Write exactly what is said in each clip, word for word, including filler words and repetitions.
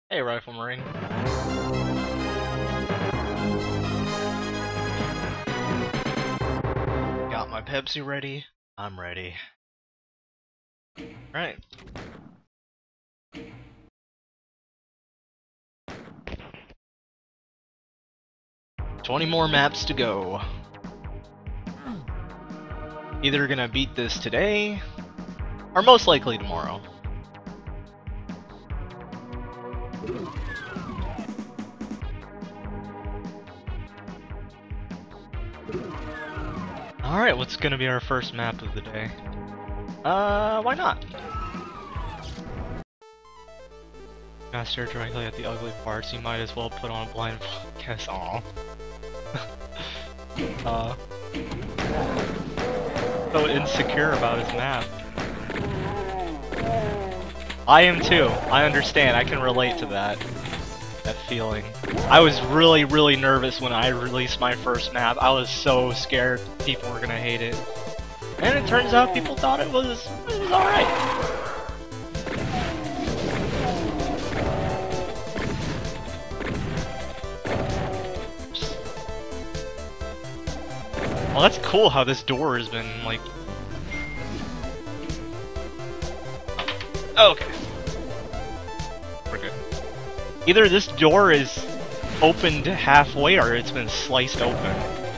Hey, Rifle Marine. Got my Pepsi ready. I'm ready. Alright. twenty more maps to go. Either gonna beat this today, or most likely tomorrow. Alright, what's gonna be our first map of the day? Uh, why not? Gotta stare directly at the ugly parts, you might as well put on a blindfold. Guess, aw. uh... So insecure about his map. I am too. I understand. I can relate to that. That feeling. I was really, really nervous when I released my first map. I was so scared people were gonna hate it. And it turns out people thought it was, it was alright. Well, that's cool how this door has been, like... Oh, okay. We're good. Either this door is opened halfway or it's been sliced open.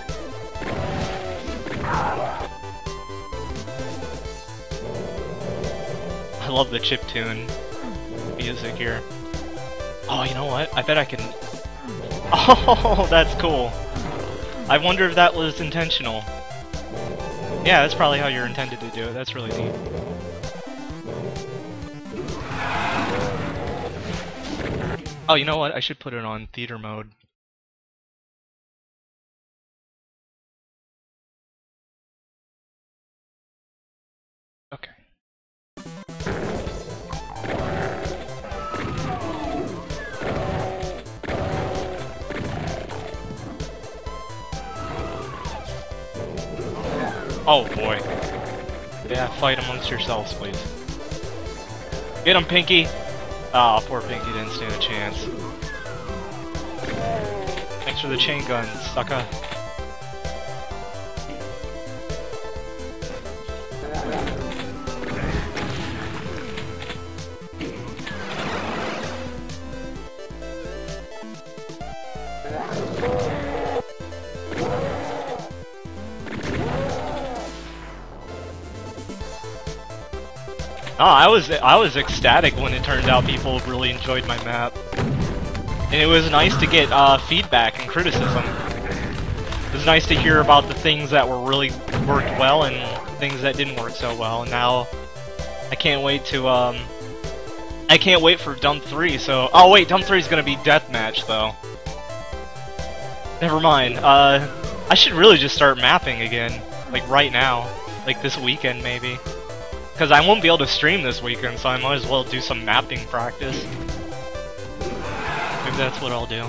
I love the chiptune music here. Oh, you know what? I bet I can... Oh, that's cool. I wonder if that was intentional. Yeah, that's probably how you're intended to do it. That's really neat. Oh, you know what? I should put it on theater mode. Okay. Oh boy. Yeah, fight amongst yourselves, please. Get him, Pinky! Aw, oh, poor Pinky didn't stand a chance. Thanks for the chain gun, sucker. Oh, I was I was ecstatic when it turned out people really enjoyed my map, and it was nice to get uh, feedback and criticism. It was nice to hear about the things that were really worked well and things that didn't work so well. And now I can't wait to um I can't wait for Dump three. So oh wait, Dump three is gonna be deathmatch though. Never mind. Uh, I should really just start mapping again, like right now, like this weekend maybe. Because I won't be able to stream this weekend, so I might as well do some mapping practice. Maybe that's what I'll do.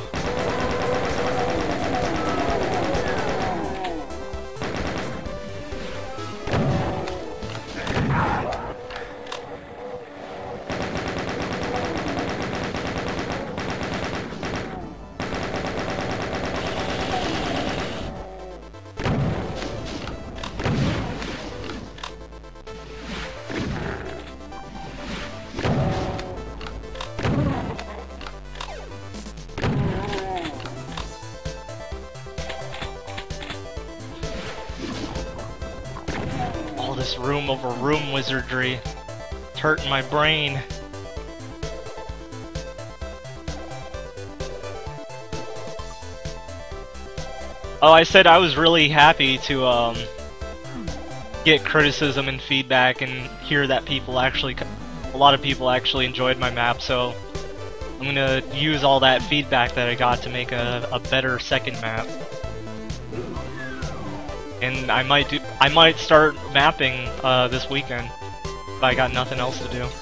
This room over room wizardry. It's hurting my brain. Oh, I said I was really happy to um, get criticism and feedback and hear that people actually, a lot of people actually enjoyed my map, so I'm gonna use all that feedback that I got to make a, a better second map. And I might do. I might start mapping uh, this weekend if I got nothing else to do.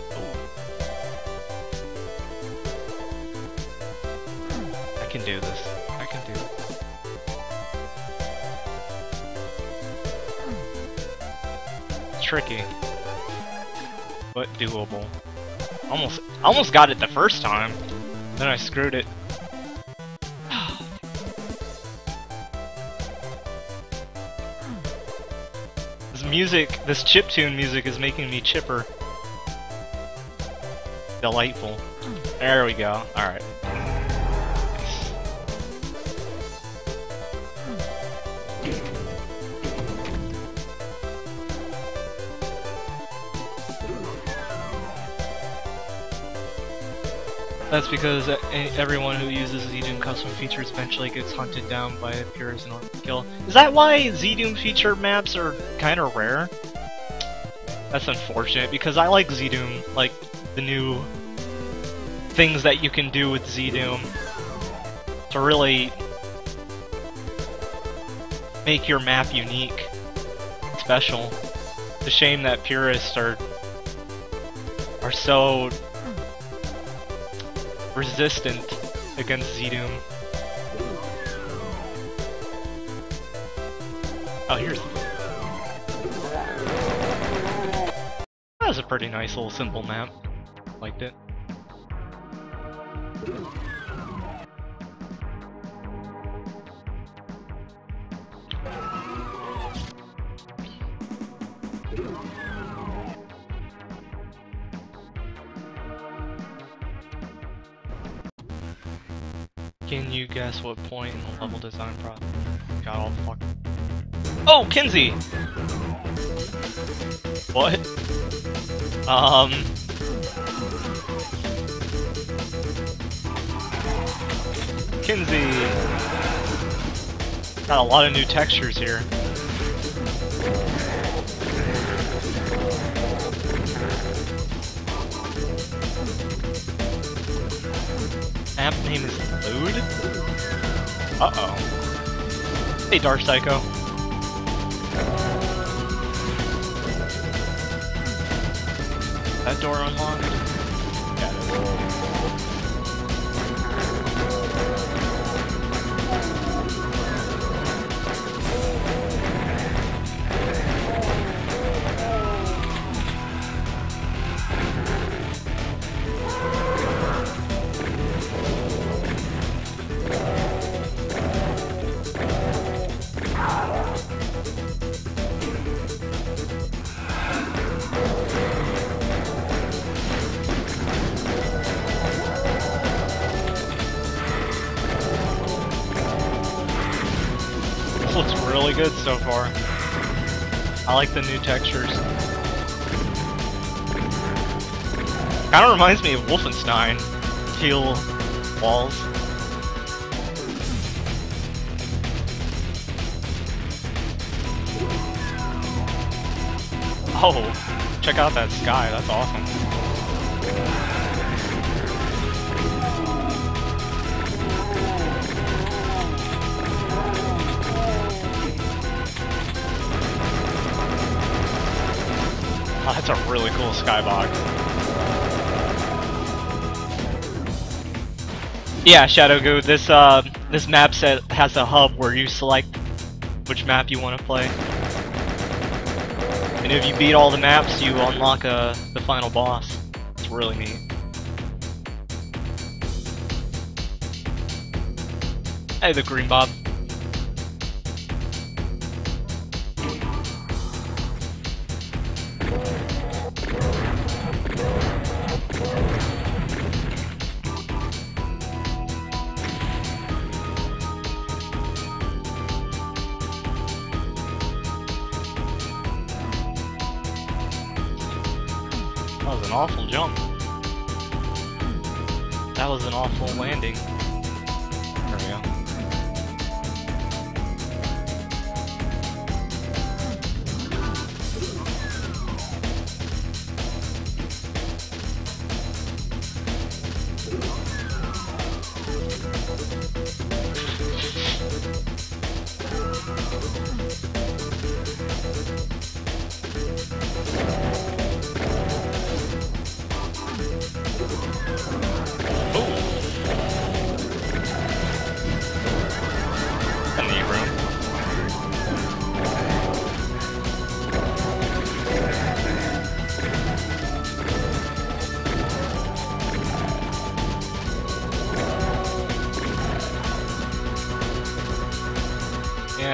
I can do this. I can do this. It's tricky, but doable. Almost, almost got it the first time. Then I screwed it. This music, this chiptune music is making me chipper. Delightful. There we go. Alright. Nice. That's because everyone who uses Z-Doom custom features eventually gets hunted down by a purist in order to kill. Is that why Z-Doom feature maps are kinda rare? That's unfortunate, because I like Z-Doom, like, the new things that you can do with Z-Doom to really make your map unique, special. It's a shame that purists are are so resistant against Z-Doom. Oh, here's... That was a pretty nice little simple map. Liked it. Can you guess what point in the level design process got all fucked? Oh, Kinsey! What? Um... Kinsey! Got a lot of new textures here. App name is Food? Uh-oh. Hey, Dark Psycho. That door unlocked? Got it. Looks really good so far. I like the new textures. Kinda reminds me of Wolfenstein. Teal walls. Oh, check out that sky, that's awesome. Oh, that's a really cool skybox. Yeah, Shadowgoo, this uh, this map set has a hub where you select which map you want to play. And if you beat all the maps, you unlock uh, the final boss. It's really neat. Hey, the Green Bob. That was an awful jump. That was an awful landing. There we go.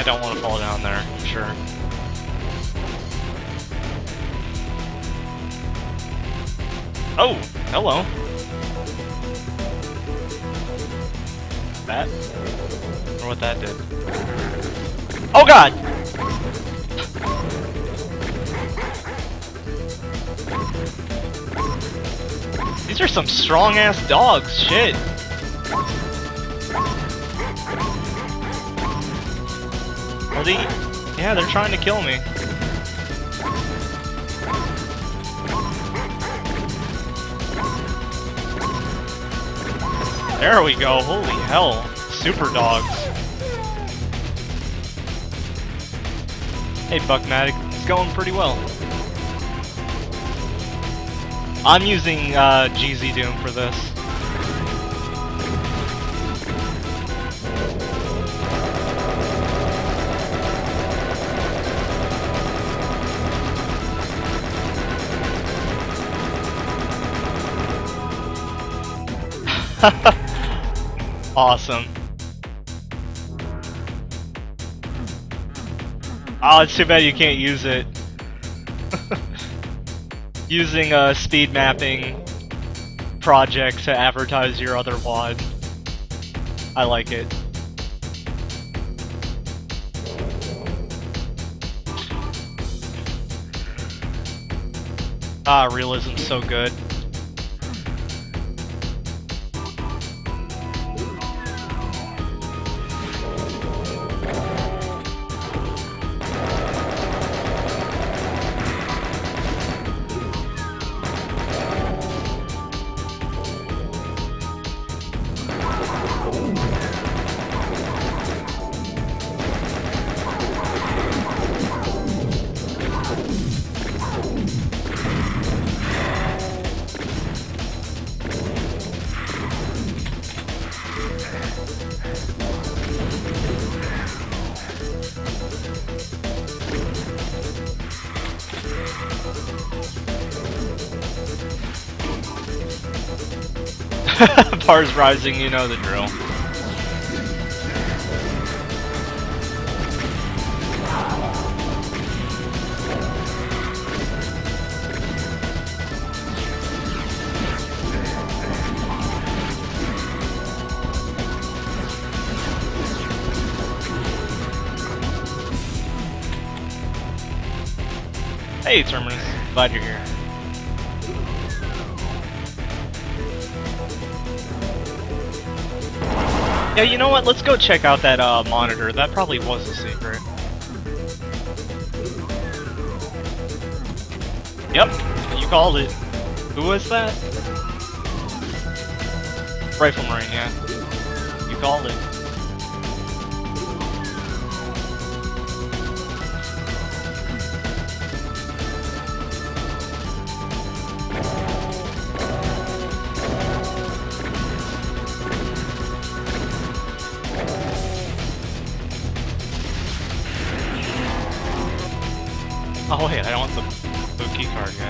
don't want to fall down there, sure. Oh, hello. That? Or what that did. Oh god! These are some strong-ass dogs, shit. Are they... Yeah, they're trying to kill me. There we go, holy hell. Super dogs. Hey Buckmatic, it's going pretty well. I'm using uh, G Z Doom for this. Awesome. Oh, it's too bad you can't use it. Using a speed mapping project to advertise your other W O D. I like it. Ah, realism's so good. Bars rising, you know the drill. Hey Terminus, glad you're here. Yeah, you know what? Let's go check out that uh, monitor. That probably was a secret. Yep, you called it. Who was that? Rifle Marine, yeah. You called it. Oh wait, I don't want the blue key card yet.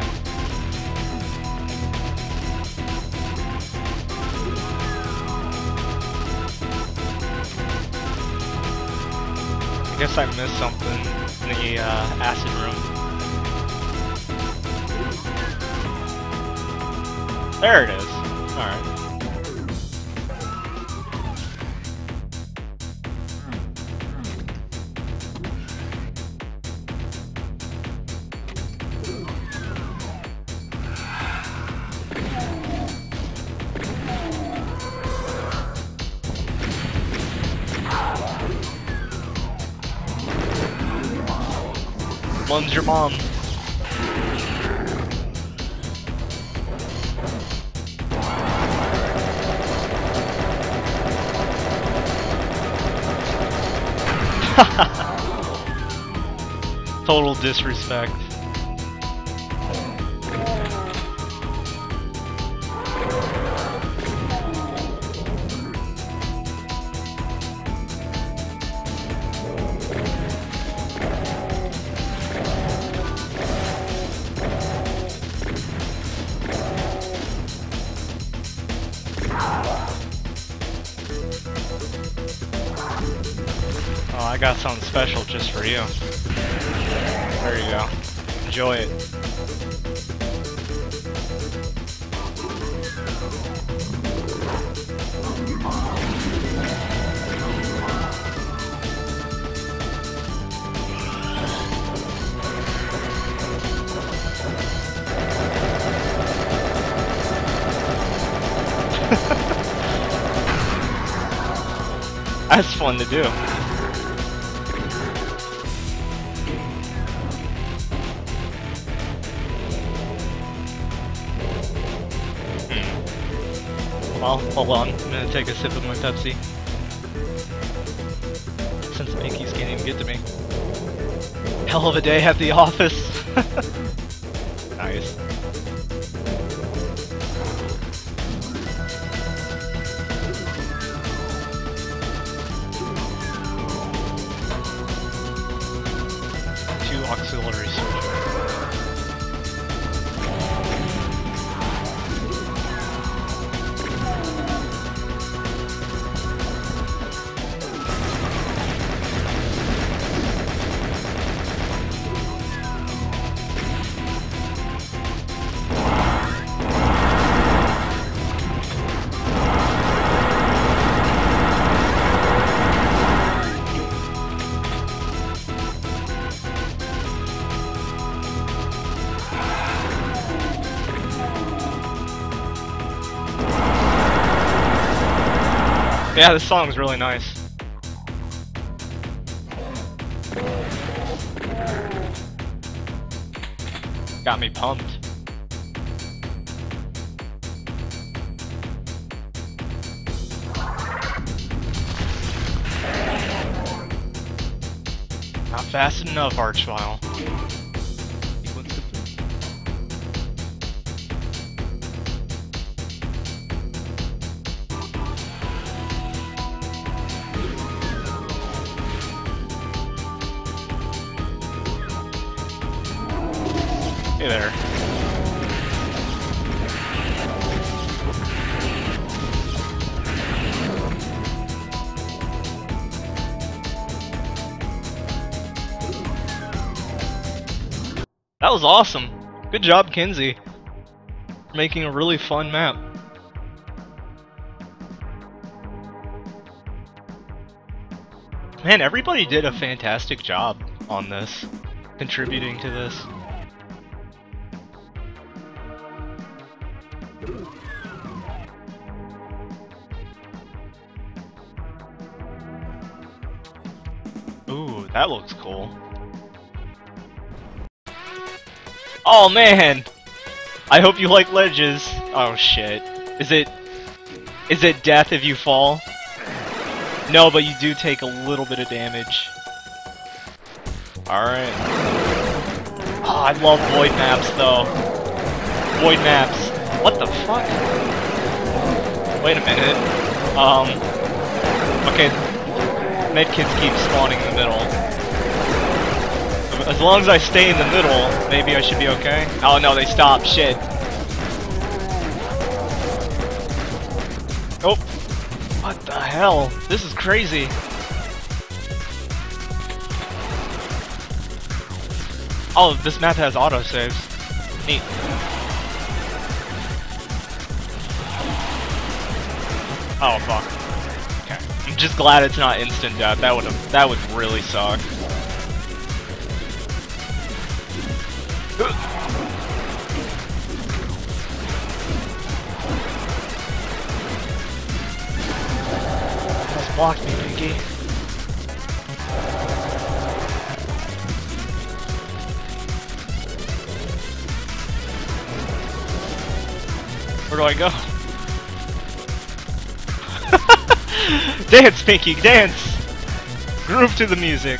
I guess I missed something in the uh, acid room. There it is. Alright. Mom's your mom. Total disrespect. Oh, I got something special just for you. There you go. Enjoy it. That's fun to do. Hmm. Well, hold on. I'm gonna take a sip of my Pepsi. Since Pinkies can't even get to me. Hell of a day at the office. Nice. Auxiliary switch. Yeah, this song's really nice. Got me pumped. Not fast enough, Archvile. Hey there. That was awesome. Good job, Kinsey. Making a really fun map. Man, everybody did a fantastic job on this, contributing to this. Ooh, that looks cool. Oh man! I hope you like ledges. Oh shit. Is it... Is it death if you fall? No, but you do take a little bit of damage. Alright. Oh, I love void maps though. Void maps. What the fuck? Wait a minute. Um... Okay. Medkits keep spawning in the middle. As long as I stay in the middle, maybe I should be okay. Oh no, they stopped. Shit. Oh. What the hell? This is crazy. Oh, this map has autosaves. Neat. Oh fuck. Okay. I'm just glad it's not instant death. That would have that would really suck. Just blocked me, Pinky. Where do I go? Dance, Pinky, dance! Groove to the music.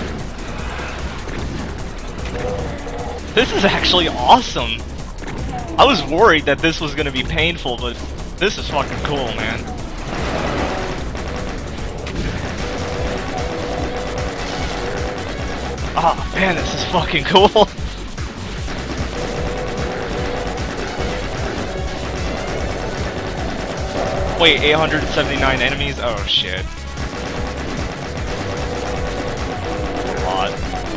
This is actually awesome! I was worried that this was gonna be painful, but this is fucking cool, man. Oh man, this is fucking cool. Wait, eight hundred seventy-nine enemies? Oh shit. A lot.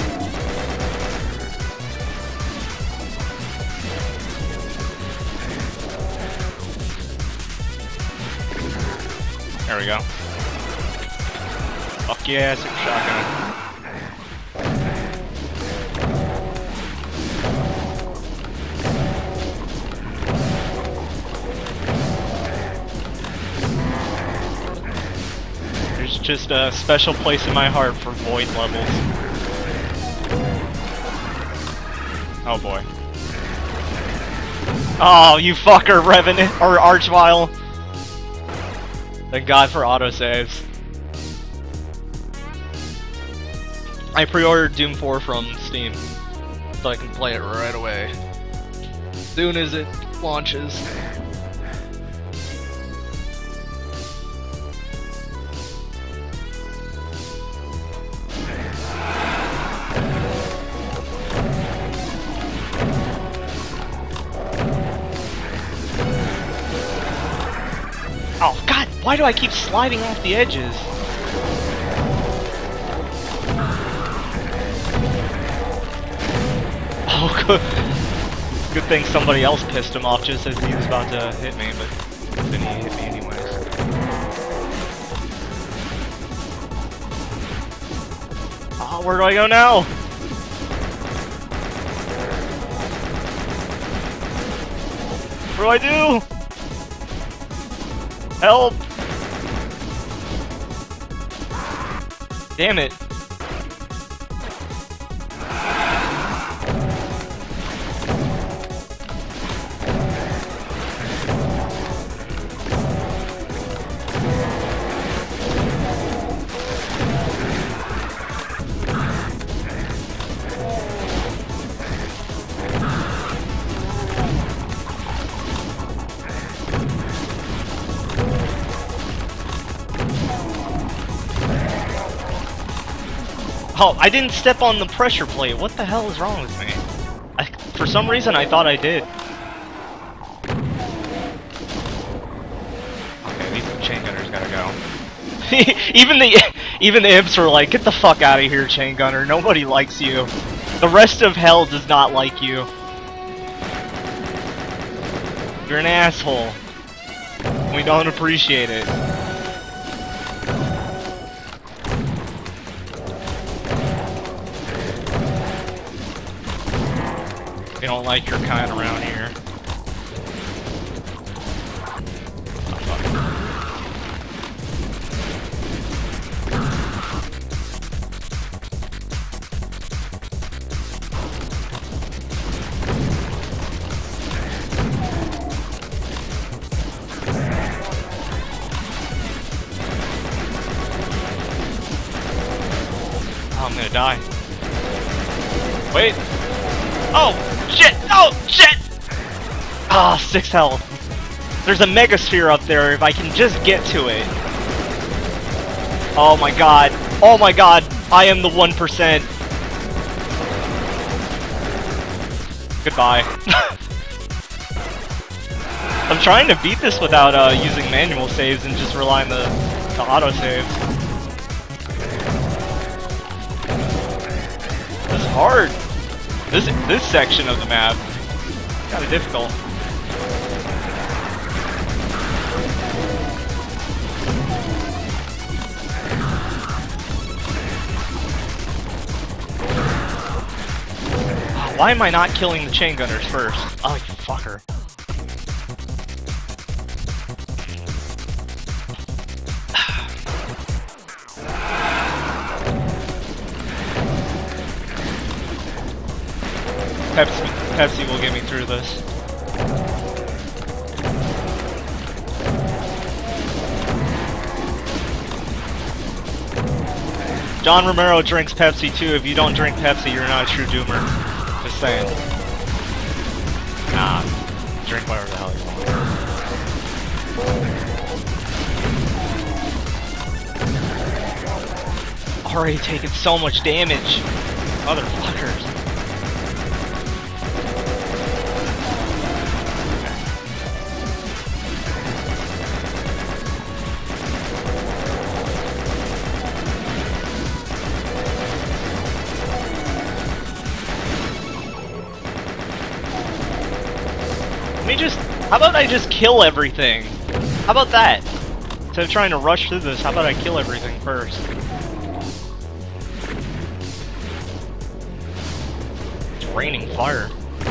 There we go. Fuck yeah, super shotgun. There's just a special place in my heart for void levels. Oh boy. Oh, you fucker, Revenant or Archvile. Thank God for autosaves. I pre-ordered Doom four from Steam, so I can play it right away. As soon as it launches. Oh God, why do I keep sliding off the edges? Oh, good. Good thing somebody else pissed him off just as he was about to hit me, but then he hit me anyways. Oh, where do I go now? What do I do? Help! Damn it. Oh, I didn't step on the pressure plate. What the hell is wrong with me? I, for some reason, I thought I did. Okay, these chain gunners gotta go. even the even the imps were like, "Get the fuck out of here, chain gunner. Nobody likes you. The rest of hell does not like you. You're an asshole. We don't appreciate it." We don't like your kind around here. Oh, fuck. Oh, I'm gonna die. Wait. Oh! Shit! Oh, shit! Ah, oh, six health. There's a megasphere up there if I can just get to it. Oh my god. Oh my god. I am the one percent. Goodbye. I'm trying to beat this without uh, using manual saves and just rely on the, the autosaves. This is hard. This this section of the map kind of difficult. Why am I not killing the chain gunners first? Oh, you fucker. Pepsi, Pepsi will get me through this. John Romero drinks Pepsi too. If you don't drink Pepsi, you're not a true doomer. Just saying. Nah. drink whatever the hell you want. Already taking so much damage. Motherfuckers. Let me just... How about I just kill everything? How about that? Instead of trying to rush through this, how about I kill everything first? It's raining fire.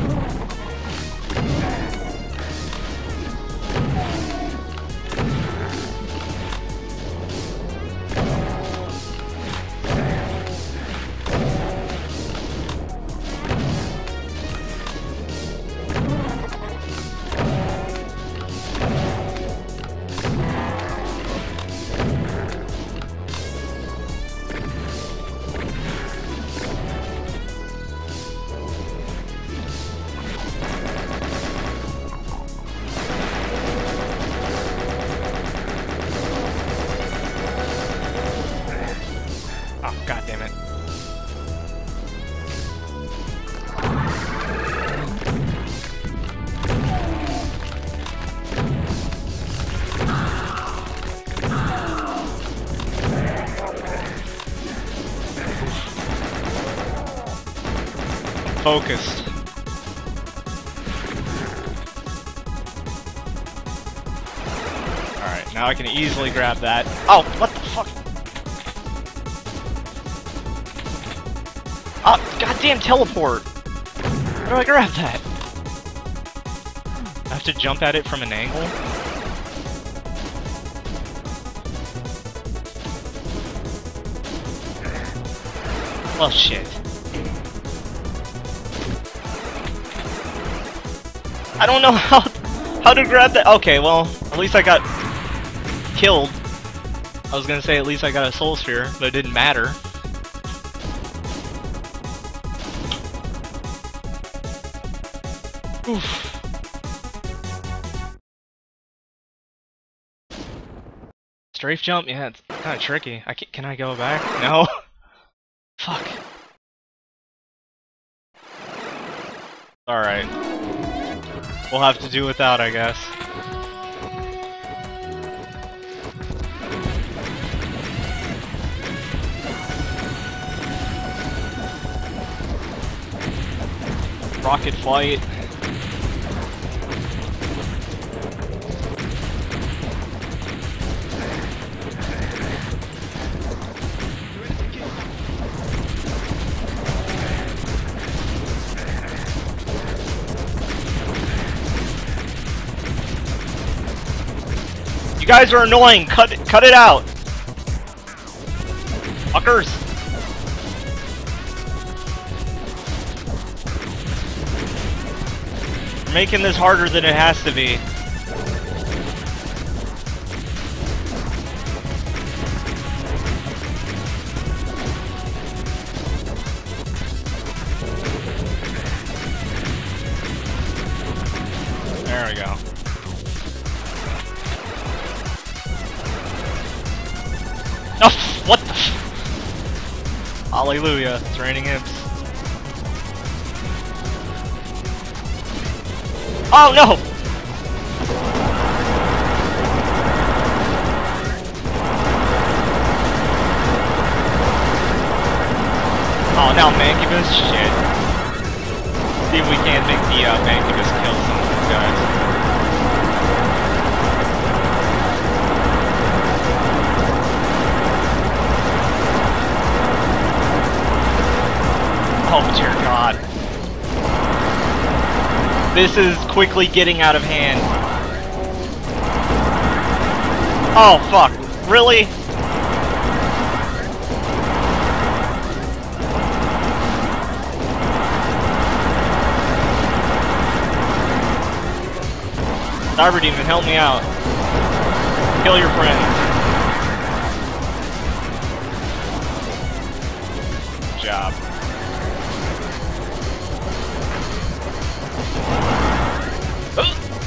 Oh, god damn it. Focused. Alright, now I can easily grab that. Oh, what the fuck? Oh, goddamn teleport! How do I grab that? I have to jump at it from an angle? Well, shit. I don't know how how to grab that. Okay, well, at least I got killed. I was gonna say at least I got a soul sphere, but it didn't matter. Oof. Strafe jump? Yeah, it's kind of tricky. I can, can I go back? No. Fuck. Alright. We'll have to do without, I guess. Rocket flight. You guys are annoying. Cut it, cut it out. Fuckers. You're making this harder than it has to be. There we go. Oh, what the f- Hallelujah, it's raining imps. Oh no! Oh, now Mancubus? Shit. See if we can't make the uh, Mancubus kill some of these guys. Oh dear god. This is quickly getting out of hand. Oh fuck. Really? Cyber Demon, help me out. Kill your friends. Good job. Oh.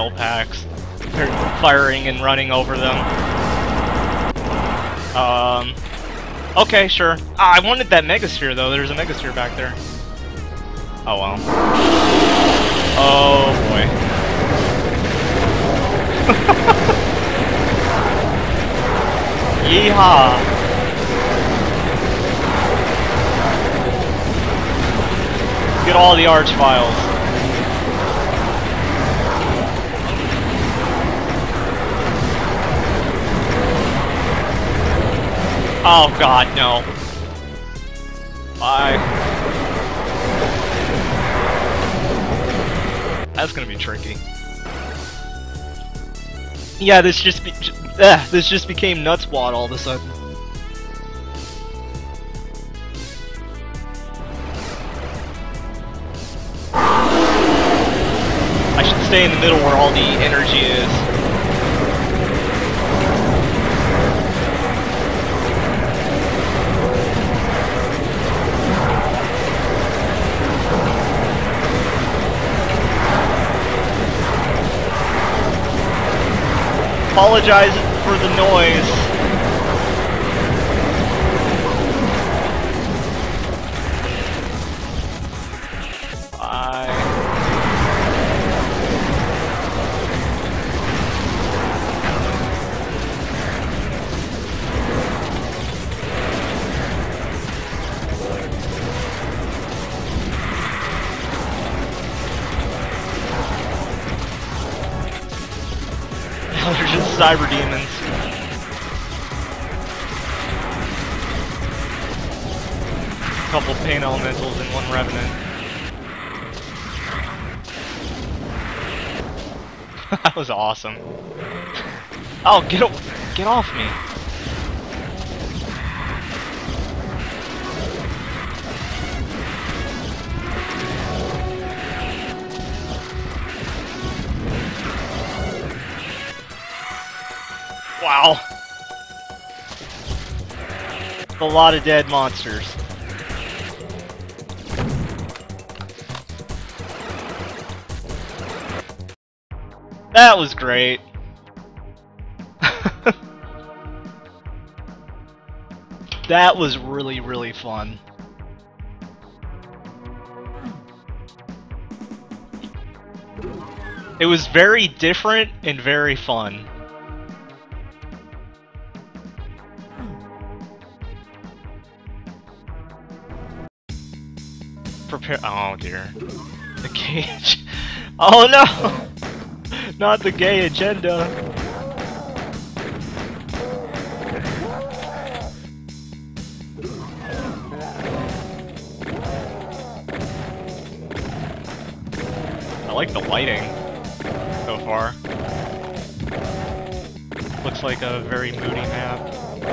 shell packs. They're firing and running over them. Um... Okay, sure. Ah, I wanted that Megasphere, though. There's a Megasphere back there. Oh, well. Oh, boy. Yeehaw! Get all the arch files. Oh god, no. Bye. That's gonna be tricky. Yeah, this just be uh, this just became Nutswad all of a sudden. I should stay in the middle where all the energy is. Apologize for the noise. Bye. Now they're just cyber demons. A couple pain elementals and one revenant. That was awesome. Oh, get o- get off me! Wow. A lot of dead monsters. That was great. That was really, really fun. It was very different and very fun. Prepare. Oh dear. The cage. Oh no! Not the gay agenda. I like the lighting so far. Looks like a very moody map.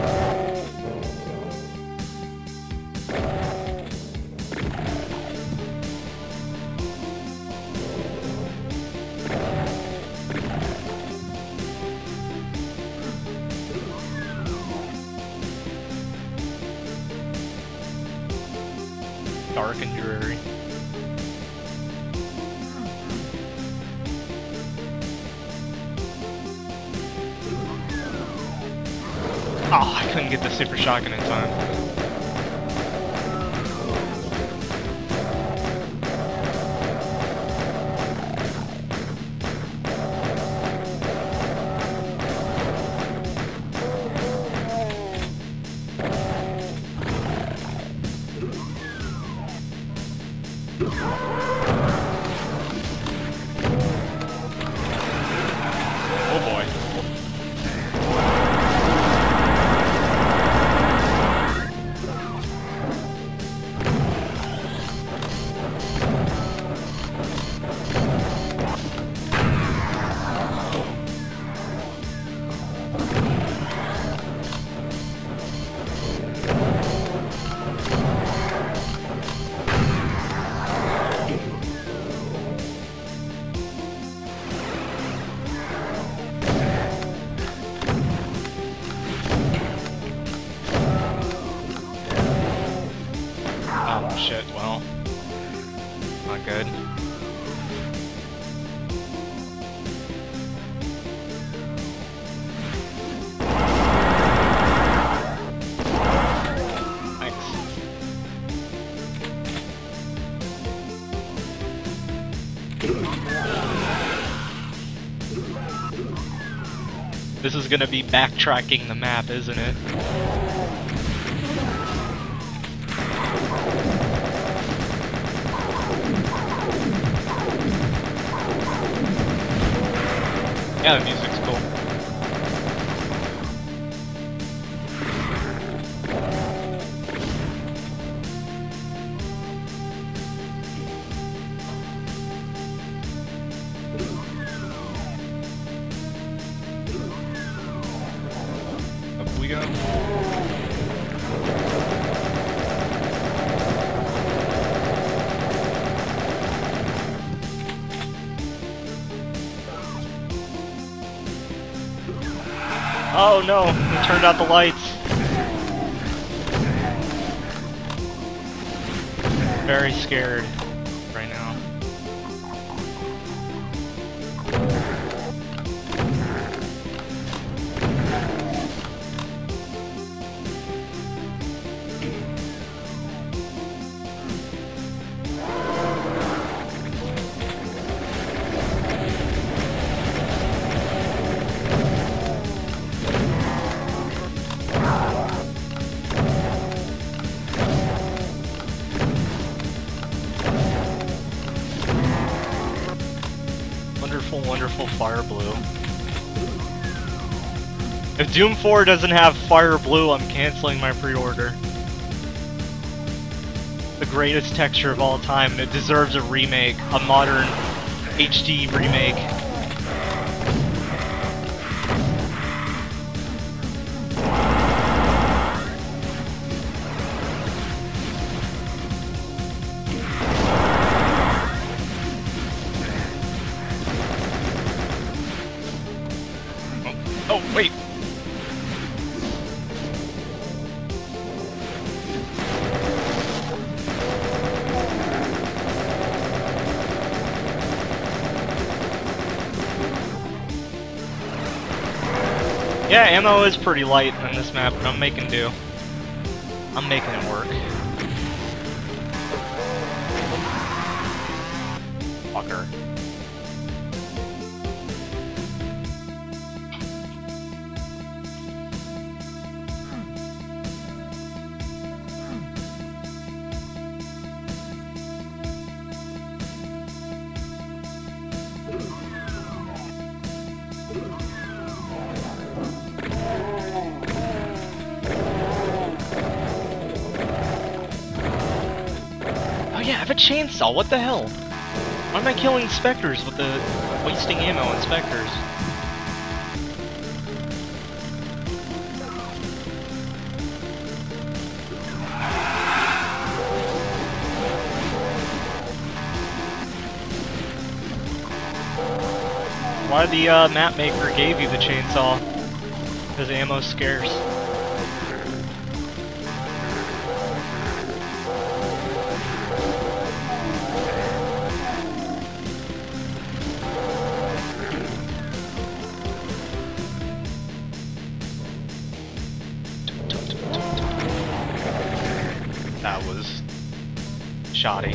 Dark and dreary. Oh, I couldn't get the super shotgun in time. Oh boy. This is gonna be backtracking the map, isn't it? Yeah, the music's cool. Up we go. Oh no, they turned out the lights. Very scared right now. Wonderful, wonderful fire blue. If Doom four doesn't have fire blue, I'm canceling my pre-order. The greatest texture of all time, and it deserves a remake, a modern H D remake. Oh, wait! Yeah, ammo is pretty light on this map, but I'm making do. I'm making it work. Fucker. Oh yeah, I have a chainsaw, what the hell? Why am I killing specters with the wasting ammo on specters? Why the uh, map maker gave you the chainsaw? Because ammo's scarce. That was shoddy.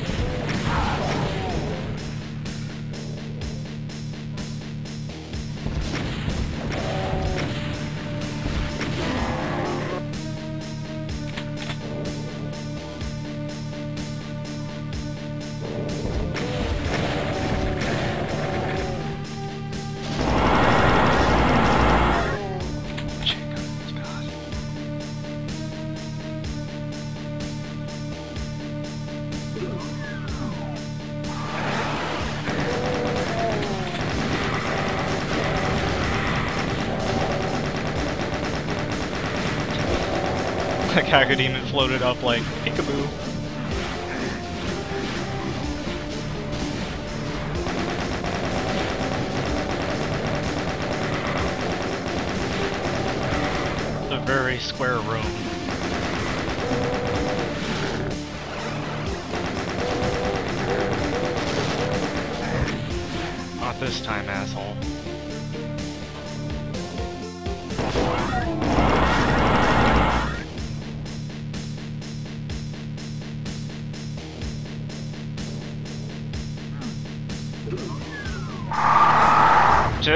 The Cacodemon floated up like peekaboo. It's a very square room. Not this time, asshole.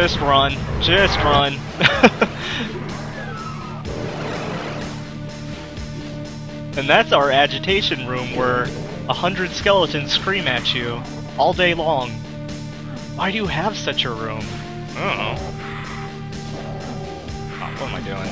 Just run. Just run. And that's our agitation room where a hundred skeletons scream at you all day long. Why do you have such a room? I don't know. Oh, what am I doing?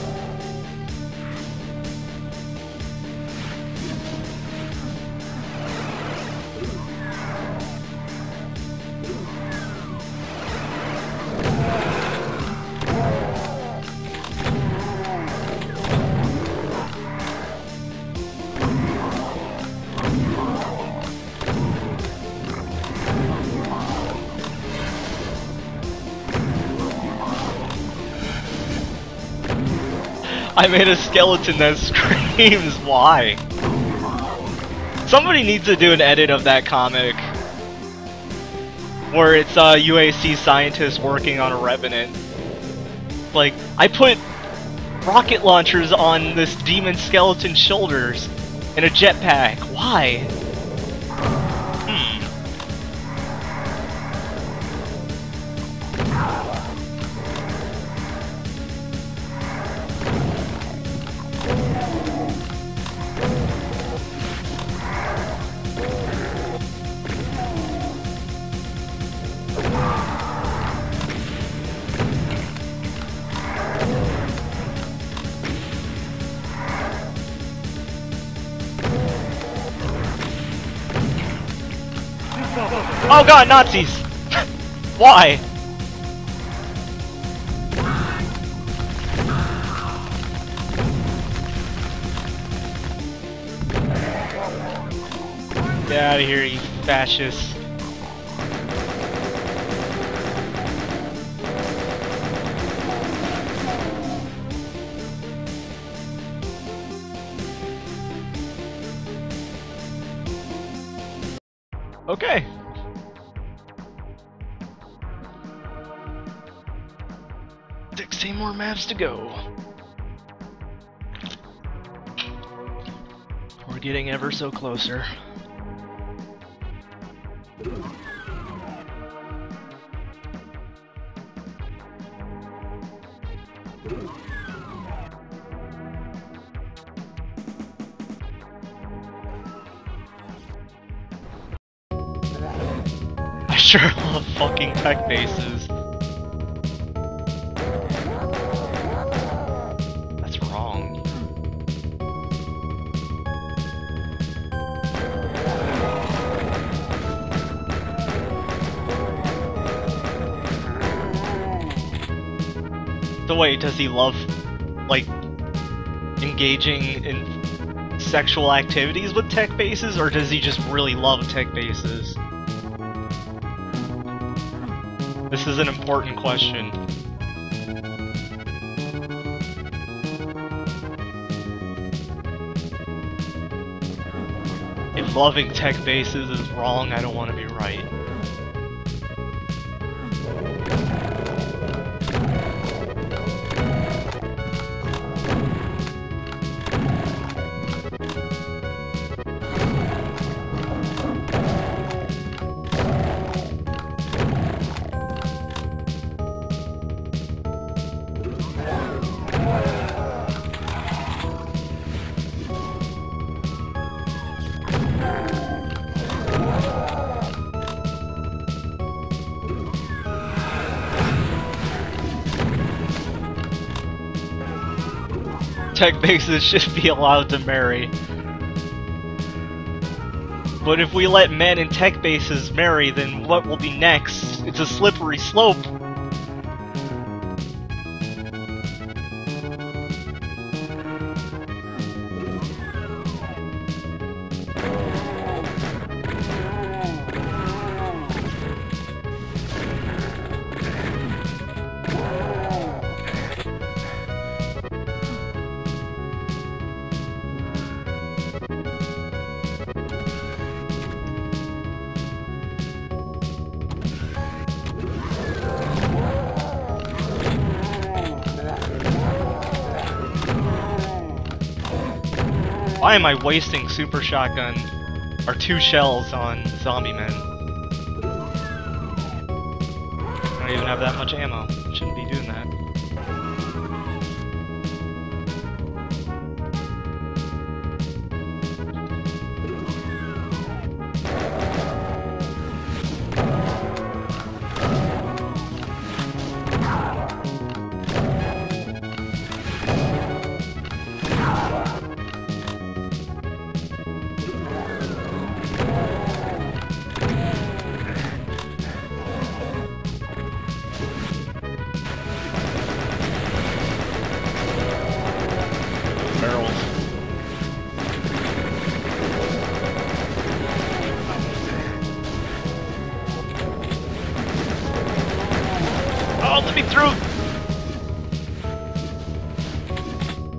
I made a skeleton that screams, why? Somebody needs to do an edit of that comic where it's a uh, U A C scientist working on a Revenant. Like, I put rocket launchers on this demon skeleton's shoulders and a jetpack. Why? Hmm. Oh god, Nazis! Why? Get out of here, you fascists. Okay. sixteen more maps to go. We're getting ever so closer. I sure love fucking tech bases. That's wrong. So wait, does he love, like, engaging in sexual activities with tech bases, or does he just really love tech bases? This is an important question. If loving tech bases is wrong, I don't want to be right. Tech bases should be allowed to marry. But if we let men in tech bases marry, then what will be next? It's a slippery slope. Why am I wasting super shotgun or two shells on zombie men? I don't even have that much ammo.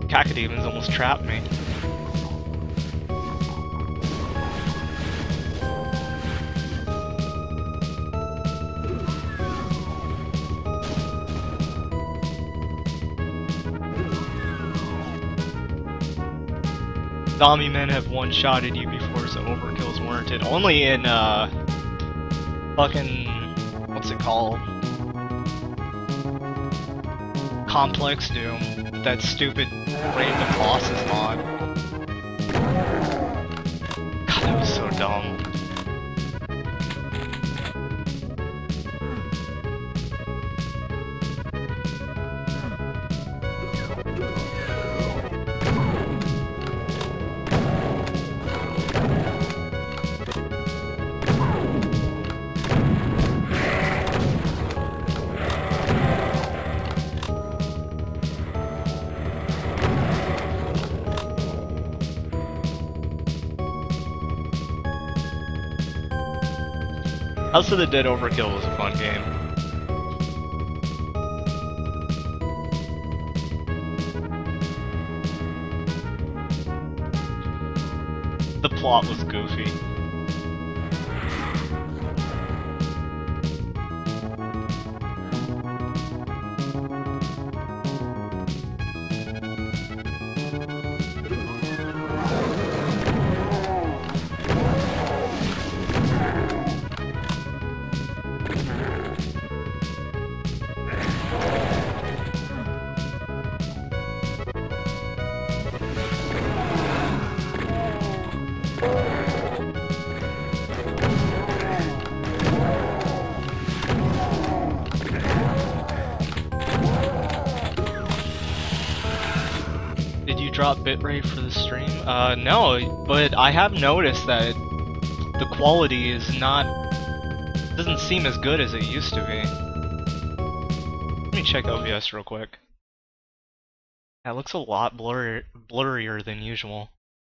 Cacodemons almost trapped me. Zombie men have one-shotted you before, so overkill's warranted. Only in, uh... fucking... what's it called? Complex Doom. That stupid random bosses mod. God, that was so dumb. House of the Dead Overkill was a fun game. The plot was goofy. Drop bitrate for the stream? Uh, no, but I have noticed that the quality is not... doesn't seem as good as it used to be. Let me check O B S real quick. Yeah, it looks a lot blurrier, blurrier than usual.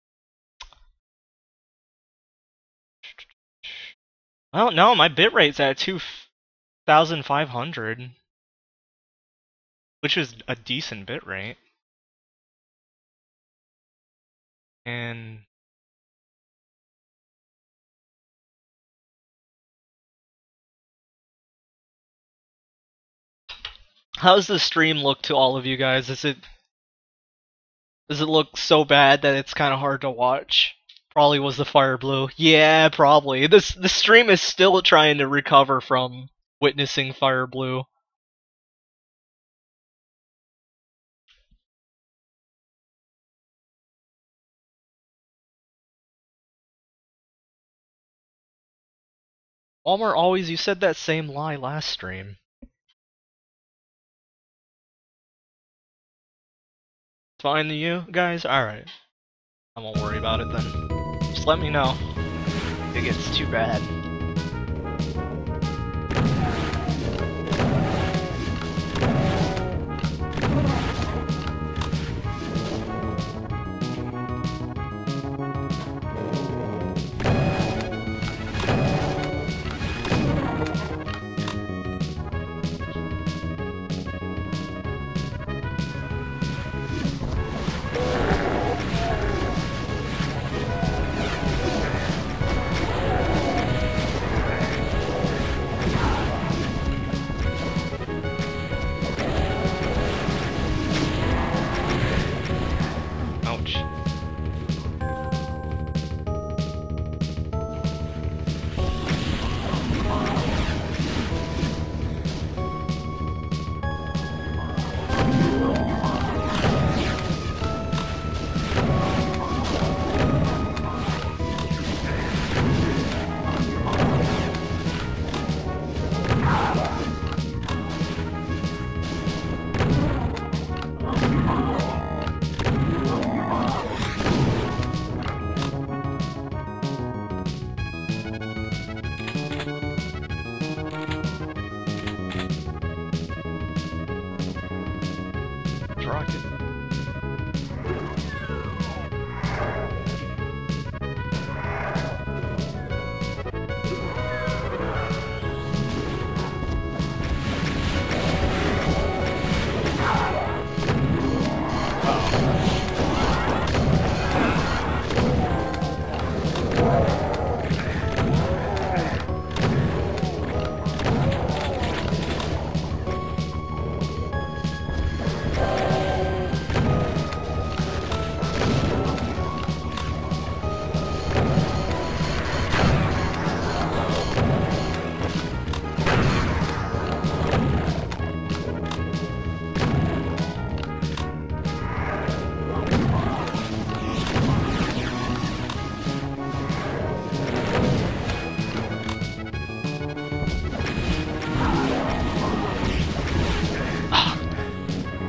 Well, no, my bitrate's at two thousand five hundred. Which is a decent bitrate. And how's the stream look to all of you guys? Is it does it look so bad that it's kind of hard to watch? Probably was the fire blue. Yeah, probably. This the stream is still trying to recover from witnessing fire blue. Walmart always, you said that same lie last stream. Fine to you guys? Alright. I won't worry about it then. Just let me know if it gets too bad. Oh.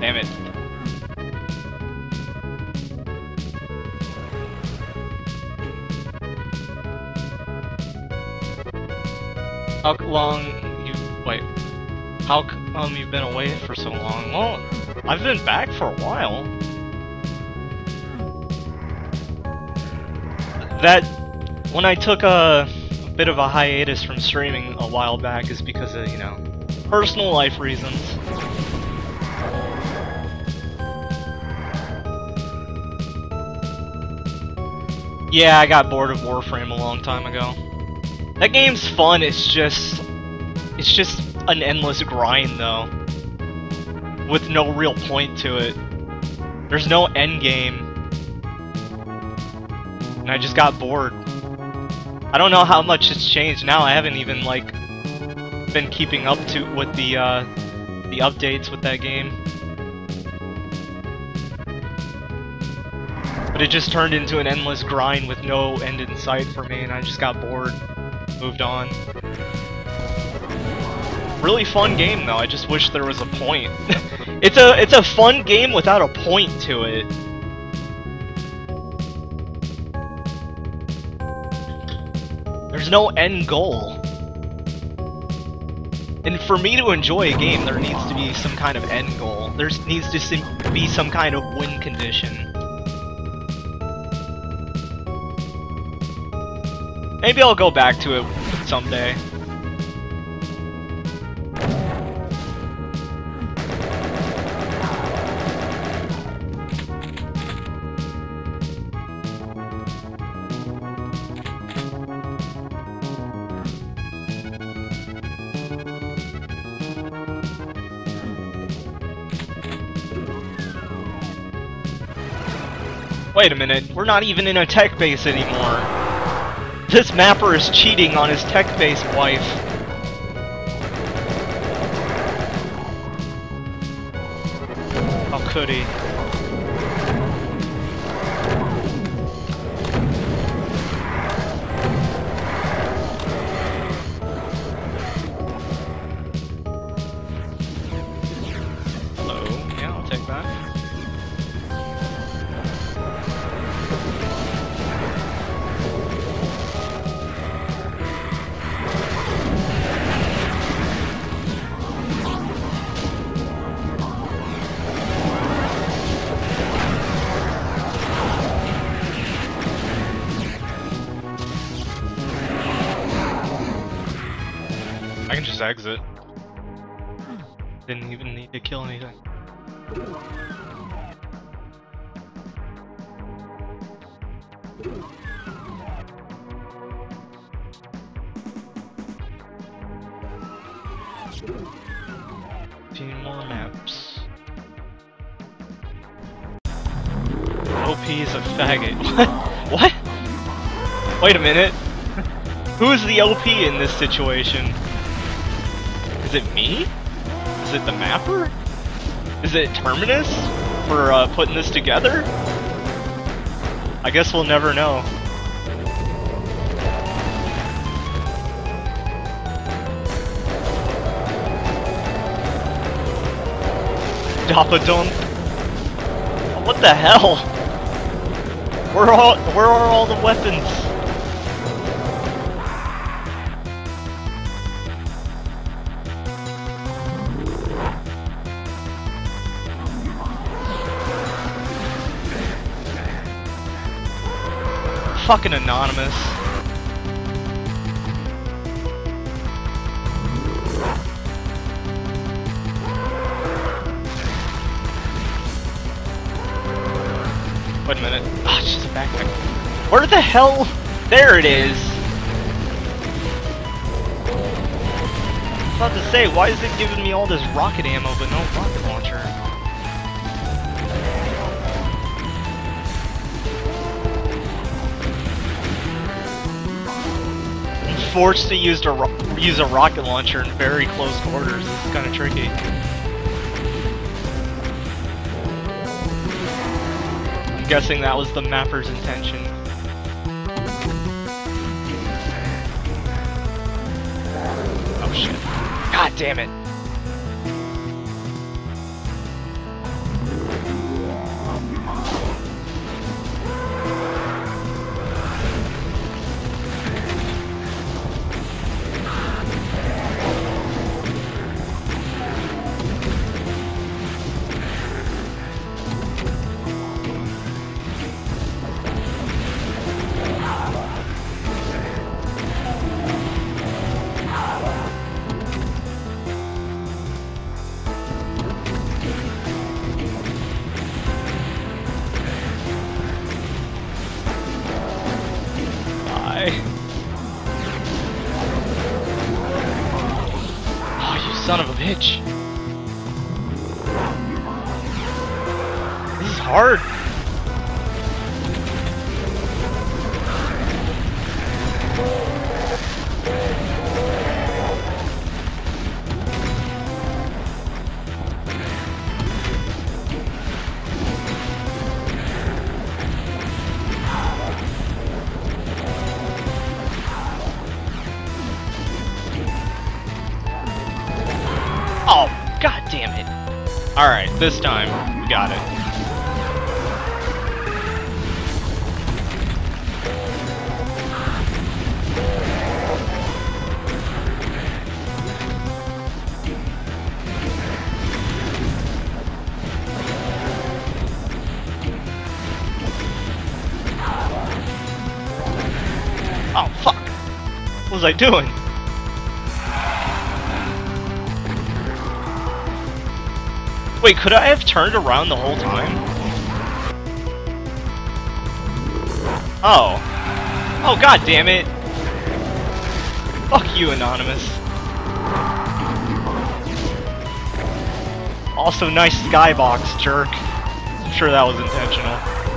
Damn it. How long you... wait. How come you've been away for so long? Well, I've been back for a while. That... when I took a, a bit of a hiatus from streaming a while back is because of, you know, personal life reasons. Yeah, I got bored of Warframe a long time ago. That game's fun, it's just... it's just an endless grind, though. With no real point to it. There's no end game. And I just got bored. I don't know how much it's changed now, I haven't even, like, been keeping up to with the, uh, the updates with that game. But it just turned into an endless grind with no end in sight for me, and I just got bored. Moved on. Really fun game though, I just wish there was a point. It's a it's a fun game without a point to it. There's no end goal. And for me to enjoy a game, there needs to be some kind of end goal. There needs to be some kind of win condition. Maybe I'll go back to it someday. Wait a minute, we're not even in a tech base anymore. This mapper is cheating on his tech base wife. How could he? Hello, yeah, I'll take that. I can just exit. Didn't even need to kill anything. Fifteen more maps. O P is a faggot. What? What? Wait a minute. Who's the O P in this situation? Is it me? Is it the mapper? Is it Terminus for uh, putting this together? I guess we'll never know. Doppadon. What the hell? Where are all, where are all the weapons? Fucking anonymous. Wait a minute. Ah, oh, it's just a backpack. Where the hell? There it is. I was about to say, why is it giving me all this rocket ammo but no rocket launcher? Forced to use a ro use a rocket launcher in very close quarters. This is kind of tricky. I'm guessing that was the mapper's intention. Oh shit! God damn it! bitch. This is hard. Oh, god damn it. Alright, this time, we got it. Oh, fuck. What was I doing? Wait, could I have turned around the whole time? Oh. Oh, god damn it. Fuck you, Anonymous. Also, nice skybox, jerk. I'm sure that was intentional.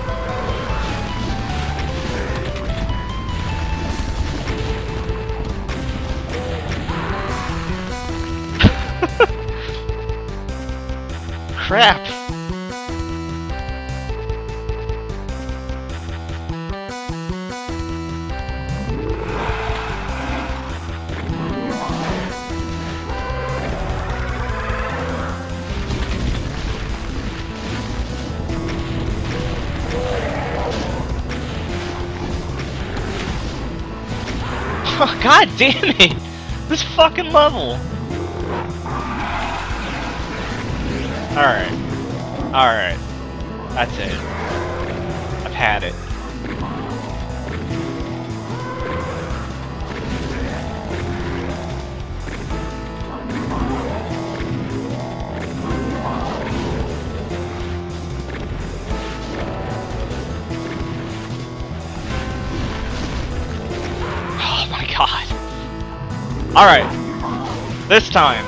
Crap! Oh, god damn it! This fucking level! Alright. Alright. That's it. I've had it. Oh my god. Alright. This time.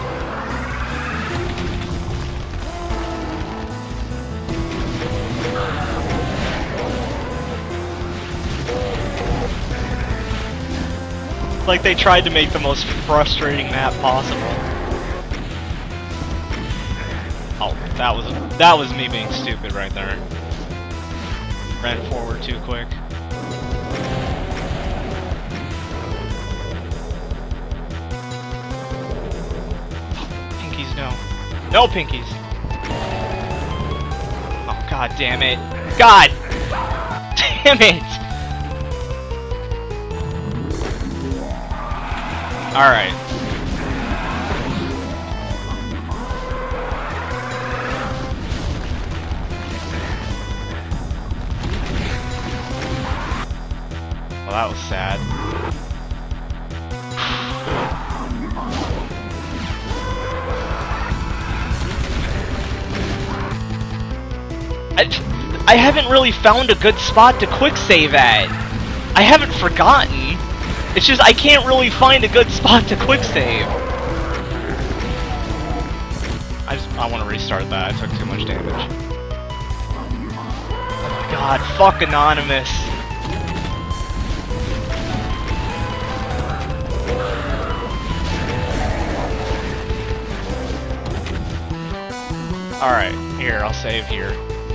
Like they tried to make the most frustrating map possible. Oh, that was that was me being stupid right there. Ran forward too quick. Oh, pinkies, no. No pinkies! Oh, god damn it. God! Damn it! Alright. Well, that was sad. I, I haven't really found a good spot to quick save at. I haven't forgotten. It's just I can't really find a good spot to quick save. I just I want to restart that. I took too much damage. Oh my god, fuck Anonymous. Alright, here, I'll save here.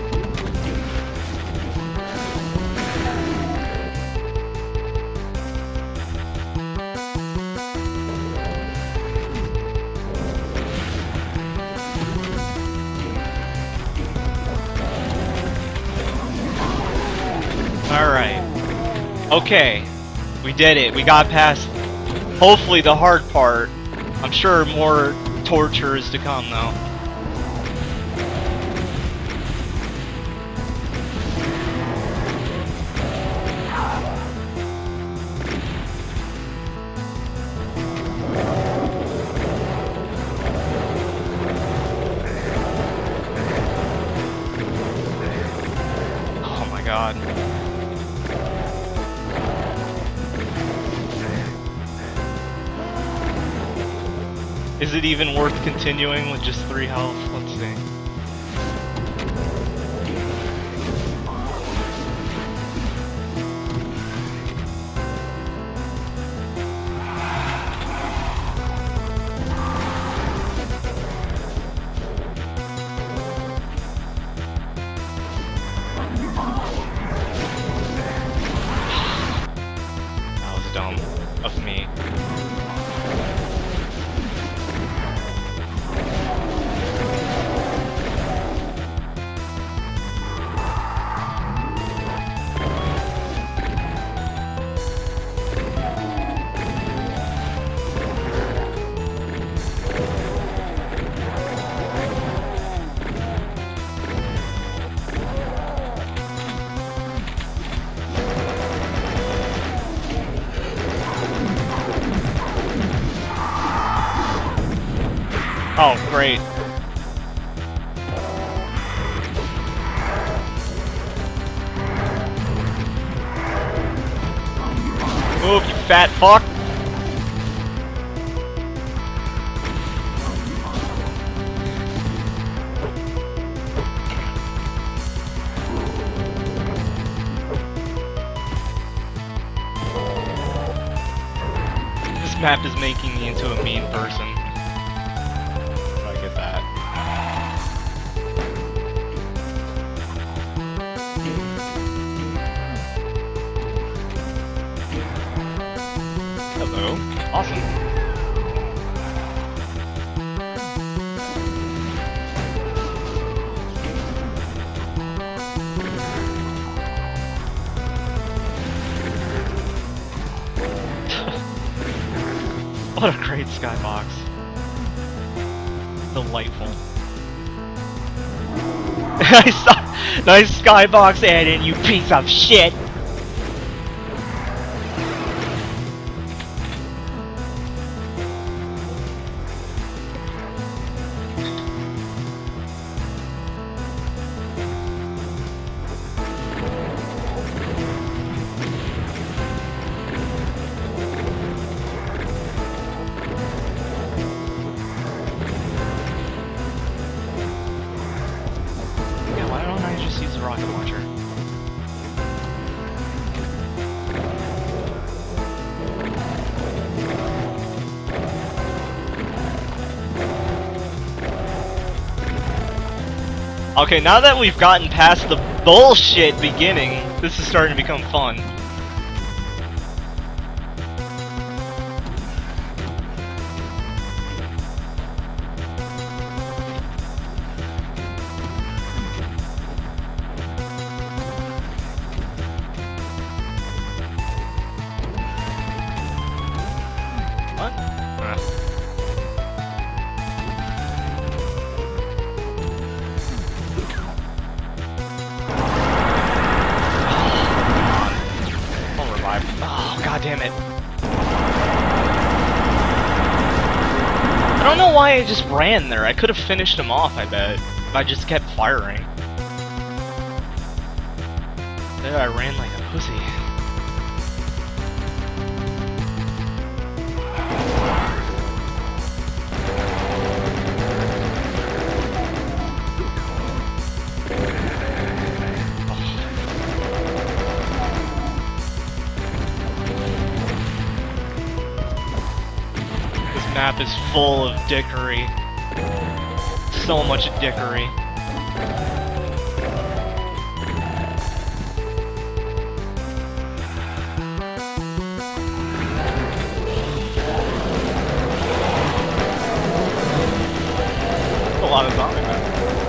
Alright. Okay. We did it. We got past, hopefully, the hard part. I'm sure more torture is to come, though. Oh my god. Is it even worth continuing with just three health? Let's see. That was dumb of me. Oh, great. Move, you fat fuck! This map is making me into a mean person. Hello. Awesome. What a great skybox. Delightful. Nice, nice skybox add-in, you piece of shit! Rocket launcher. Okay, now that we've gotten past the bullshit beginning, this is starting to become fun. What? Uh. I'll revive. Oh, god damn it. I don't know why I just ran there. I could have finished him off, I bet, if I just kept firing. There, I ran like a pussy. Map is full of dickery. So much dickery. A lot of zombie men.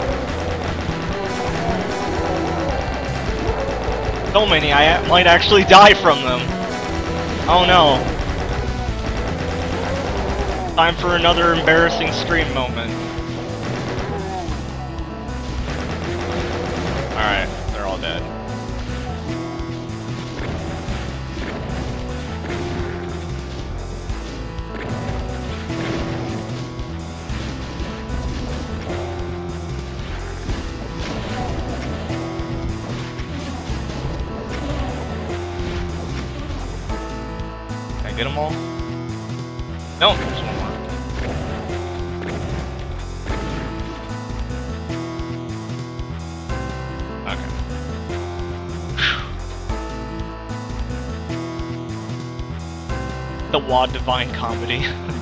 So many, I might actually die from them. Oh no. Time for another embarrassing stream moment. Alright, they're all dead. Can I get them all? No, there's one more. The Wad Divine Comedy.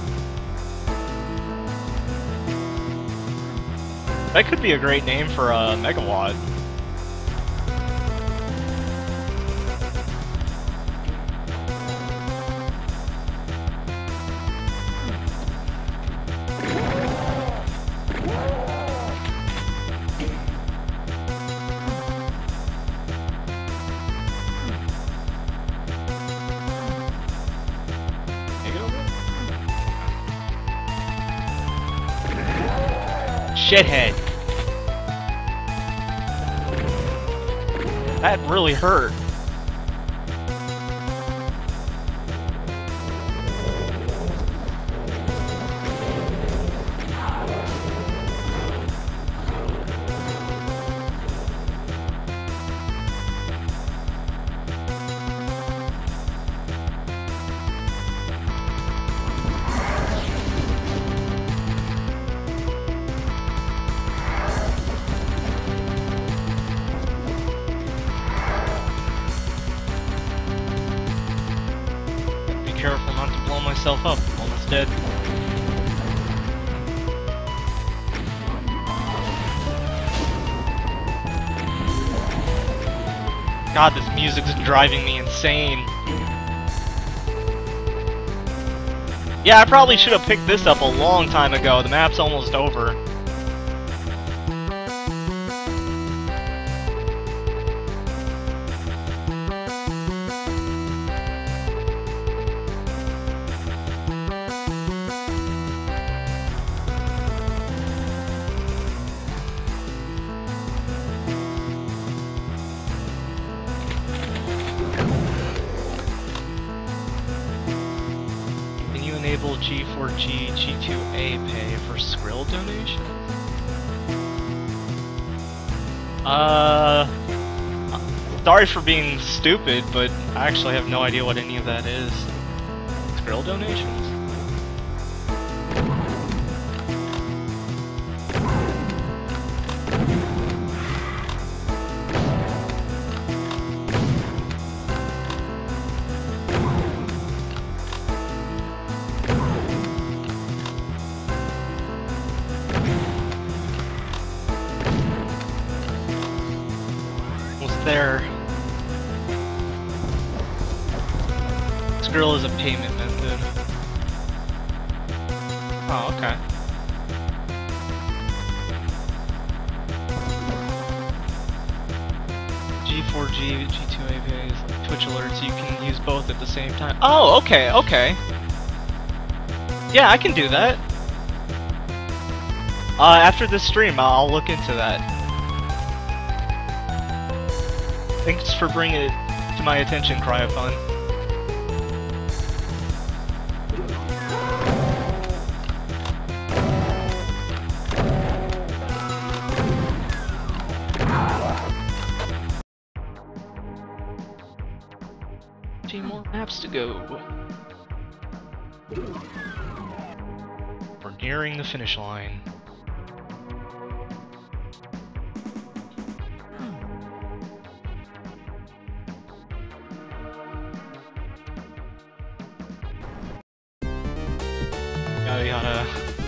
That could be a great name for a Mega Wad. Shithead. That really hurt. Careful not to blow myself up. I'm almost dead. God, this music's driving me insane. Yeah, I probably should have picked this up a long time ago. The map's almost over. Enable G four G, G two A pay for Skrill donation? Uh... Sorry for being stupid, but I actually have no idea what any of that is. Skrill donations? There. Skrill is a payment method. Oh, okay. G four G, G two A pays, Twitch alerts, you can use both at the same time. Oh, okay, okay. Yeah, I can do that. Uh, after this stream, I'll look into that. Thanks for bringing it to my attention, Cryofun. Two more maps to go. We're nearing the finish line. Yada yada.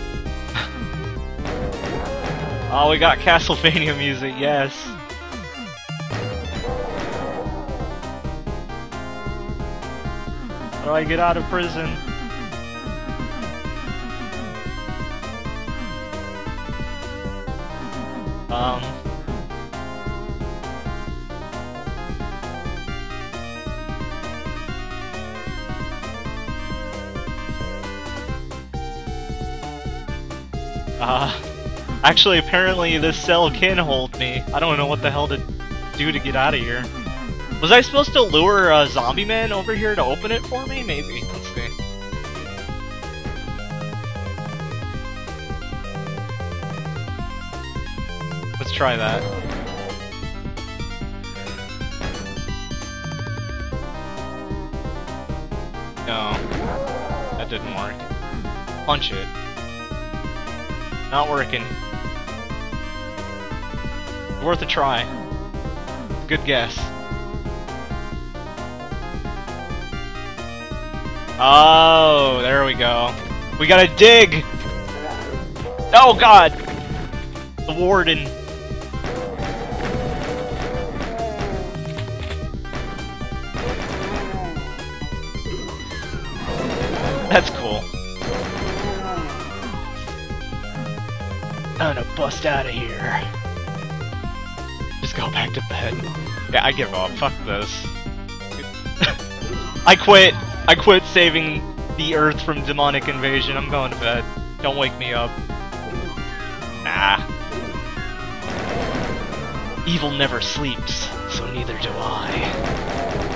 Oh, we got Castlevania music, yes. How do I get out of prison? Um... Uh, actually, apparently this cell can hold me. I don't know what the hell to do to get out of here. Was I supposed to lure a zombie man over here to open it for me? Maybe. Let's see. Let's try that. No. That didn't work. Punch it. Not working. Worth a try. Good guess. Oh, there we go. We gotta dig! Oh god! The warden. That's cool. I'm gonna bust out of here. Just go back to bed. Yeah, I give up. Fuck this. I quit. I quit saving the Earth from demonic invasion. I'm going to bed. Don't wake me up. Nah. Evil never sleeps, so neither do I.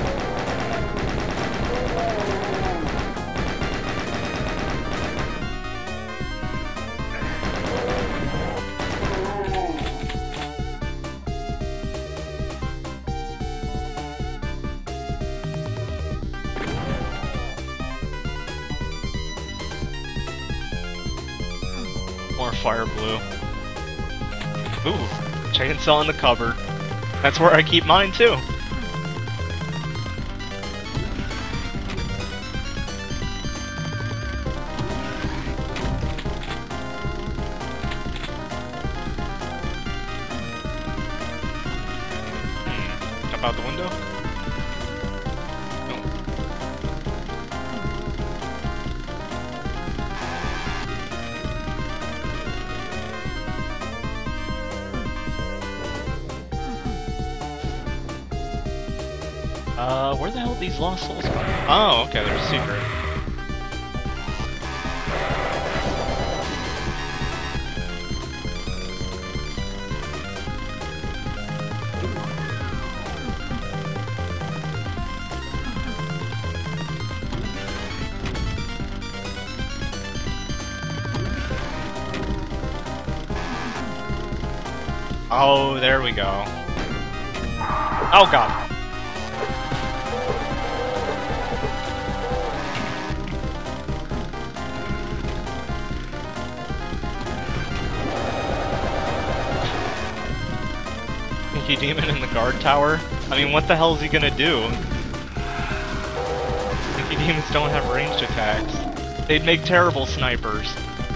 More fire blue. Ooh, chainsaw in the cupboard. That's where I keep mine too. Hmm. Jump out the window? Uh, where the hell did these lost souls come from? Oh, okay, there's a secret. Oh, there we go. Oh god. Demon in the guard tower? I mean, what the hell is he gonna do? Pinky demons don't have ranged attacks. They'd make terrible snipers.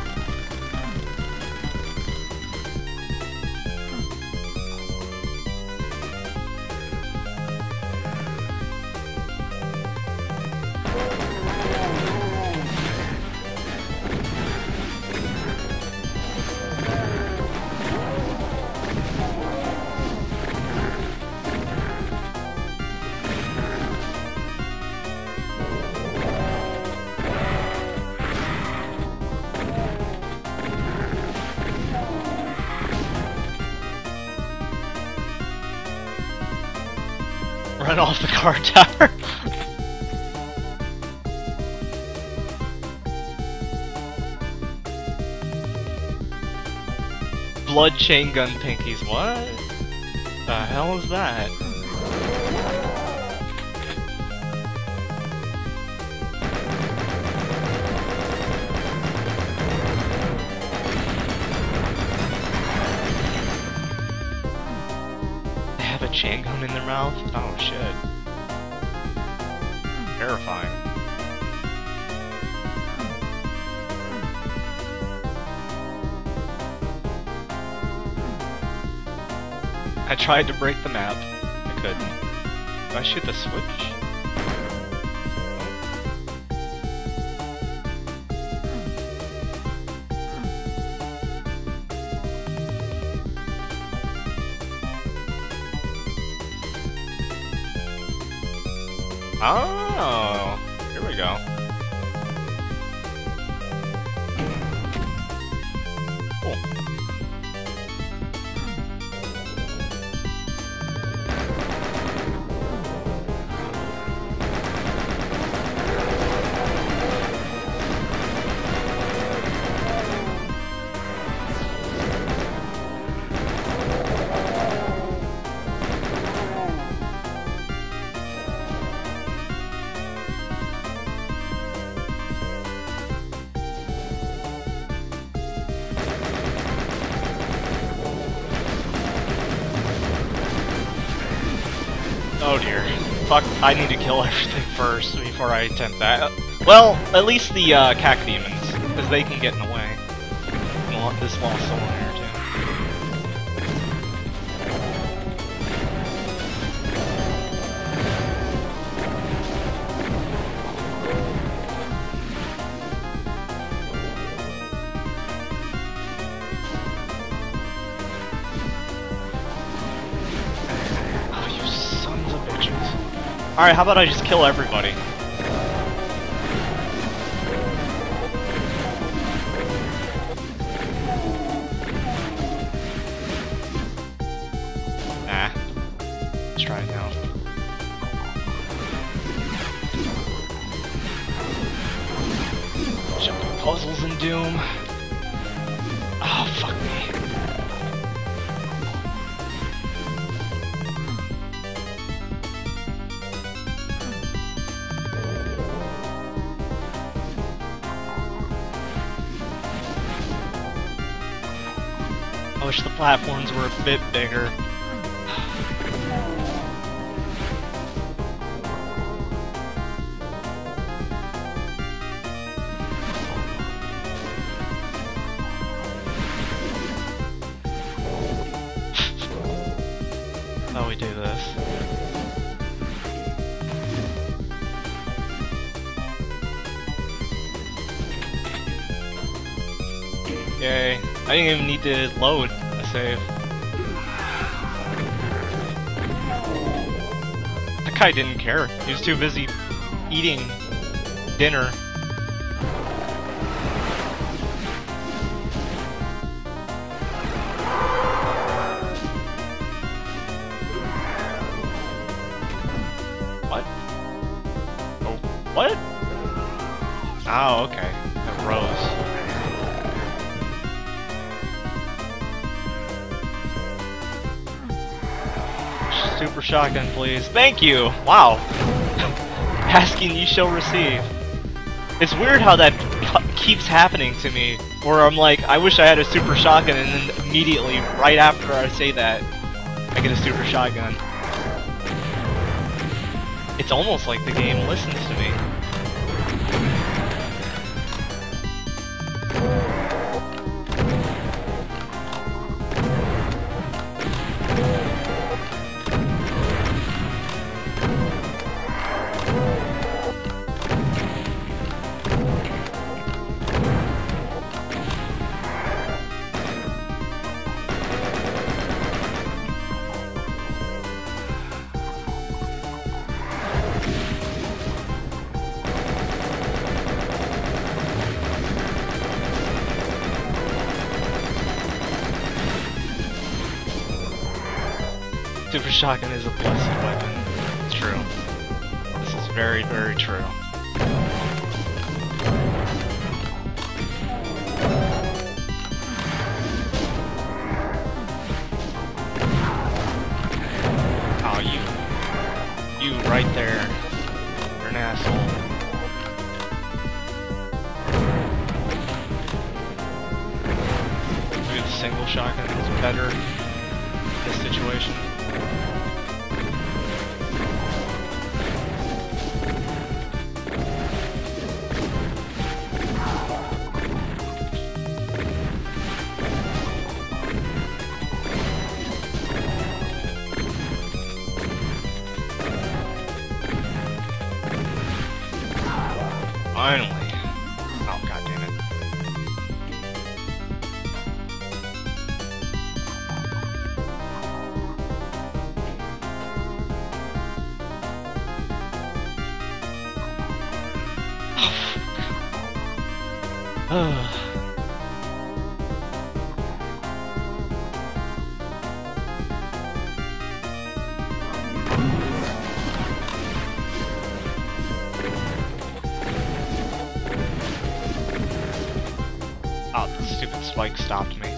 Run off the guard tower. Blood chain gun pinkies. What the hell is that? They have a chain gun in their mouth? Oh shit. Terrifying. I tried to break the map. I couldn't. Did I shoot the switch? Oh, here we go. Cool. Oh dear. Fuck, I need to kill everything first before I attempt that. Well, at least the uh, cack demons, because they can get in the way. I want this lost soul in here too. Oh, you sons of bitches. Alright, how about I just kill everybody? Try it now. Jumping puzzles in Doom. Oh, fuck me. I wish the platforms were a bit bigger. How we do this? Yay. I didn't even need to load a save. That guy didn't care. He was too busy eating dinner. What? Oh, what? Oh, okay. That rose. Super shotgun, please. Thank you! Wow. Asking you shall receive. It's weird how that keeps happening to me. Where I'm like, I wish I had a super shotgun, and then immediately, right after I say that, I get a super shotgun. It's almost like the game listens to me. Super shotgun is a blessed weapon. It's true. This is very, very true. Oh, you. You right there. You're an asshole. Maybe the single shotgun is better in this situation. Finally. Oh, god damn it. Oh. Oh, the stupid spike stopped me.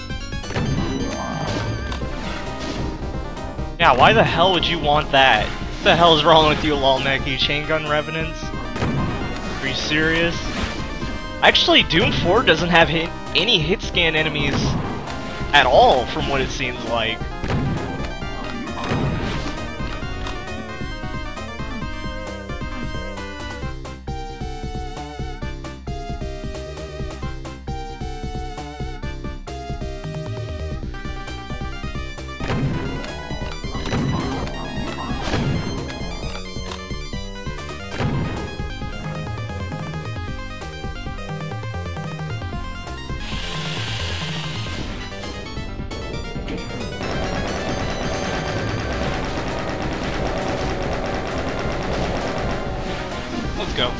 Yeah, why the hell would you want that? What the hell is wrong with you, lolnecky? Chain gun revenants? Are you serious? Actually, Doom four doesn't have hit any hit scan enemies at all, from what it seems like. Let's go.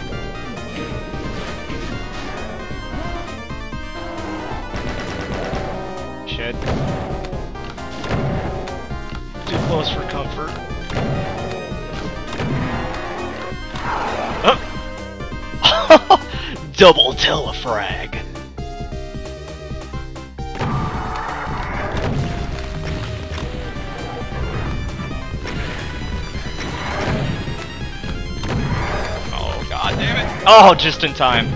Shit. Too close for comfort. Oh. Double telefrag. Oh, just in time.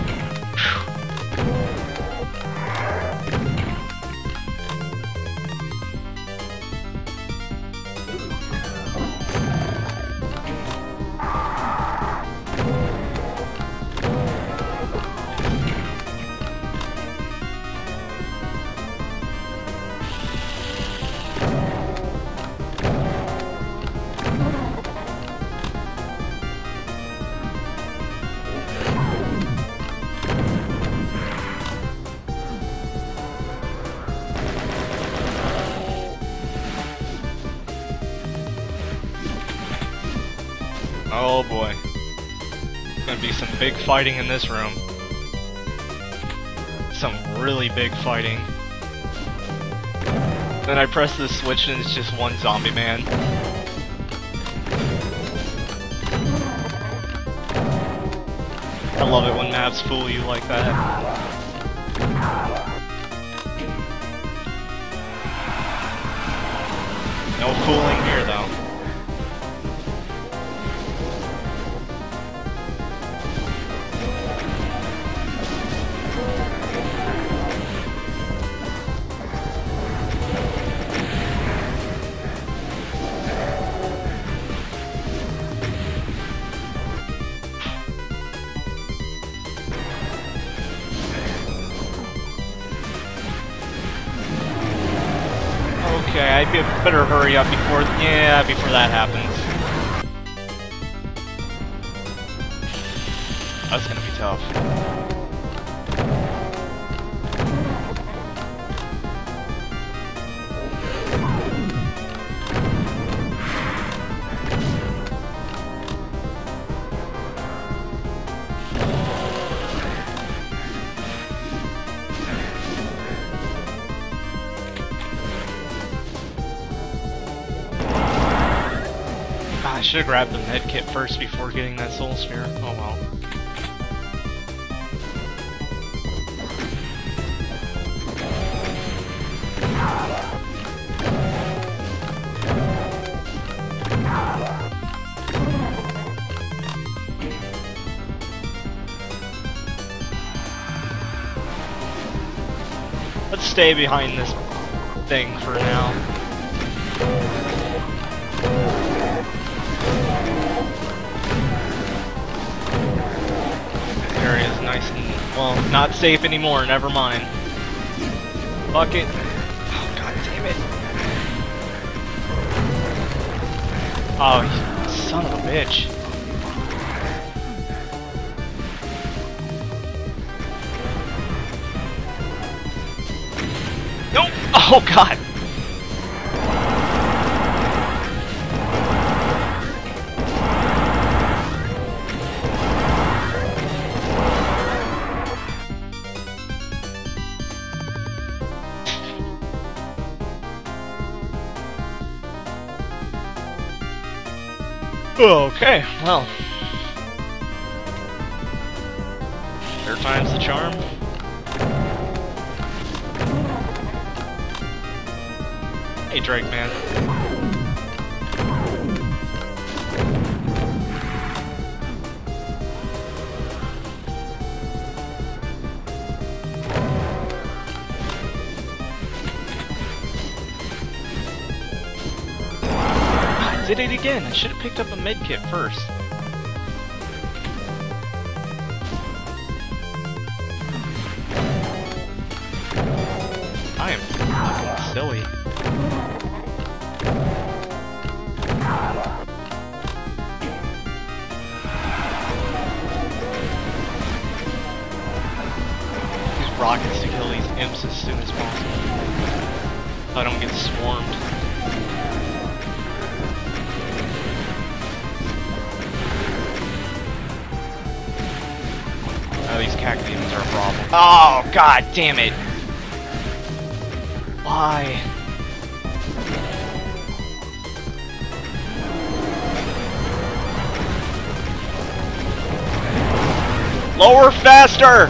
Oh boy. Gonna be some big fighting in this room. Some really big fighting. Then I press the switch and it's just one zombie man. I love it when maps fool you like that. No fooling here though. Okay, I better hurry up before, yeah, before that happens. That's gonna be tough. I should have grabbed the med kit first before getting that soul sphere. Oh well. Let's stay behind this thing for now. Area's nice and, well, not safe anymore, never mind. Fuck it. Oh, god damn it. Oh, you son of a bitch. Nope! Oh god! Okay, well. Third time's the charm. Hey, Drake, man. Did it again! I should have picked up a medkit first. I am fucking silly. Use rockets to kill these imps as soon as possible. So I don't get swarmed. Oh, these cactus are a problem. Oh, god damn it! Why? Lower faster!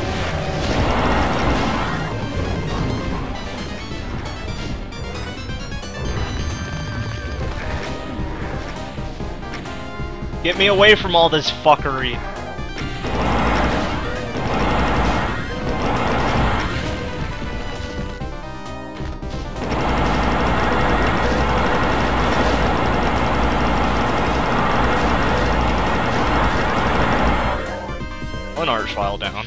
Get me away from all this fuckery. One arch file down.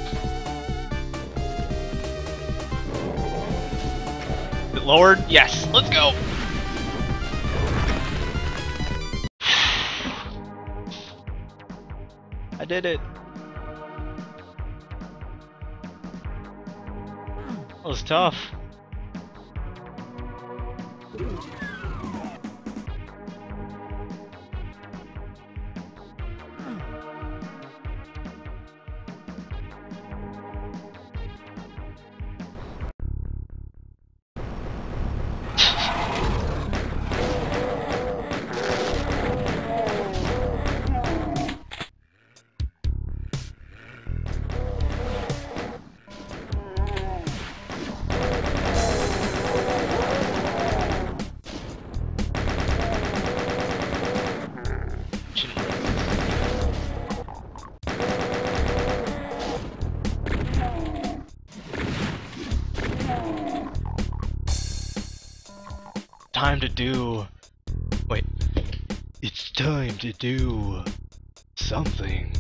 Is it lowered? Yes, let's go! I did it. That was tough. Time to do... Wait. It's time to do... something.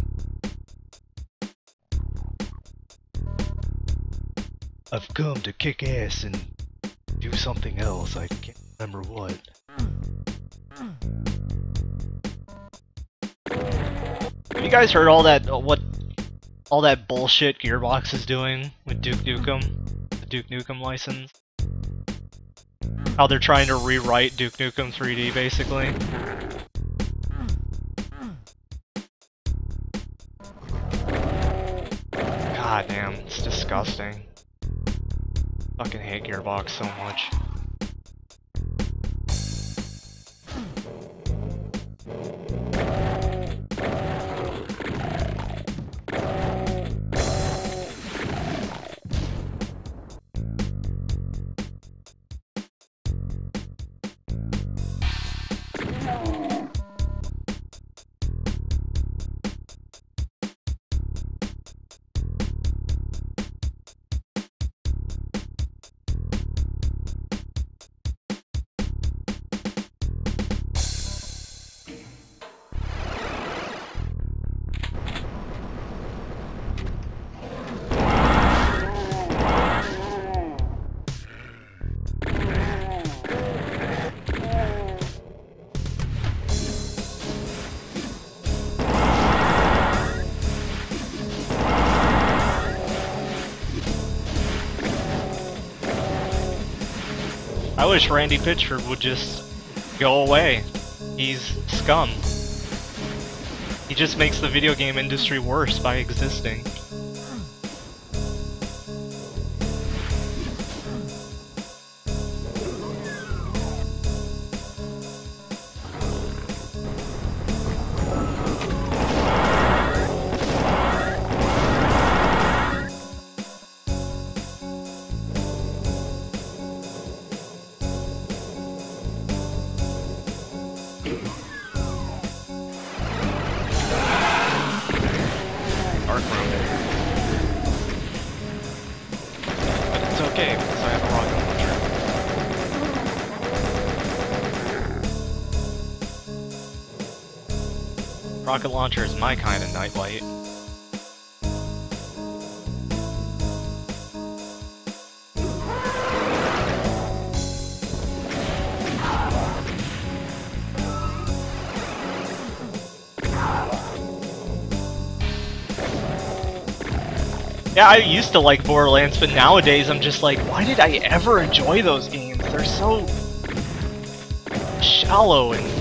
I've come to kick ass and do something else. I can't remember what. Have you guys heard all that, uh, what, all that bullshit Gearbox is doing with Duke Nukem? The Duke Nukem license? How they're trying to rewrite Duke Nukem three D, basically. God damn, it's disgusting. Fucking hate Gearbox so much. I wish Randy Pitchford would just go away. He's scum. He just makes the video game industry worse by existing. Arc room. Rocket launcher is my kind of nightlight. Yeah, I used to like Borderlands, but nowadays I'm just like, why did I ever enjoy those games? They're so shallow and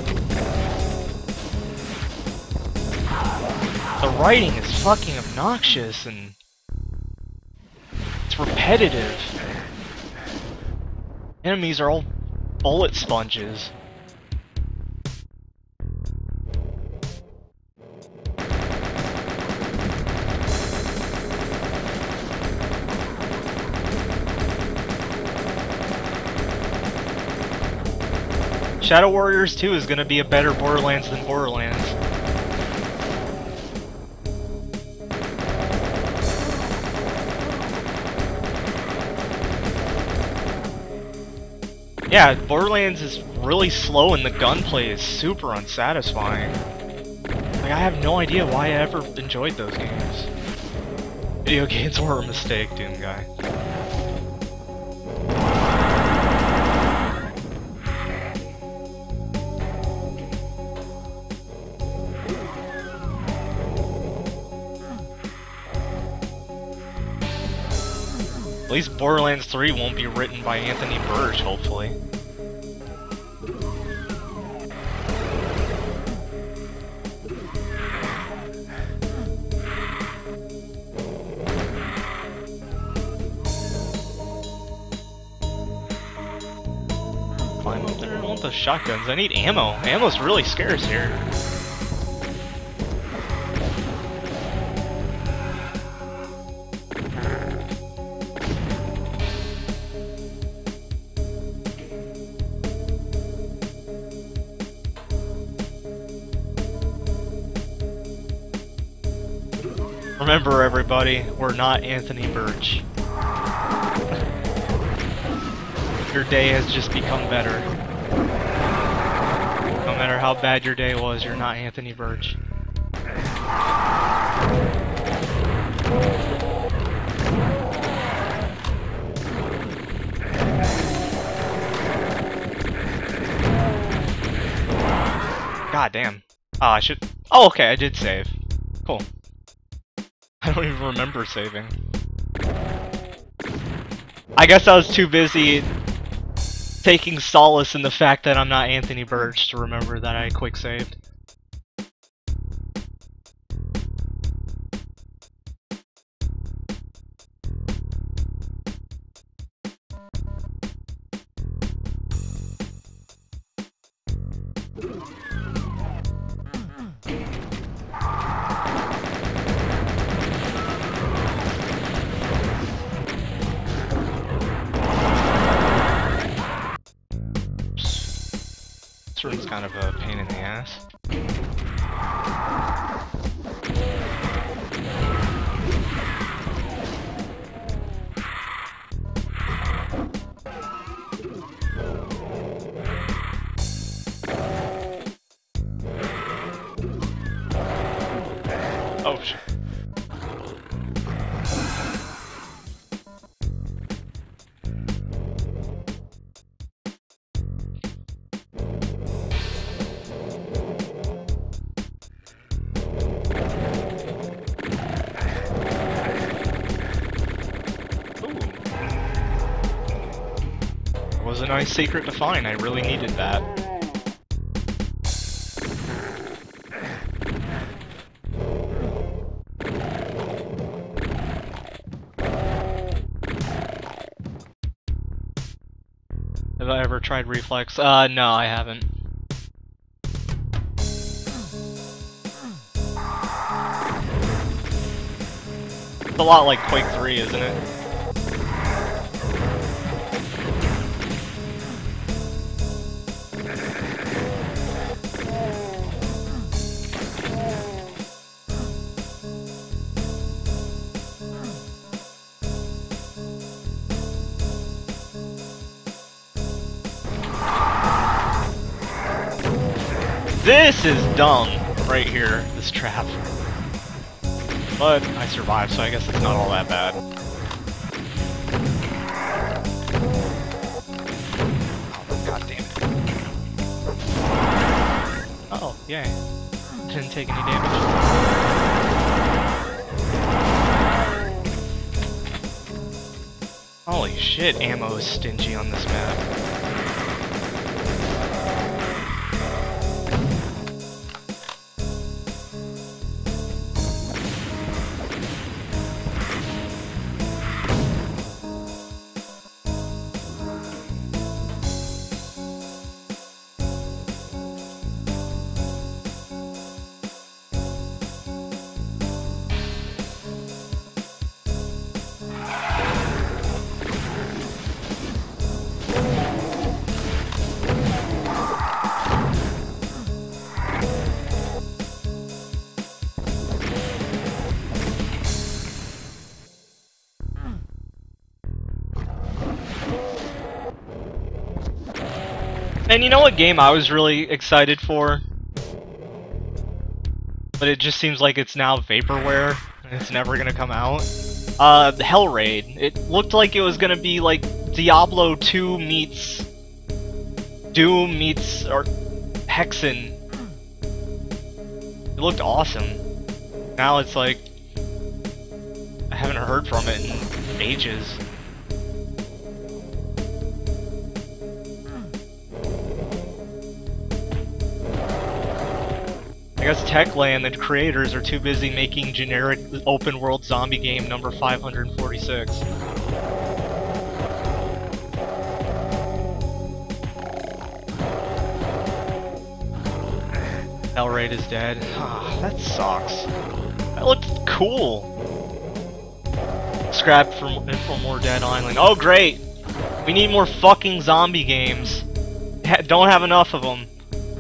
the writing is fucking obnoxious and it's repetitive. Enemies are all bullet sponges. Shadow Warriors two is gonna be a better Borderlands than Borderlands. Yeah, Borderlands is really slow and the gunplay is super unsatisfying. Like, I have no idea why I ever enjoyed those games. Video games were a mistake, Doom Guy. At least Borderlands three won't be written by Anthony Burge, hopefully. Climb up there, I want those shotguns. I need ammo. Ammo's really scarce here. Remember, everybody, we're not Anthony Burge. Your day has just become better. No matter how bad your day was, you're not Anthony Burge. God damn. Oh, I should... Oh, okay, I did save. Cool. I don't even remember saving. I guess I was too busy taking solace in the fact that I'm not Anthony Burge to remember that I quick saved. This room's kind of a pain in the ass. Oh shit. Was a nice secret to find. I really needed that. Have I ever tried Reflex? Uh, no, I haven't. It's a lot like Quake three, isn't it? This is dumb. right here, this trap. But I survived, so I guess it's not all that bad. Oh, god damn it. Oh, yay. Didn't take any damage. Holy shit, ammo is stingy on this map. And you know what game I was really excited for? But it just seems like it's now vaporware, and it's never gonna come out. Uh, the Hell Raid. It looked like it was gonna be like Diablo two meets Doom meets or Hexen. It looked awesome. Now it's like I haven't heard from it in ages. I guess Techland, the creators, are too busy making generic open-world zombie game number five hundred forty-six. Hell Raid is dead. Ah, that sucks. That looked cool. Scrapped for, for more Dead Island. Oh great! We need more fucking zombie games. Don't have enough of them.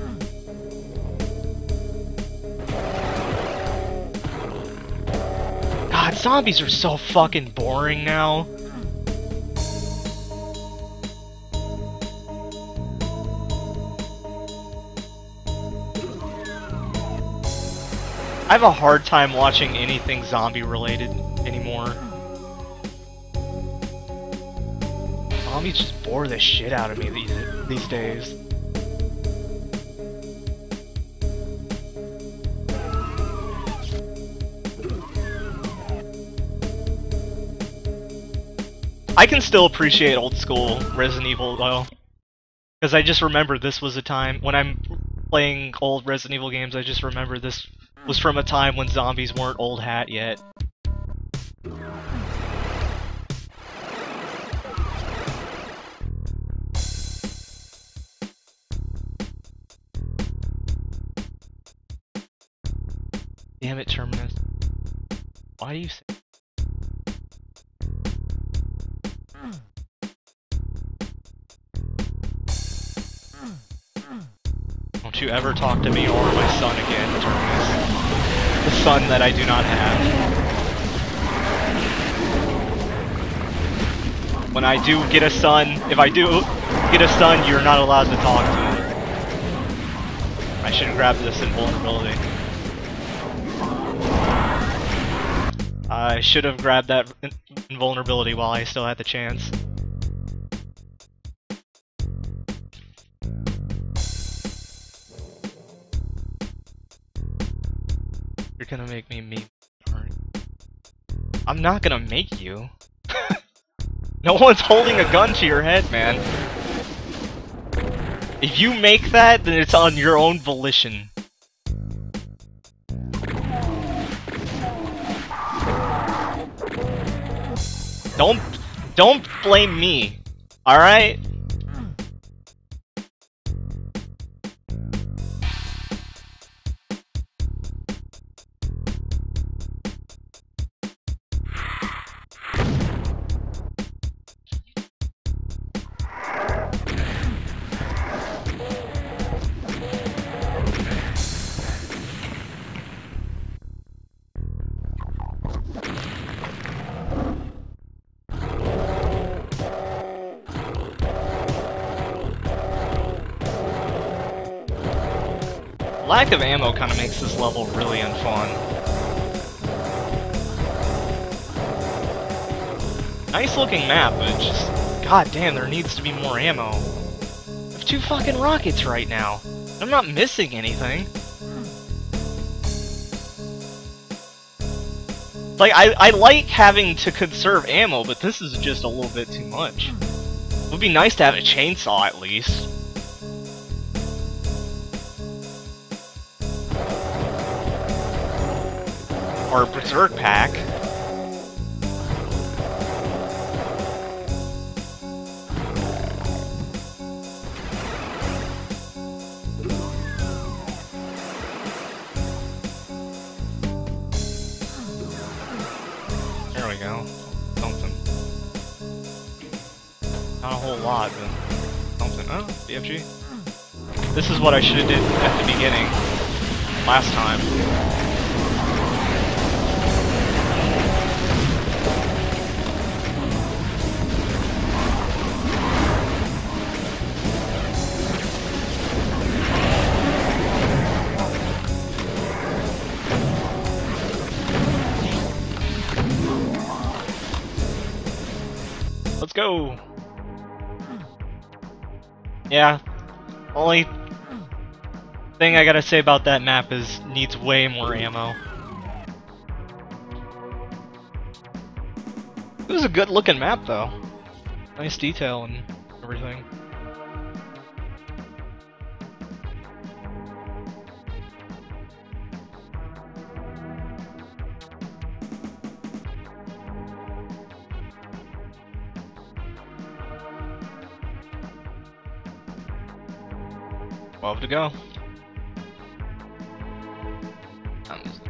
God, zombies are so fucking boring now. I have a hard time watching anything zombie related anymore. Zombies just bore the shit out of me these these days. I can still appreciate old school Resident Evil though, because I just remember this was a time when I'm playing old Resident Evil games. I just remember this was from a time when zombies weren't old hat yet. Damn it, Terminus. Why do you say? Don't you ever talk to me or my son again, Terminus. The son that I do not have. When I do get a son, if I do get a son, you're not allowed to talk to him. I should grab this invulnerability. I should have grabbed that invulnerability while I still had the chance. You're gonna make me meet. Alright. I'm not gonna make you. No one's holding a gun to your head, man. If you make that, then it's on your own volition. Don't, don't blame me, alright? Lack of ammo kind of makes this level really unfun. Nice looking map, but just, god damn, there needs to be more ammo. I have two fucking rockets right now. I'm not missing anything. Like, I, I like having to conserve ammo, but this is just a little bit too much. It would be nice to have a chainsaw at least. Or a berserk pack. There we go. Something. Not a whole lot, but something. Oh, B F G. This is what I should have did at the beginning. Last time. Let's go! Yeah, only thing I gotta say about that map is needs way more ammo. It was a good looking map though. Nice detail and everything. twelve to go. I'm just...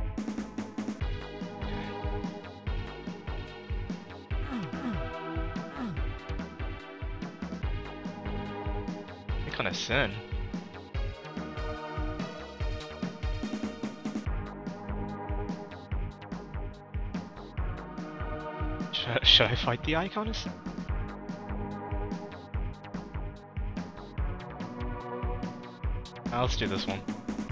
What kind of sin? Should, should I fight the Iconist? Now let's do this one.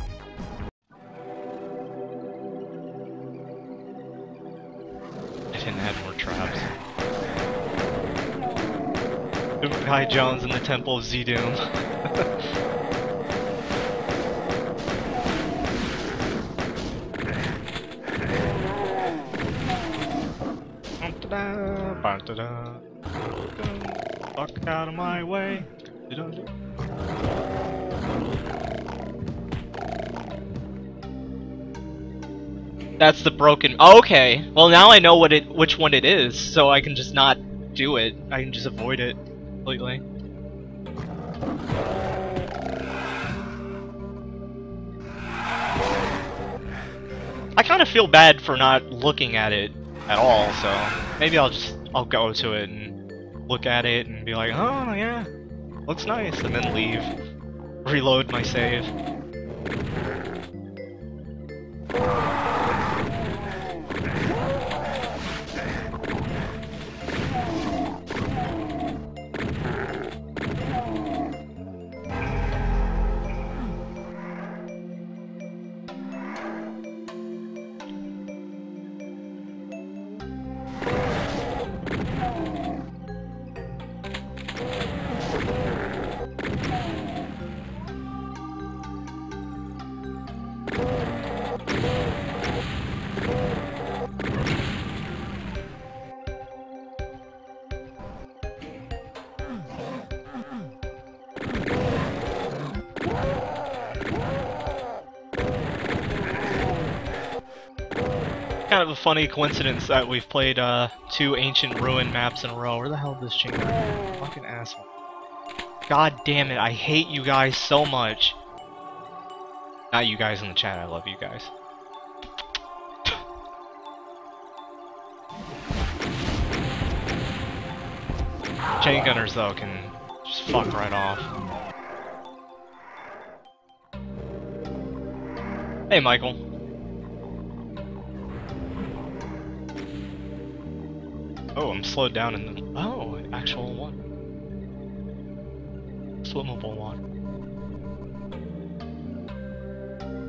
I didn't add more traps. Guy Jones in the Temple of Z-Doom. Fuck out of my way. That's the broken. Oh, okay. Well, now I know what it, which one it is, so I can just not do it. I can just avoid it completely. I kind of feel bad for not looking at it at all, so maybe I'll just I'll go to it and look at it and be like, oh yeah, looks nice, and then leave, reload my save. Kind of a funny coincidence that we've played uh, two Ancient Ruin maps in a row. Where the hell is this chamber? Fucking asshole. God damn it, I hate you guys so much. Not you guys in the chat, I love you guys. Chain gunners though can just fuck right off. Hey Michael. Oh, I'm slowed down in the... Oh, actual one. Swimmable one.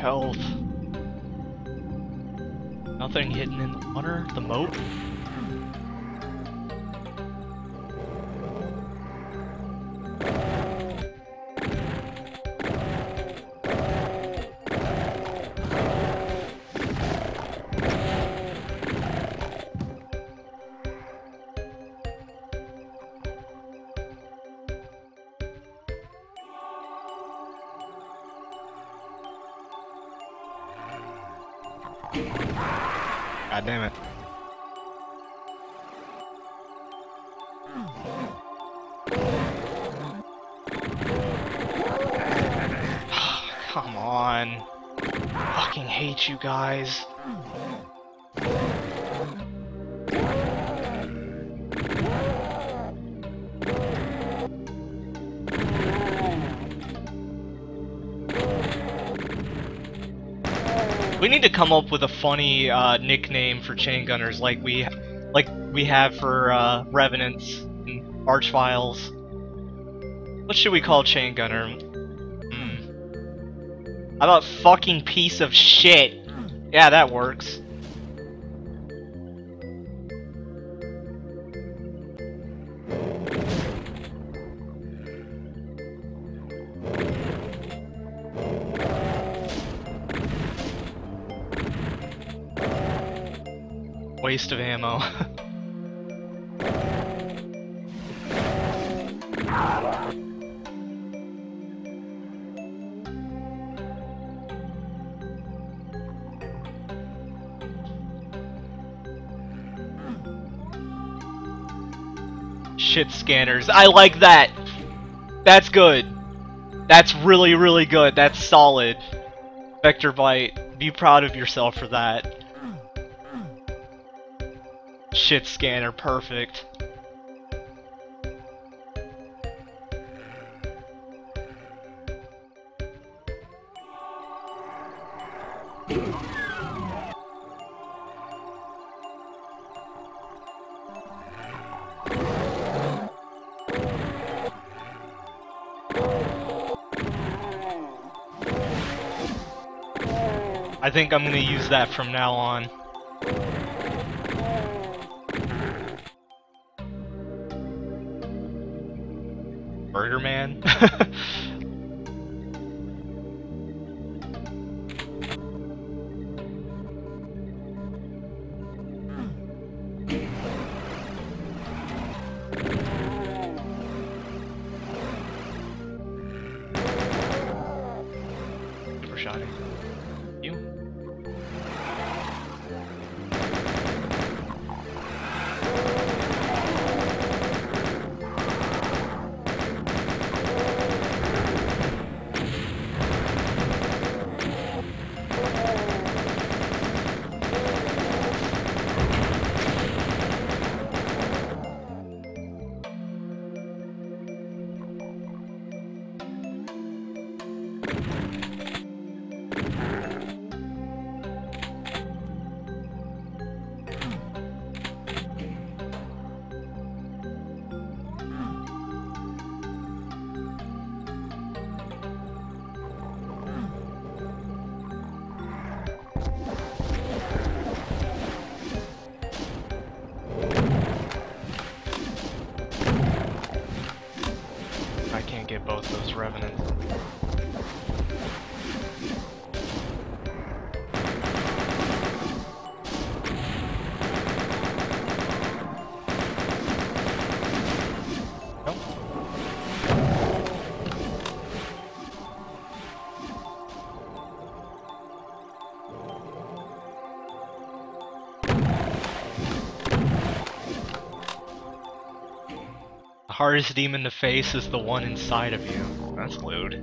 health. Nothing hidden in the water? The moat? God damn it. Come on. Fucking hate you guys. We need to come up with a funny uh, nickname for chain gunners, like we, like we have for uh, revenants and archviles. What should we call chain gunner? Hmm. How about fucking piece of shit? Yeah, that works. Waste of ammo. Shit scanners. I like that. That's good. That's really, really good. That's solid. Vector Bite, be proud of yourself for that. Shit scanner, perfect. I think I'm gonna use that from now on. Burger Man? Overshotting. You? I can't get both those revenants. The hardest demon to face is the one inside of you. That's lewd.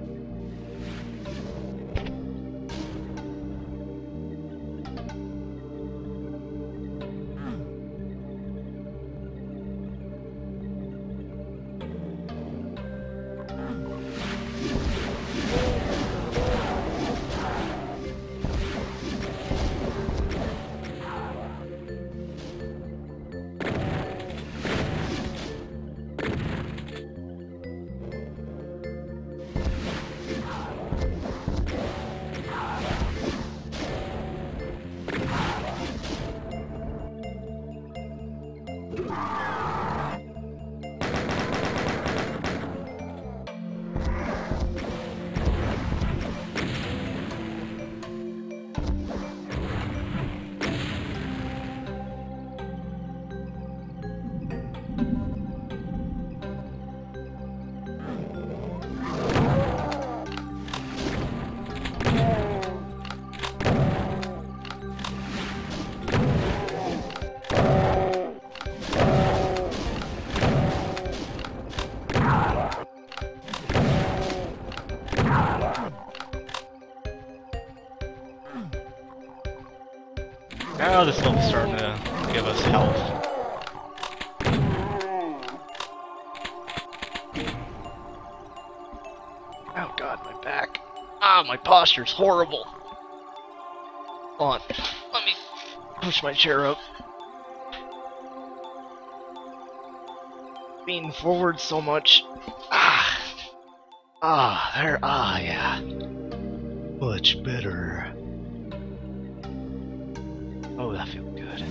Oh, this level's starting to give us health. Oh god, my back. Ah, my posture's horrible. Hold on. Let me push my chair up. Lean forward so much. Ah. Ah, there. Ah, yeah. Much better. Oh, that feels good.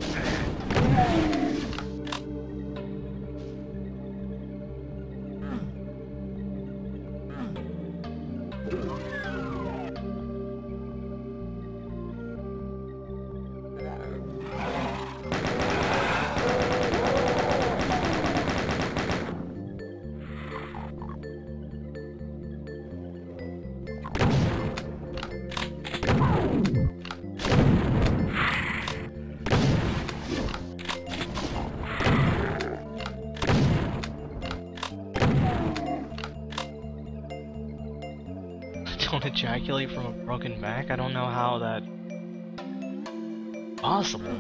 Don't ejaculate from a broken back? I don't know how that... possible.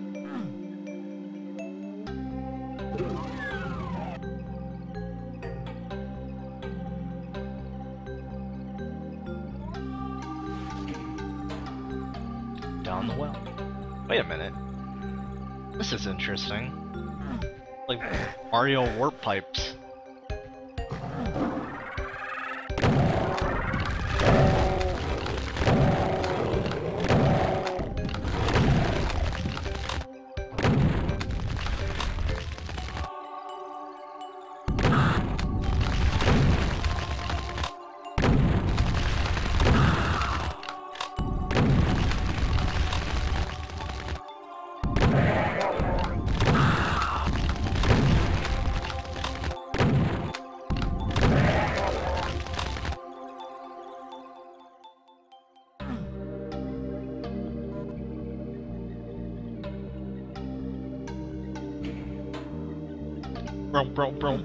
Down the well. Wait a minute. This is interesting. Like Mario warp pipes. Brum brum brum.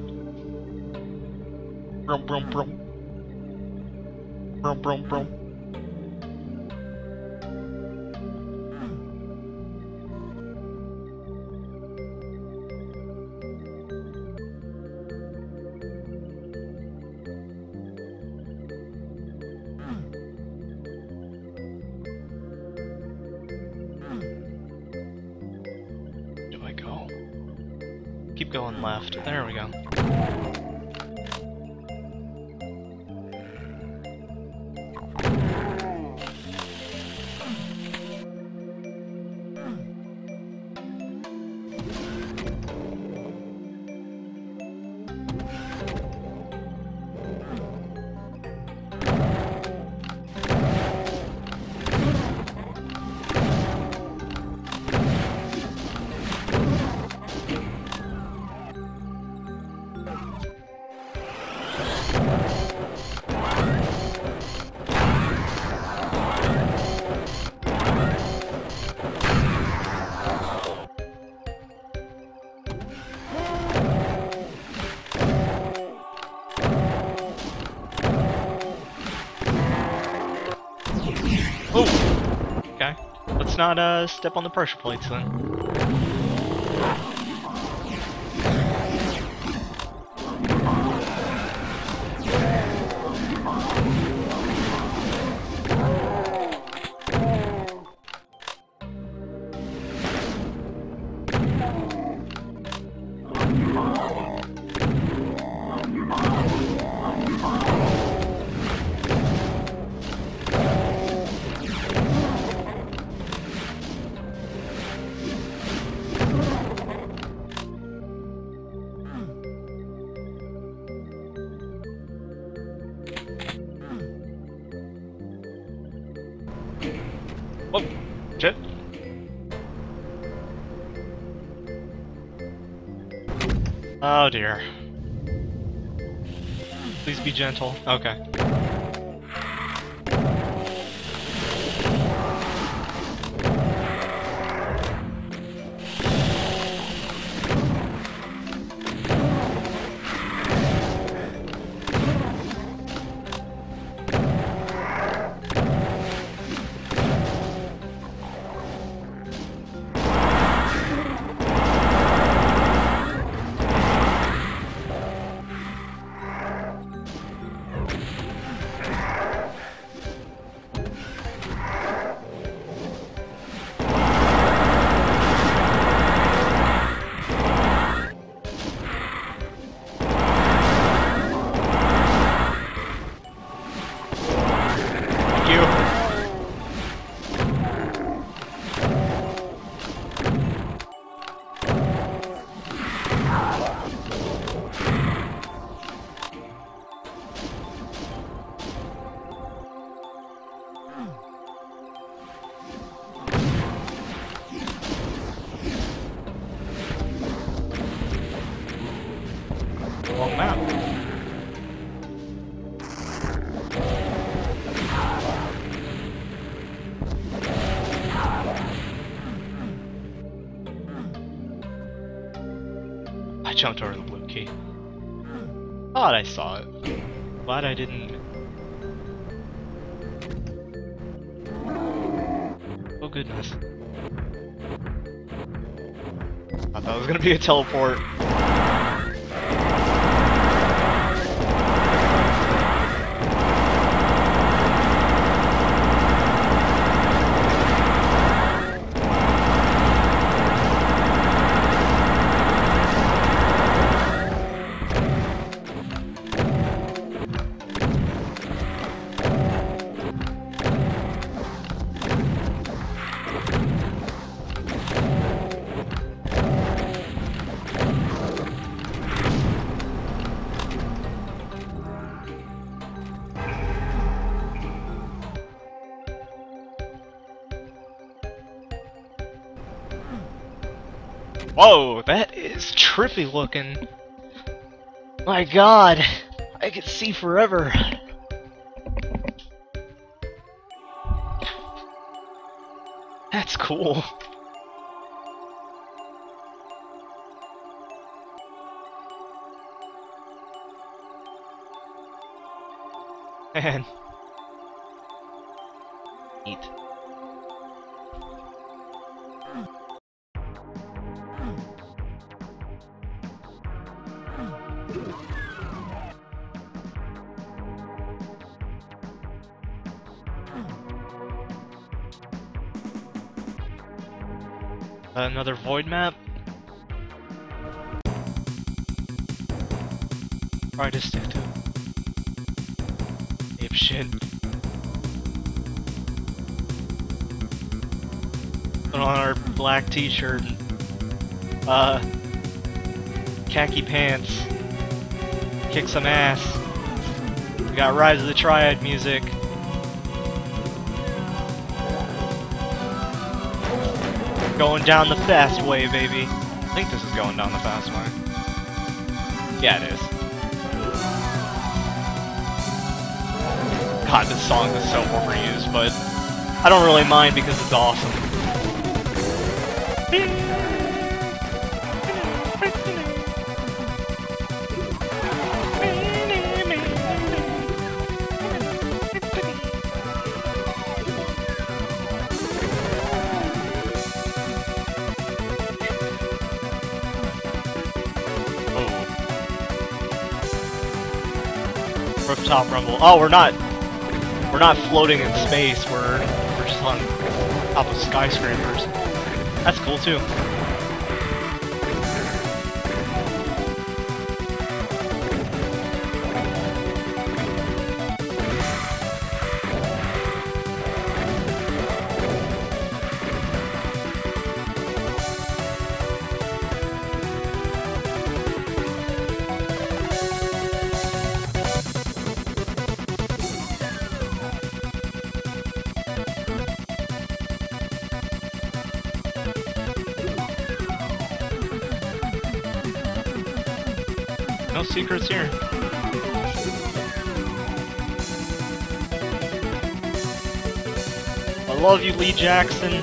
Brum brum brum. Brum brum brum. Do I go? Keep going left. There we go. Oh! Okay. Let's not uh, step on the pressure plates then. Oh, shit. Oh dear. Please be gentle. Okay. I jumped over the blue key. Thought I saw it. Glad I didn't. Oh goodness. I thought it was gonna be a teleport. Whoa, that is trippy looking. My god, I can see forever. That's cool. Man. Neat. Another void map. Try to stick to ape shit. Put on our black t-shirt and uh khaki pants. Kick some ass. We got Rise of the Triad music. Going down the fast way, baby. I think this is going down the fast way. Yeah, it is. God, this song is so overused, but I don't really mind because it's awesome. Rooftop rumble. Oh, we're not. We're not floating in space. We're we're just on top of skyscrapers. That's cool too. No secrets here. I love you, Lee Jackson.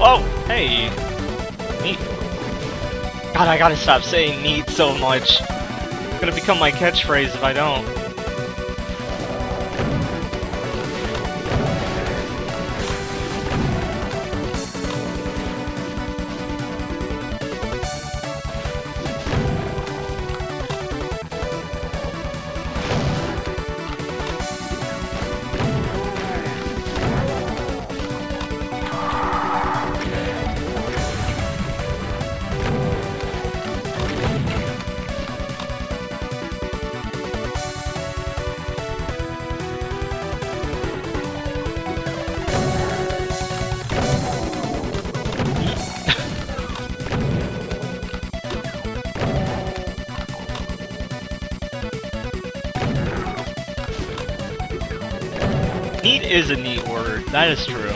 Oh, hey. Neat. God, I gotta stop saying neat so much. It's gonna become my catchphrase if I don't. Neat is a neat word, that is true.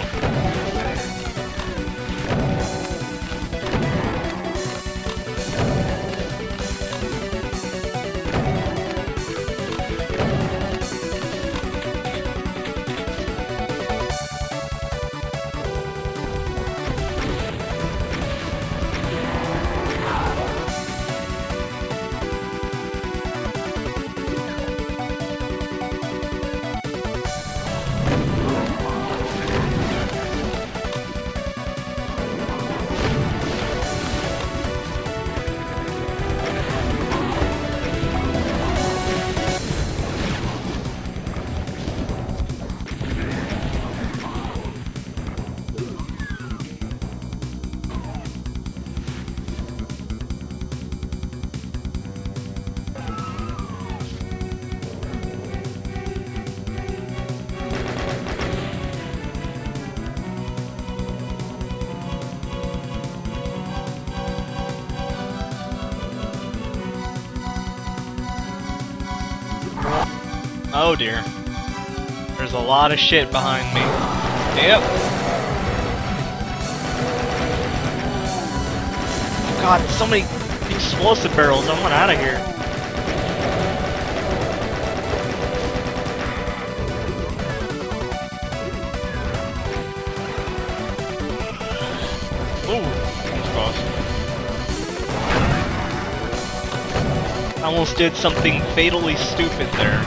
Oh dear. There's a lot of shit behind me. Yep. Oh god, so many explosive barrels. I want out of here. Ooh, that's close. I almost did something fatally stupid there.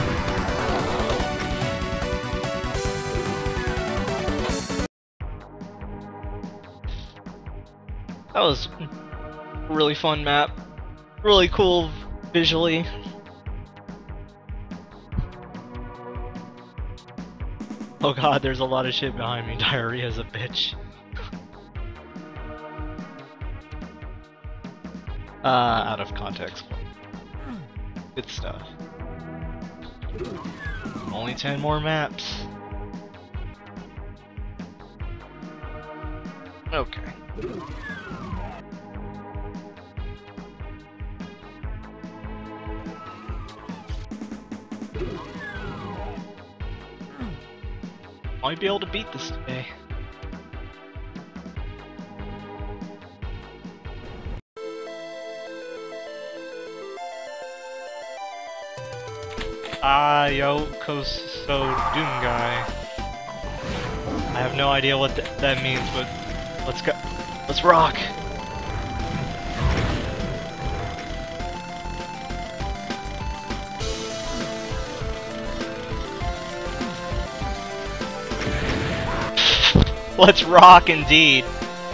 That was a really fun map. Really cool visually. Oh god, there's a lot of shit behind me. Diarrhea's a bitch. uh, out of context. Good stuff. Only ten more maps. Okay. Might be able to beat this today. Ah, yo, Koso Dungai. I have no idea what th that means, but let's go. Let's rock. Let's rock indeed.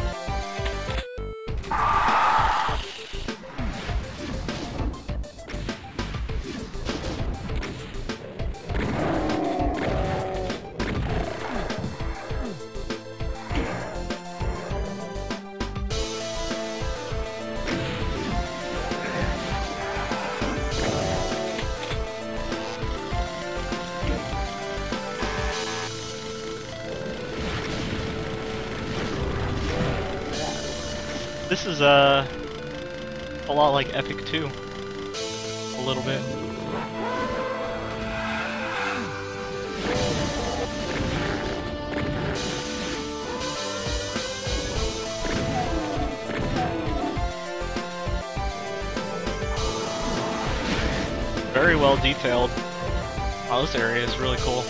This is uh, a lot like Epic two, a little bit. Very well detailed. Oh, this area is really cool.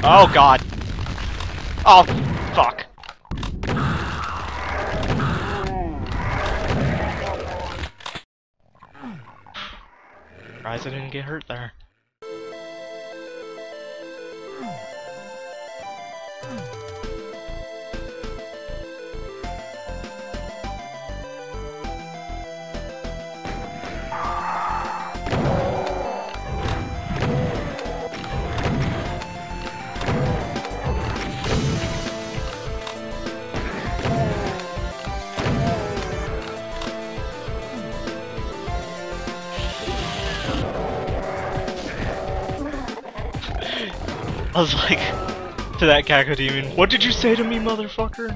Oh god. Oh, fuck. Surprised I didn't get hurt there. I was like, to that Cacodemon, what did you say to me, motherfucker?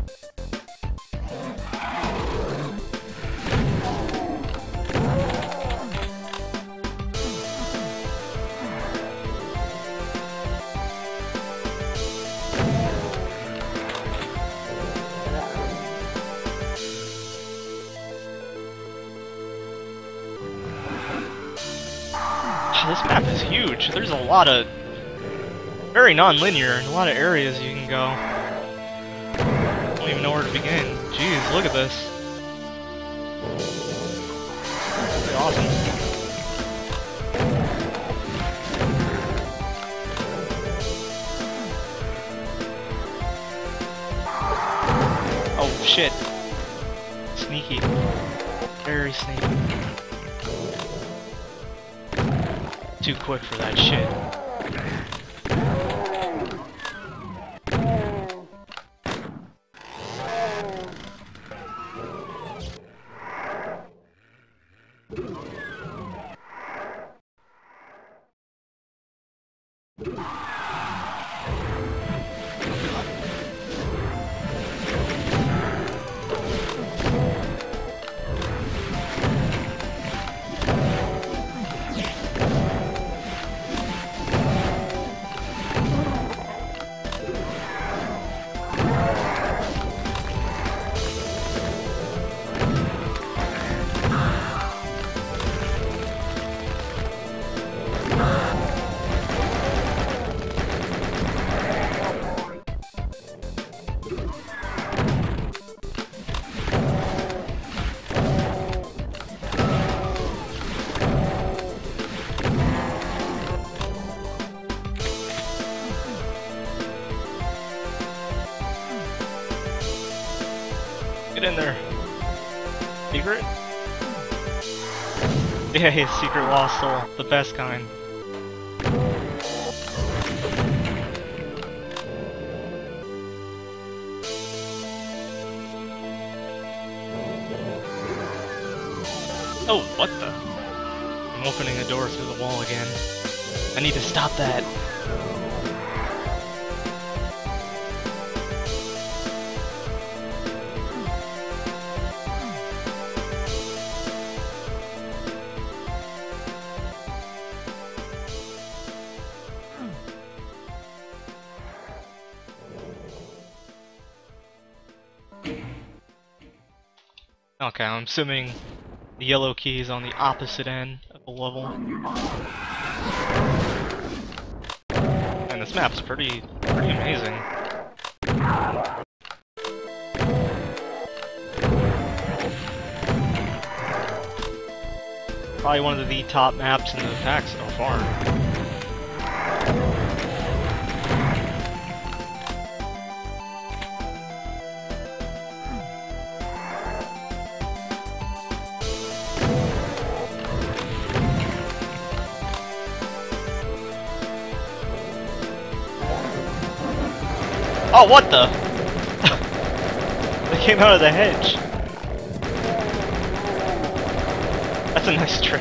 This map is huge. There's a lot of very non-linear, a lot of areas you can go. I don't even know where to begin. Jeez, look at this. Pretty awesome. Oh shit. Sneaky. Very sneaky. Too quick for that shit. Get in there. Secret? Yeah, his secret lost soul. The best kind. Oh, what the? I'm opening a door through the wall again. I need to stop that. Okay, I'm assuming the yellow key is on the opposite end of the level. And this map's pretty, pretty amazing. Probably one of the top maps in the pack so far. Oh, what the? They came out of the hedge. That's a nice trick.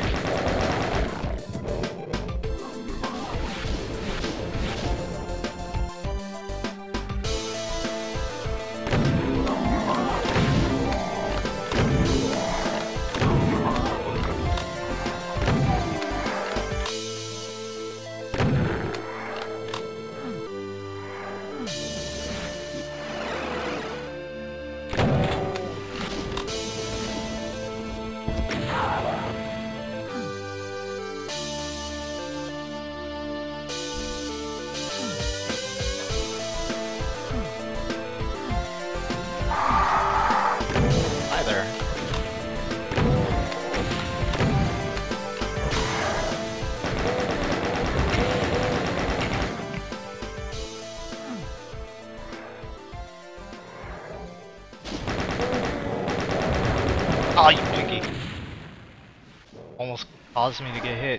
caused me to get hit.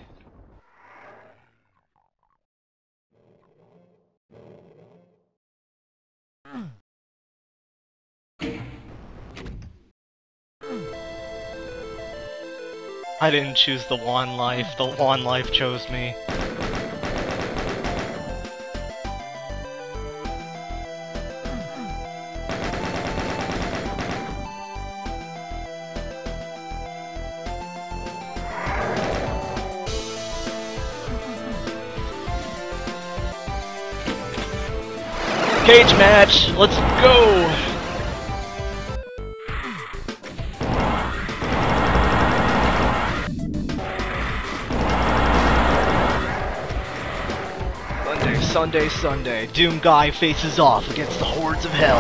I didn't choose the one life, the one life chose me. Cage match, let's go! Sunday, Sunday, Sunday. Doom Guy faces off against the hordes of hell.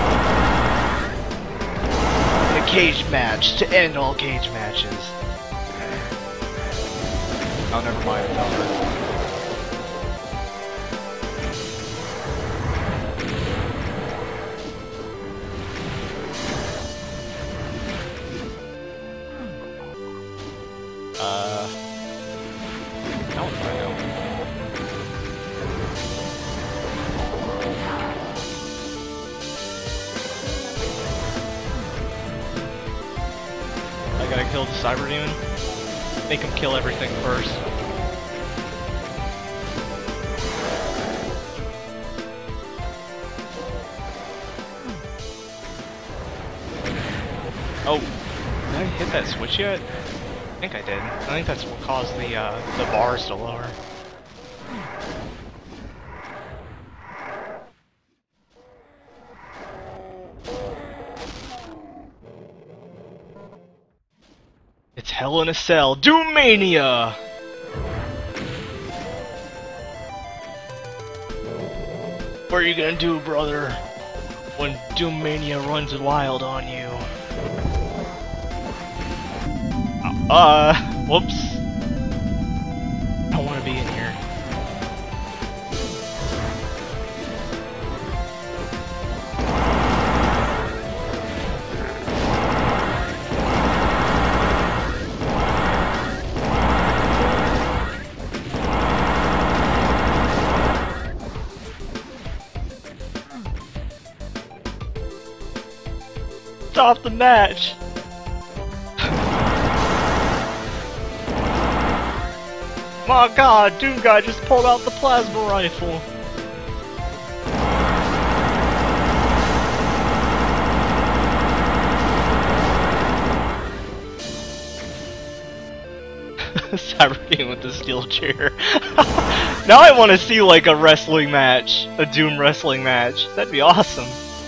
In a cage match to end all cage matches. Oh, never mind, it's over. Uh, that one's right out. I gotta kill the Cyber Demon. Make him kill everything first. Oh, did I hit that switch yet? I think I did. I think that's what caused the uh, the bars to lower. It's Hell in a Cell, Doommania! What are you gonna do, brother, when Doommania runs wild on you? Uh, whoops. I don't want to be in here. Stop the match! My god, Doom Guy just pulled out the plasma rifle. Cyber with the steel chair. Now I want to see like a wrestling match, a Doom wrestling match. That'd be awesome.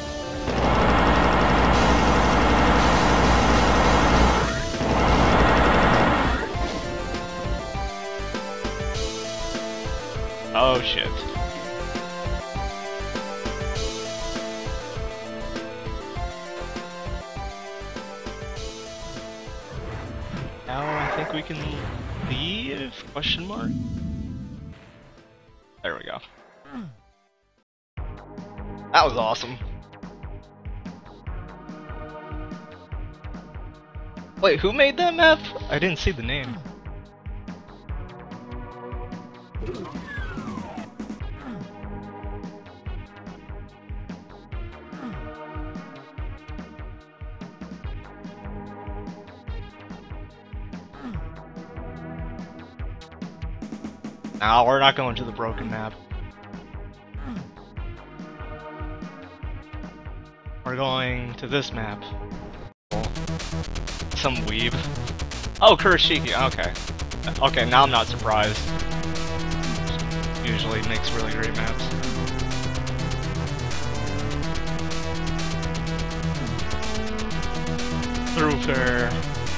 Oh shit. Now I think we can leave? Question mark? There we go. That was awesome. Wait, who made that map? I didn't see the name. No, we're not going to the broken map. We're going to this map. Some weeb. Oh, Kurashiki, okay. Okay, now I'm not surprised. Usually makes really great maps. Thoroughfare.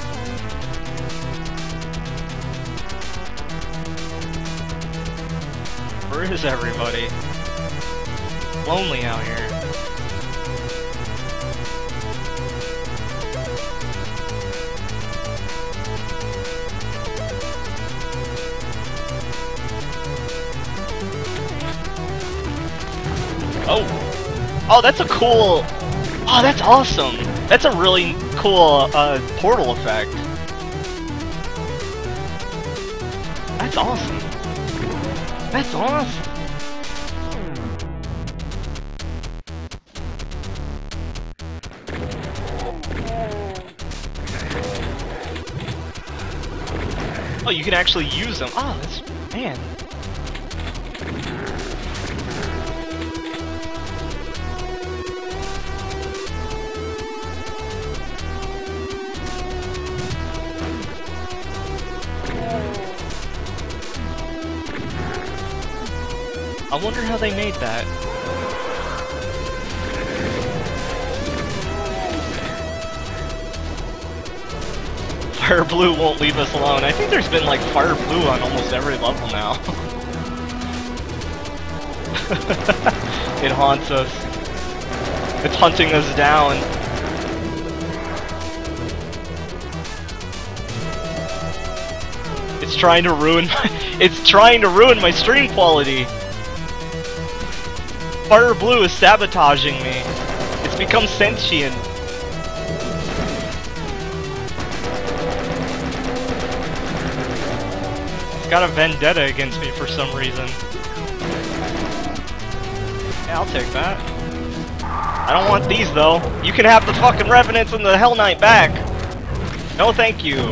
Where is everybody? Lonely out here. Oh! Oh, that's a cool... Oh, that's awesome! That's a really cool uh, portal effect. That's awesome. That's awesome. Oh, you can actually use them. Oh, that's... man. I wonder how they made that. Fire Blue won't leave us alone. I think there's been like Fire Blue on almost every level now. It haunts us. It's hunting us down. It's trying to ruin my... It's trying to ruin my stream quality. Fire Blue is sabotaging me. It's become sentient. It's got a vendetta against me for some reason. Yeah, I'll take that. I don't want these though. You can have the fucking Revenants and the Hell Knight back. No thank you.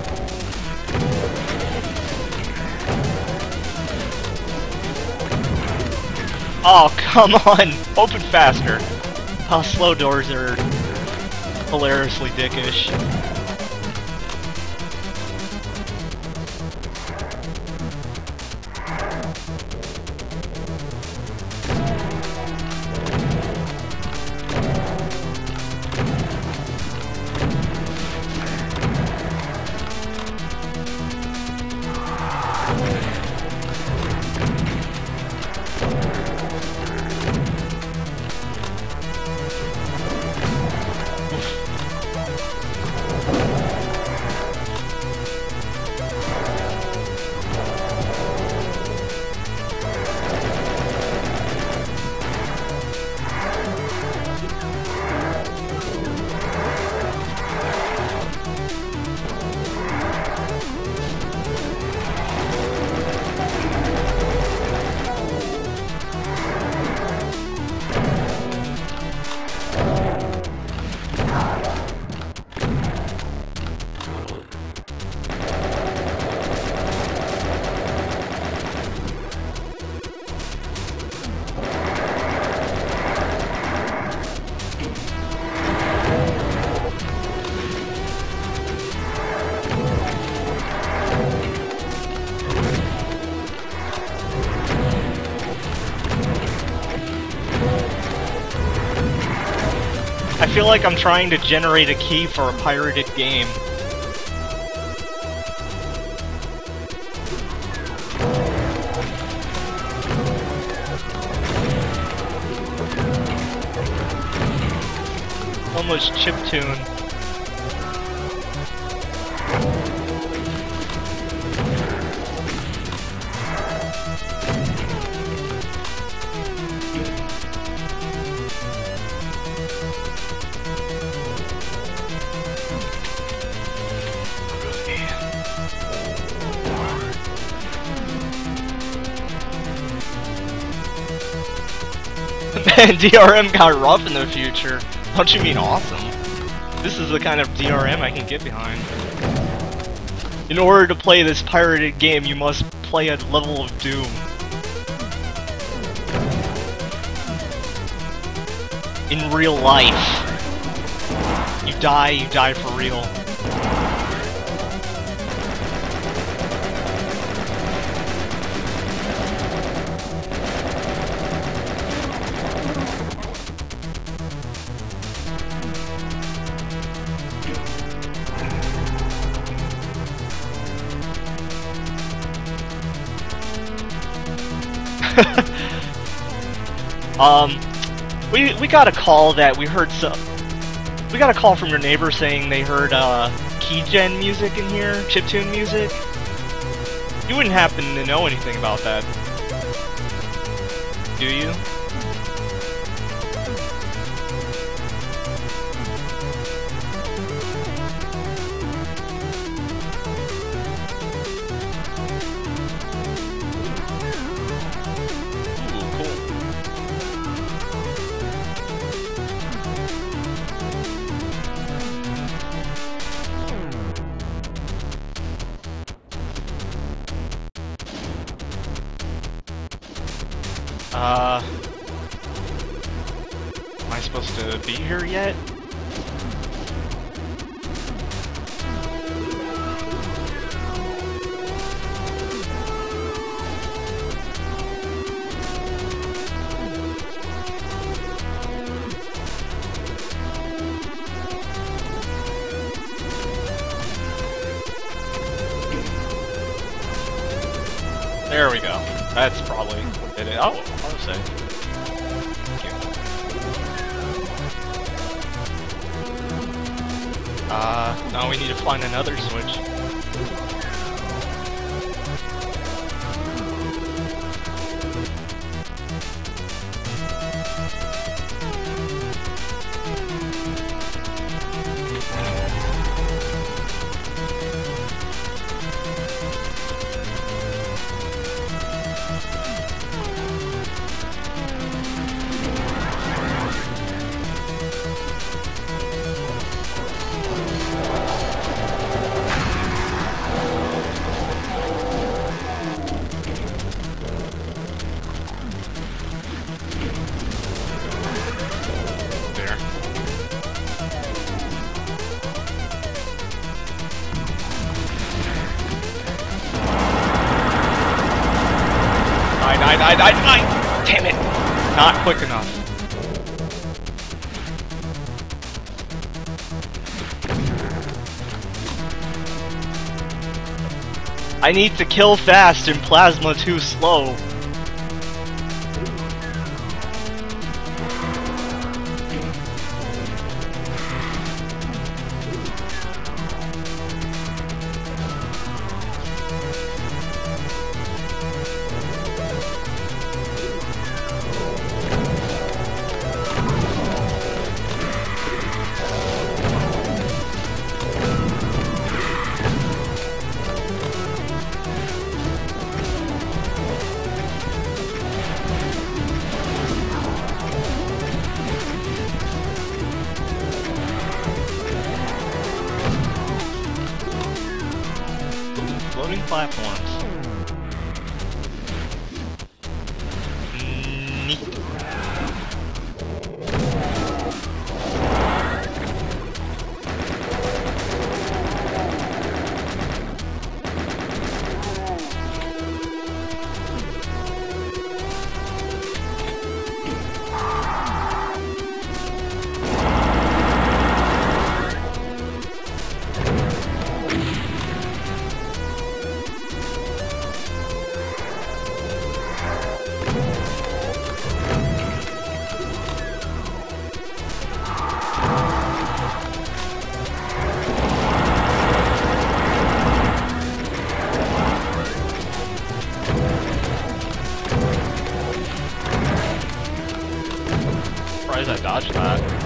Oh, come on! Open faster! Oh, slow doors are hilariously dickish. I feel like I'm trying to generate a key for a pirated game. Almost chiptune. Man, D R M got rough in the future. Don't you mean awesome? This is the kind of D R M I can get behind. In order to play this pirated game, you must play a level of Doom. In real life. You die, you die for real. um, we we got a call that we heard some. We got a call from your neighbor saying they heard uh, keygen music in here, chiptune music. You wouldn't happen to know anything about that, do you? Uh... Am I supposed to be here yet? There we go. That's probably what did it. Oh, I'll say. Uh, now we need to find another switch. I, I, I, I, damn it! Not quick enough. I need to kill fast and plasma too slow. Floating platforms. Neat. Surprised I dodged that.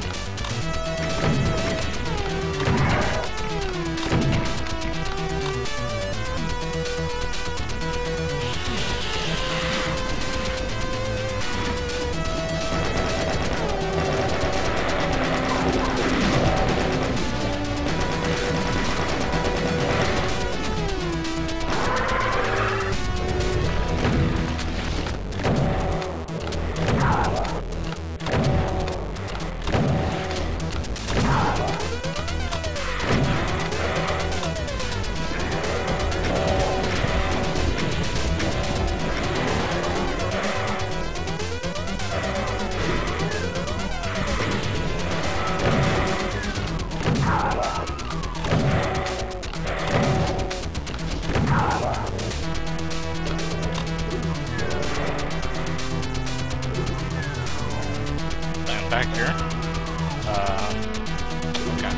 Back here. Uh, okay.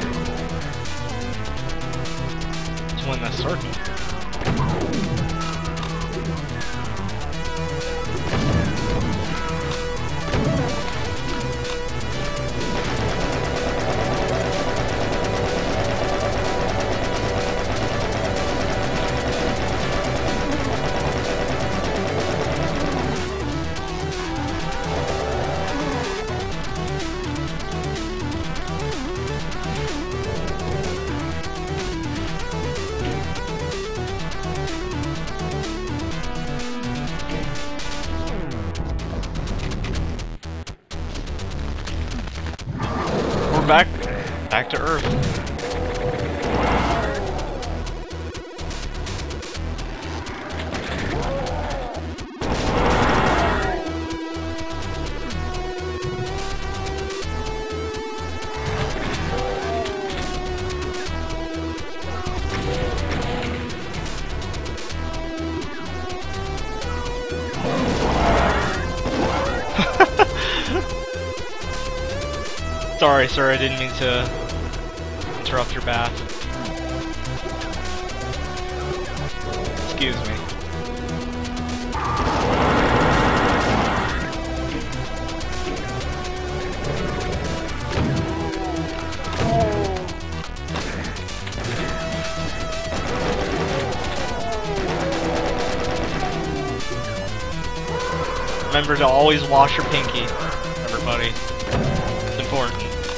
Let's win this circle. back, back to Earth. Sorry, sir, I didn't mean to interrupt your bath. Excuse me. Remember to always wash your pinky, everybody. It's important.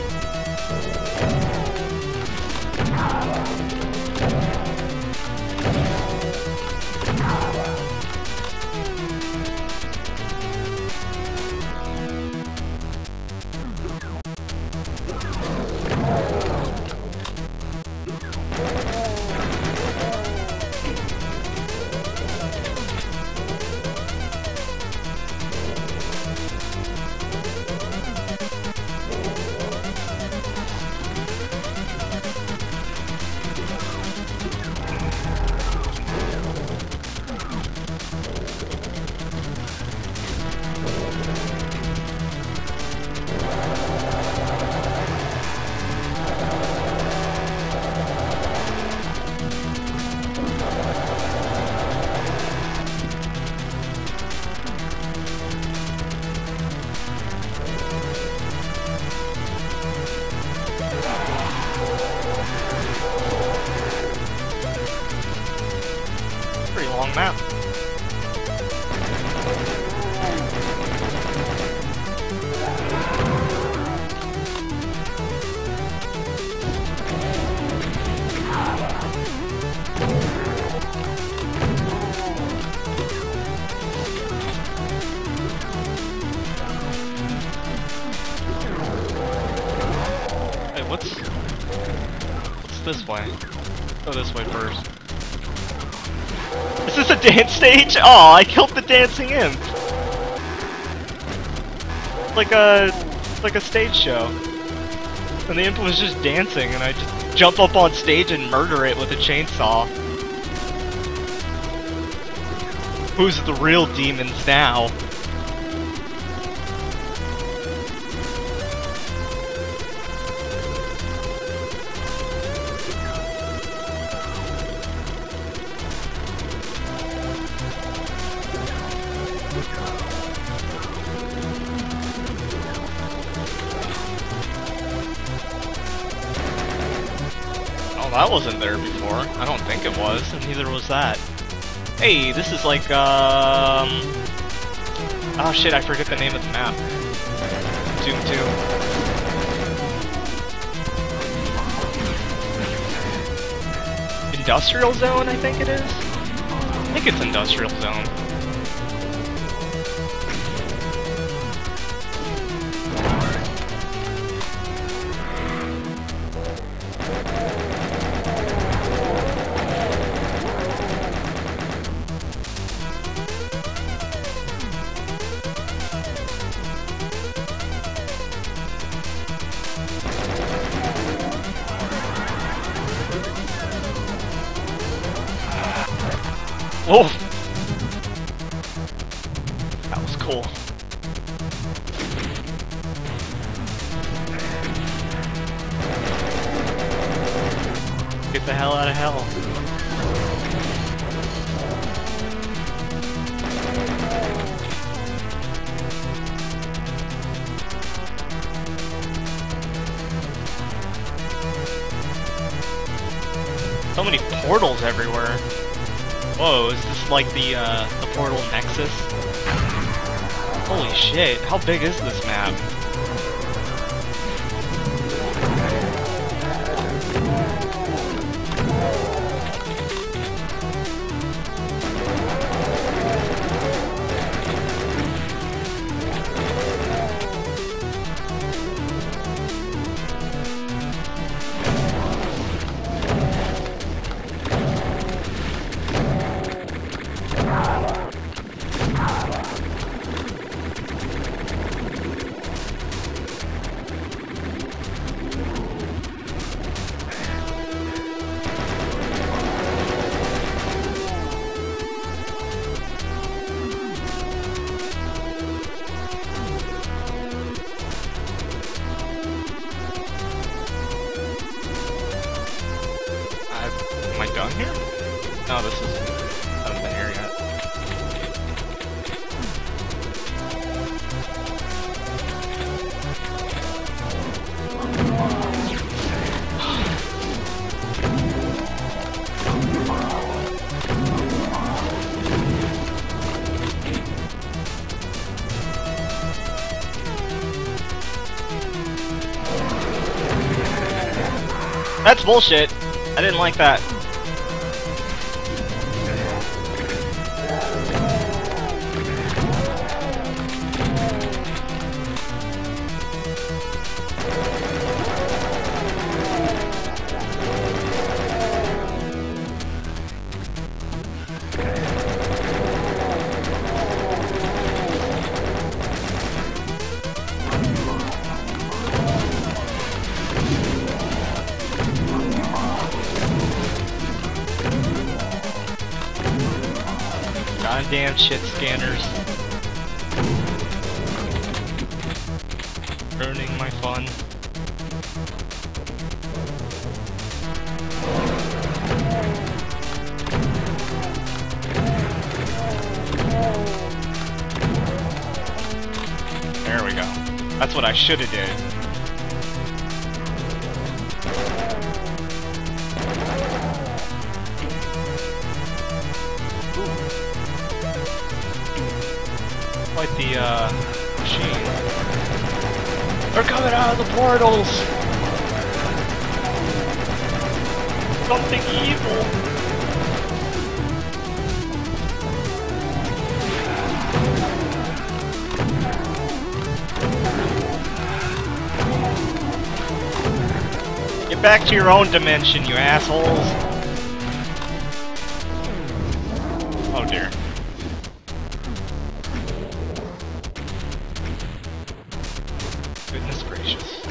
Long map. Hey, what's what's this way? Go this way first. Is this a dance stage? Oh, I killed the dancing imp! Like a... like a stage show. And the imp was just dancing, and I just jump up on stage and murder it with a chainsaw. Who's the real demons now? That wasn't there before. I don't think it was, and neither was that. Hey, this is like, um... oh shit, I forget the name of the map. Doom two. Industrial Zone, I think it is? I think it's Industrial Zone. Oh! That was cool. Get the hell out of hell. So many portals everywhere. Whoa, is this like the, uh, the Portal Nexus? Holy shit, how big is this map? That's bullshit. I didn't like that. Goddamn shit scanners. Ruining my fun. There we go. That's what I should have did. Quite the, uh, machine. They're coming out of the portals! Something evil! Get back to your own dimension, you assholes! Oh dear. Goodness gracious.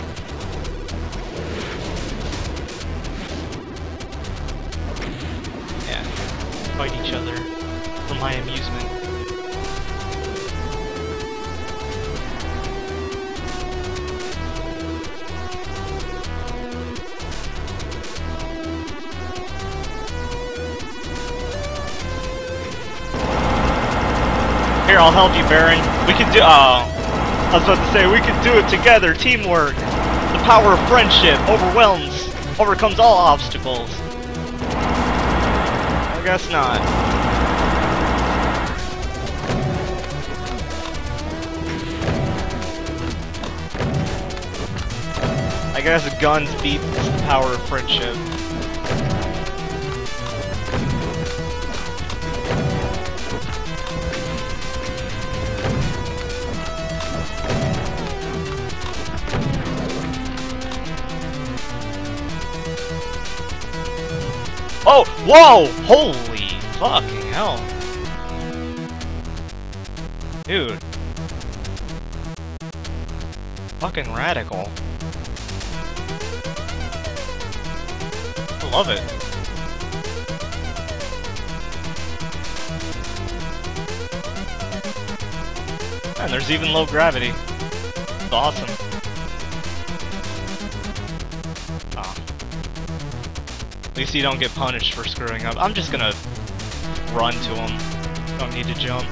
Yeah. Fight each other for my amusement. Here, I'll help you, Baron. We can do- oh. I was about to say, we can do it together, teamwork! The power of friendship overwhelms, overcomes all obstacles. I guess not. I guess guns beat the power of friendship. Oh! Whoa! Holy fucking hell. Dude. Fucking radical. I love it. And there's even low gravity. It's awesome. Ah. At least you don't get punished for screwing up. I'm just gonna run to him. Don't need to jump.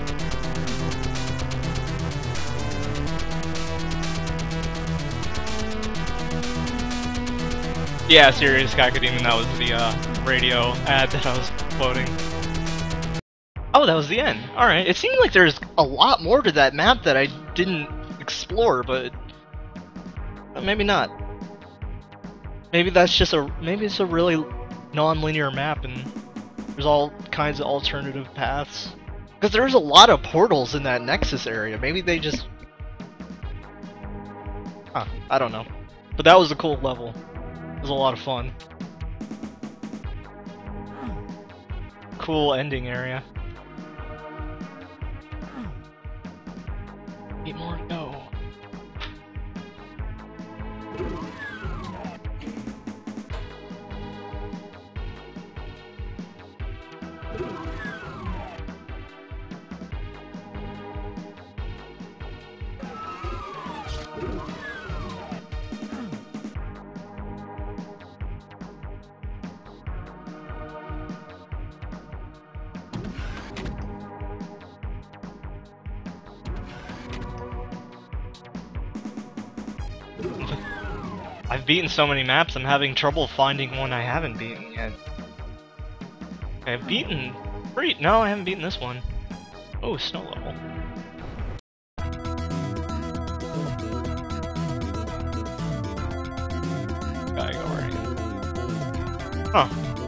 Yeah, serious Kakademon, that was the uh, radio ad that I was quoting. Oh, that was the end. Alright, it seemed like there's a lot more to that map that I didn't explore, but maybe not. Maybe that's just a, maybe it's a really non-linear map and there's all kinds of alternative paths. Because there's a lot of portals in that Nexus area, maybe they just... Huh, I don't know. But that was a cool level. It was a lot of fun. Cool ending area. Eight more to go. I've beaten so many maps, I'm having trouble finding one I haven't beaten yet. I've beaten... Three. No, I haven't beaten this one. Oh, snow level. Gotta go right here. Huh.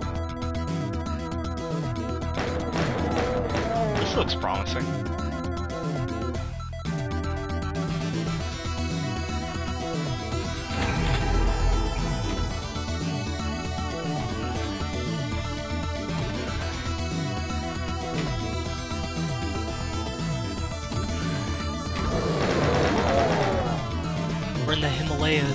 This looks promising. We're in the Himalayas.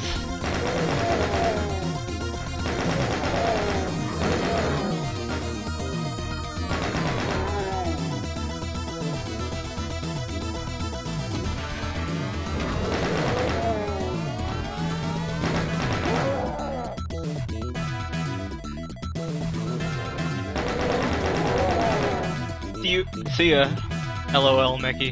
See you. See ya. LOL, Mickey.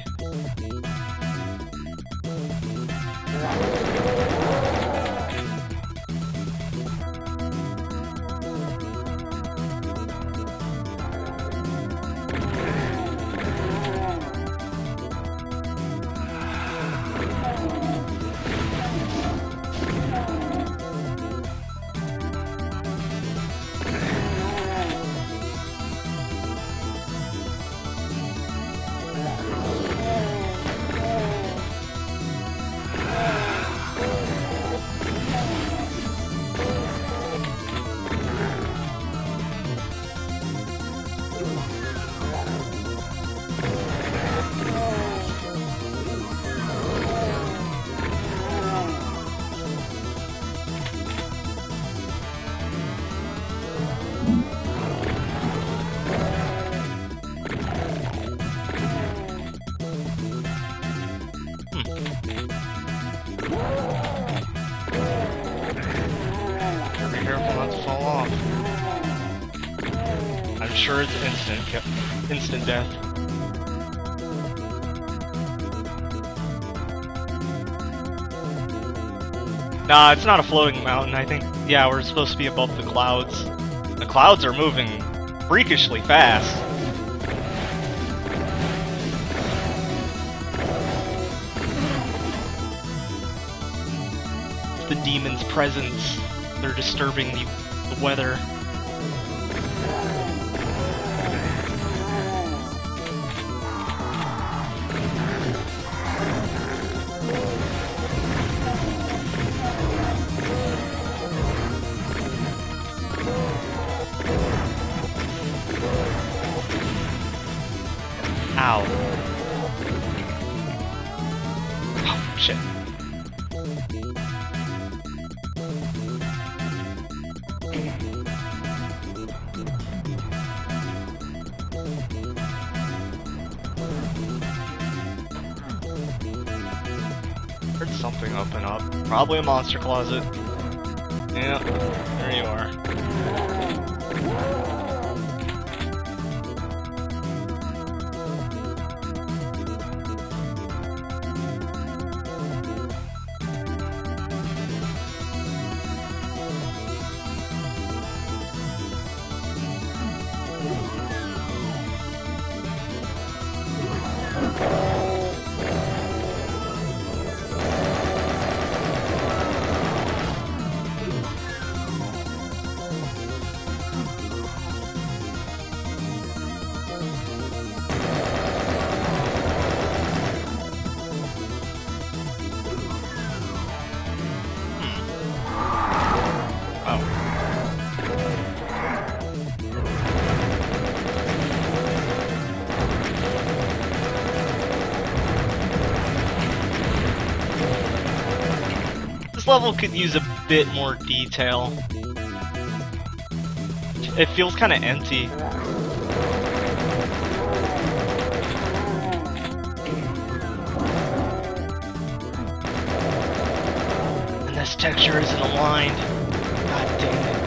I'm sure it's instant, instant death. Nah, it's not a floating mountain. I think, yeah, we're supposed to be above the clouds. The clouds are moving freakishly fast. It's the demon's presence. They're disturbing the, the weather. Ow. Oh, shit. Heard something open up. Probably a monster closet. Yeah, there you are. This level could use a bit more detail. It feels kind of empty. And this texture isn't aligned. God damn it.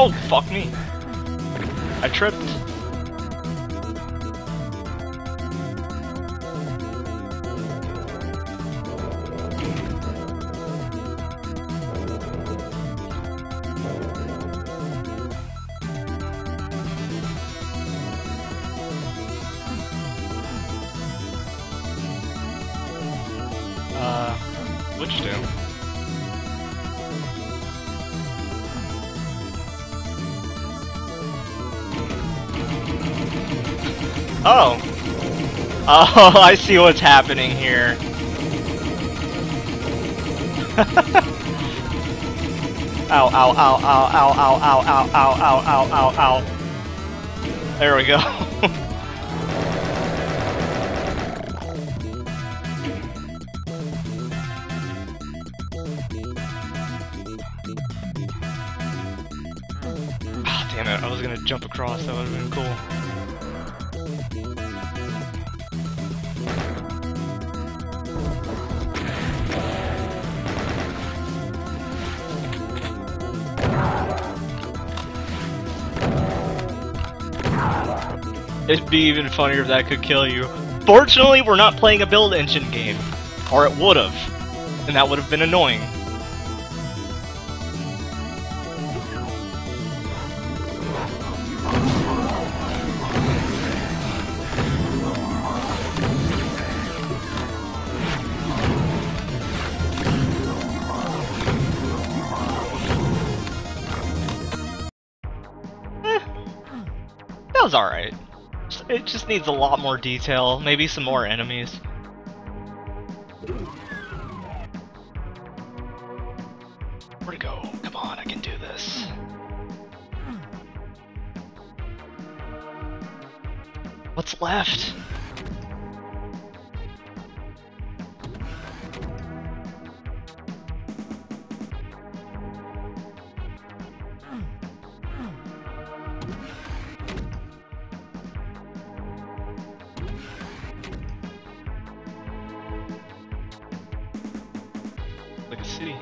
Oh, fuck me. I tripped. Uh, which do? Oh! Oh, I see what's happening here. Ow, ow, ow, ow, ow, ow, ow, ow, ow, ow, ow, ow, ow. There we go. Ah, damn it, I was gonna jump across, that would've been cool. It'd be even funnier if that could kill you. Fortunately, we're not playing a build engine game. Or it would've. And that would've been annoying. Eh, that was alright. It just needs a lot more detail, maybe some more enemies. Where'd it go? Come on, I can do this. What's left? Like a city.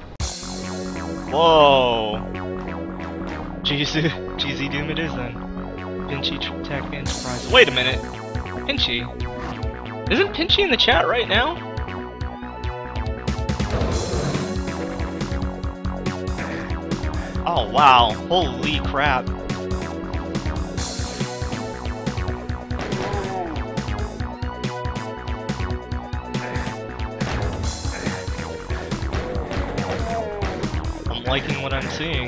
Whoa! Jeezy, Jeezy Doom it is then. Pinchy Tech Enterprise. Wait a minute! Pinchy? Isn't Pinchy in the chat right now? Oh wow, holy crap. I'm liking what I'm seeing.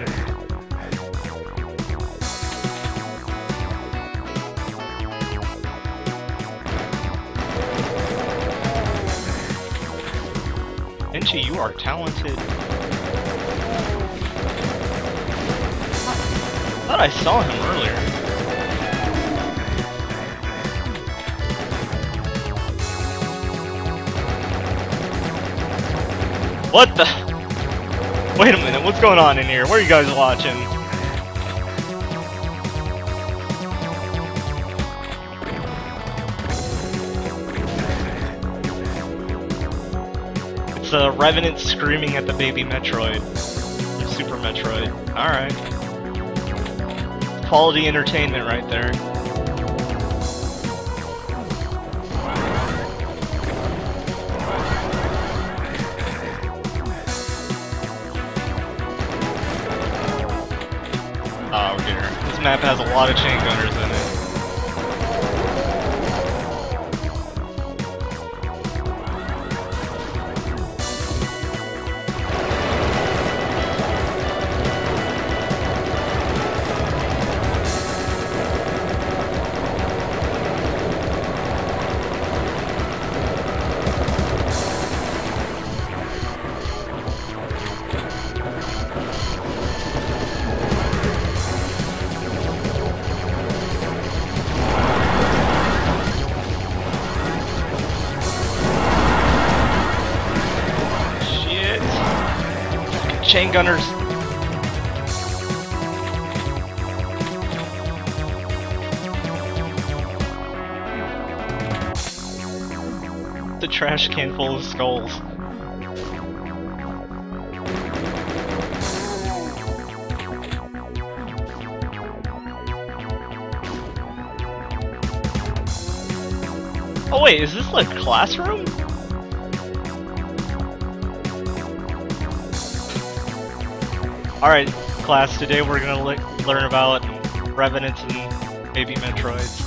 Pinchy, you are talented. I thought I saw him earlier. What the? Wait a minute, what's going on in here? What are you guys watching? It's a Revenant screaming at the baby Metroid. Super Metroid. Alright. Quality entertainment right there. Oh dear. This map has a lot of chain gunners in it. Chain gunners. The trash can full of skulls. Oh wait, is this like classroom? Alright, class, today we're gonna le learn about Revenants and baby Metroids.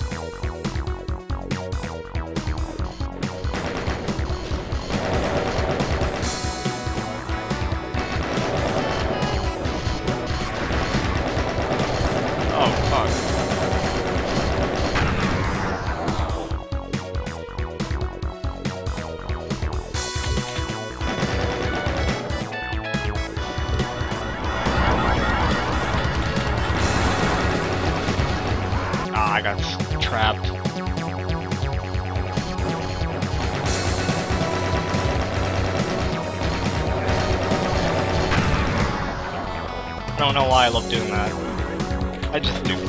Oh, fuck. I got trapped. I don't know why I love doing that. I just do.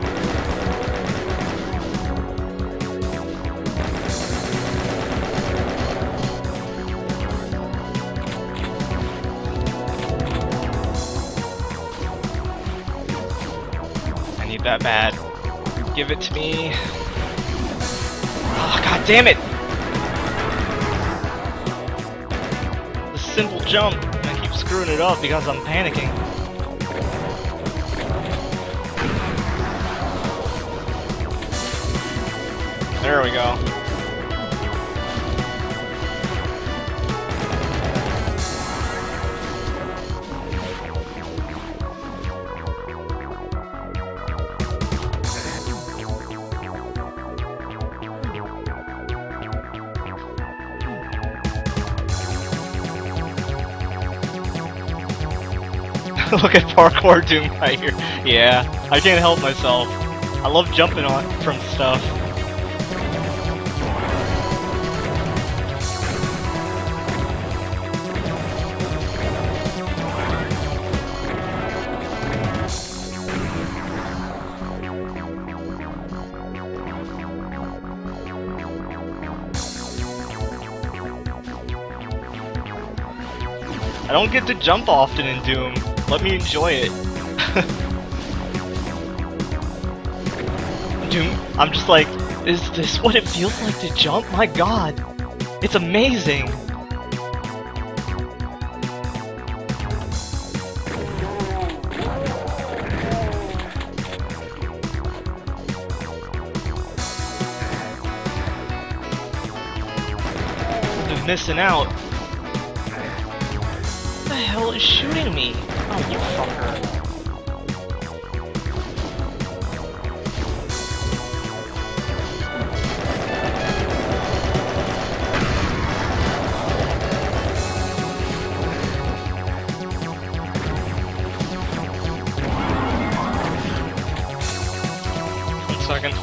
I need that bad. Give it to me. Oh, god damn it! The simple jump, and I keep screwing it up because I'm panicking. There we go. Look at parkour doom right here. Yeah, I can't help myself. I love jumping on from stuff. I don't get to jump often in Doom. Let me enjoy it. Doom, I'm just like, is this what it feels like to jump? My god, it's amazing. I've been missing out. What the hell is shooting me? Oh, you fucker. One second.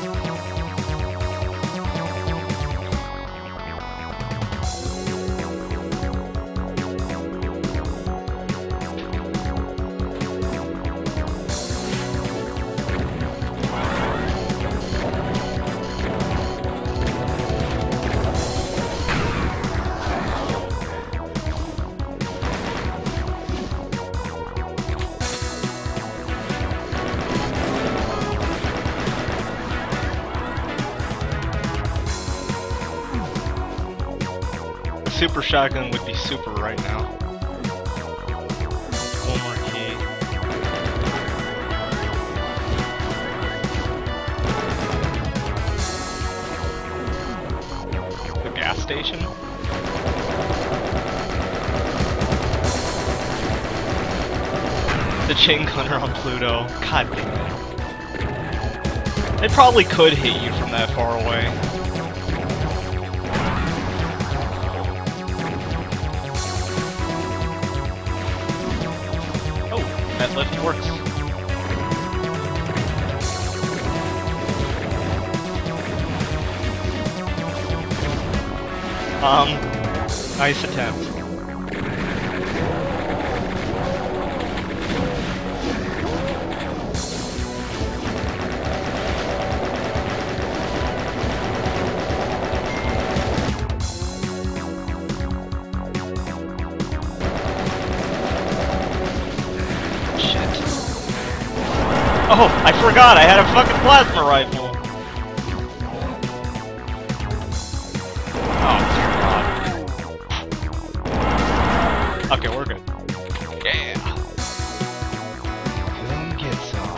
Super shotgun would be super right now. One more key. The gas station? The chain gunner on Pluto. God damn it. It probably could hit you from that far away. That lift works. Um, nice attempt. Oh, I forgot, I had a fucking plasma rifle! Okay, we're good. Yeah. Come get some.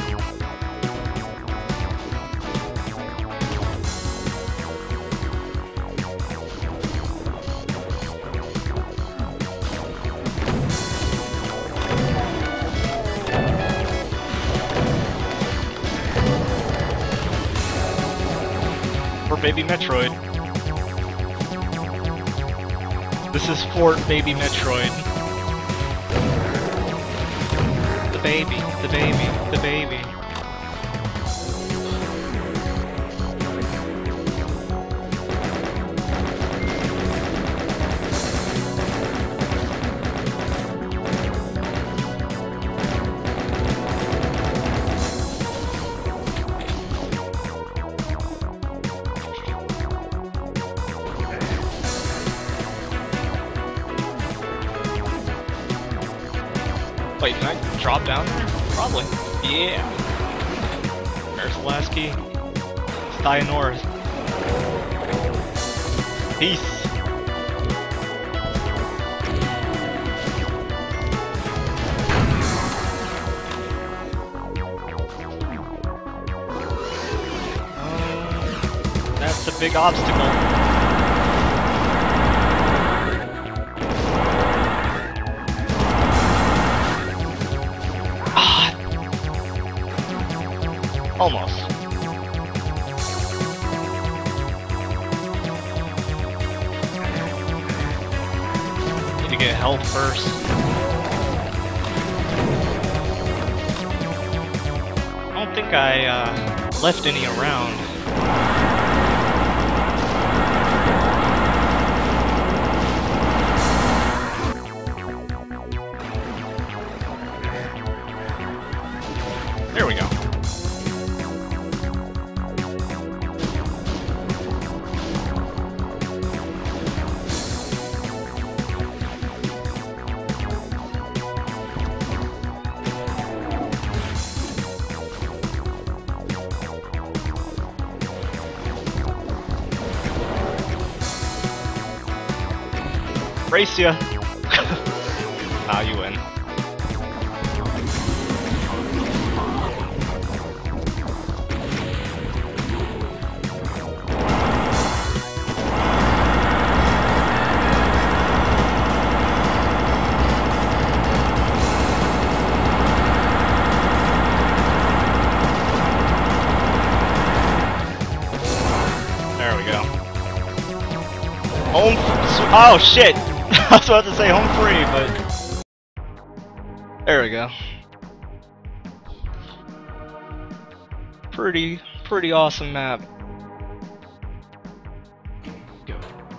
For Baby Metroid. This is Fort Baby Metroid. The baby, the baby, the baby. Wait, can I drop down there? Probably. Yeah. There's the last key. It's dying north. Peace. Oh, that's a big obstacle. Almost. Need to get health first. I don't think I uh, left any around. There we go. Race ya! Ah, you win. There we go. Home. Oh shit! I was about to say home free, but there we go. Pretty, pretty awesome map. Go.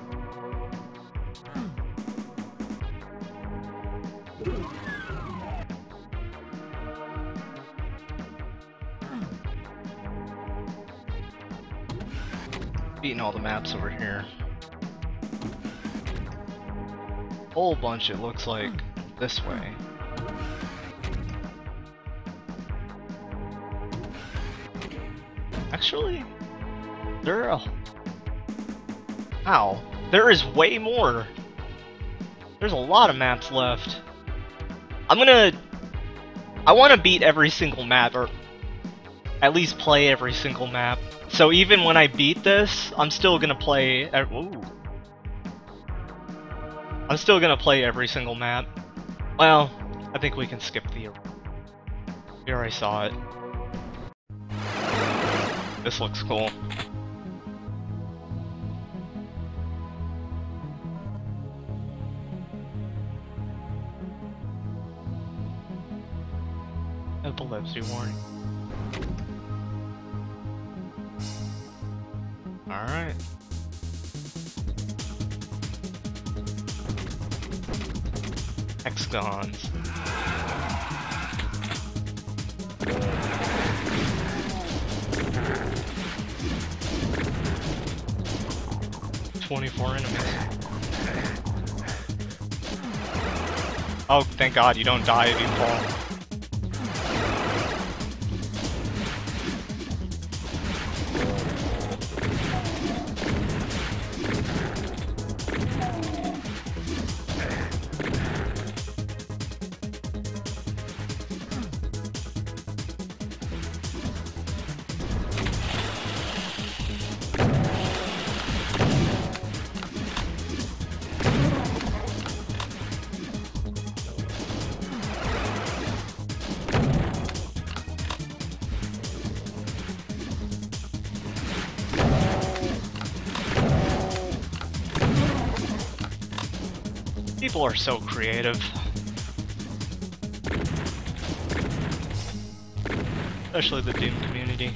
Beating all the maps over here. Whole bunch, it looks like, this way. Actually, there are. Ow. There is way more. There's a lot of maps left. I'm gonna. I want to beat every single map, or at least play every single map. So even when I beat this, I'm still gonna play. Ooh. I'm still gonna play every single map. Well, I think we can skip the... We already saw it. This looks cool. Epilepsy warning. Alright. Hexagons. twenty-four enemies. Oh, thank God you don't die if you fall. People are so creative. Especially the Doom community.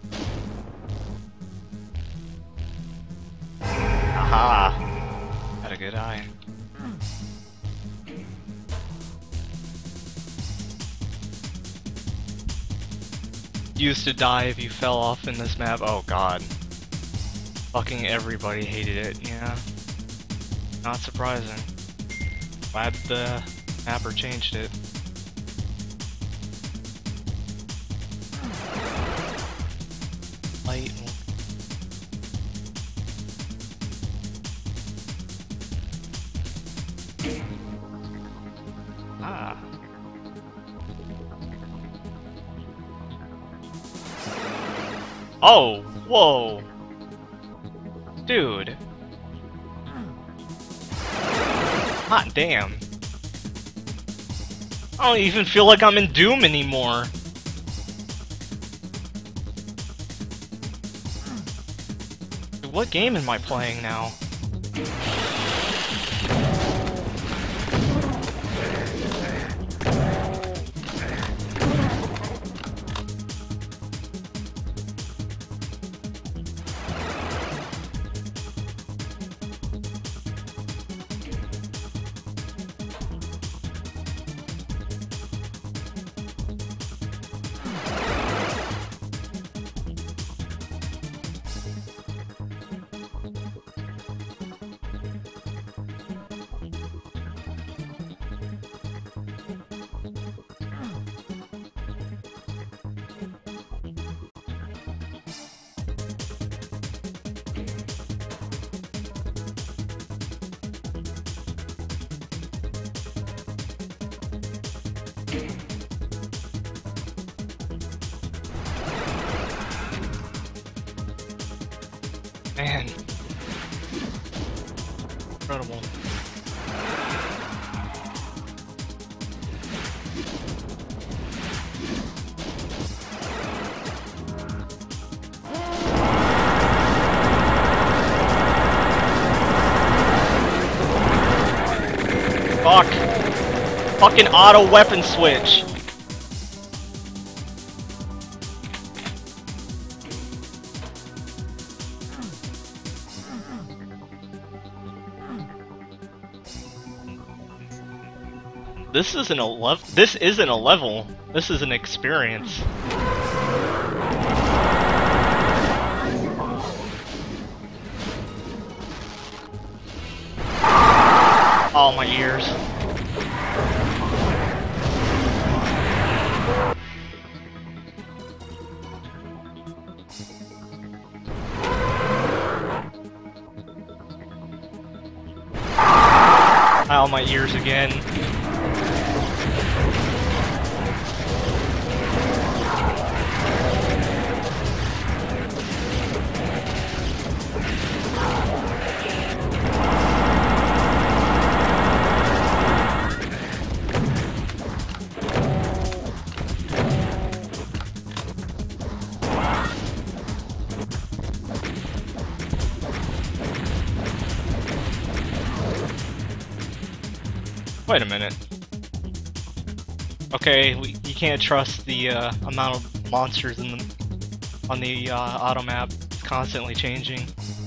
Aha! Had a good eye. Used to die if you fell off in this map. Oh god. Fucking everybody hated it, yeah. Not surprising. Glad the mapper changed it. Light. Ah. Oh, whoa. Dude. Hot damn. I don't even feel like I'm in Doom anymore. What game am I playing now? Man. Incredible. Fuck. Fucking auto weapon switch. This isn't a level. This isn't a level. This is an experience. Oh, my ears. Ow, my ears again. Wait a minute. Okay, we, you can't trust the uh, amount of monsters in the, on the uh, auto map. It's constantly changing.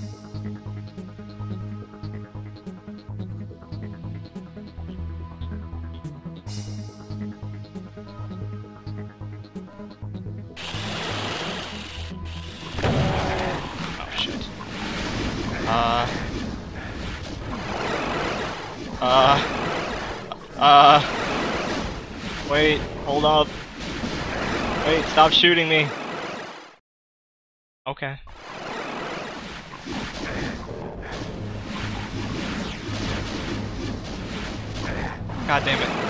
Oh shit. Uh. Uh. Uh, wait, hold up. Wait, stop shooting me. Okay. God damn it.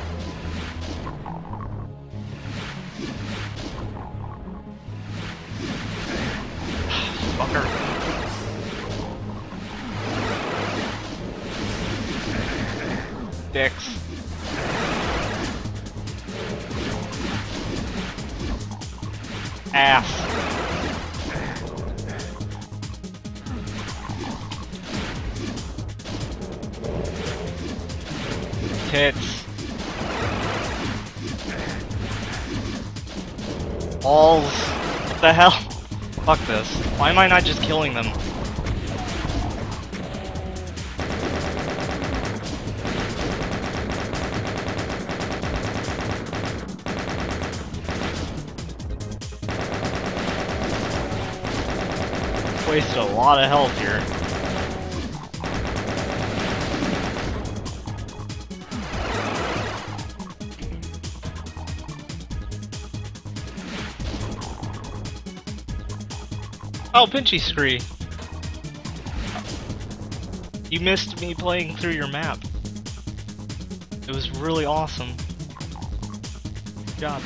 Fucker. Dicks. Ass. hits. Balls. What the hell? Fuck this. Why am I not just killing them? Wasted a lot of health here. Oh, Pinchy Scree! You missed me playing through your map. It was really awesome. Good job.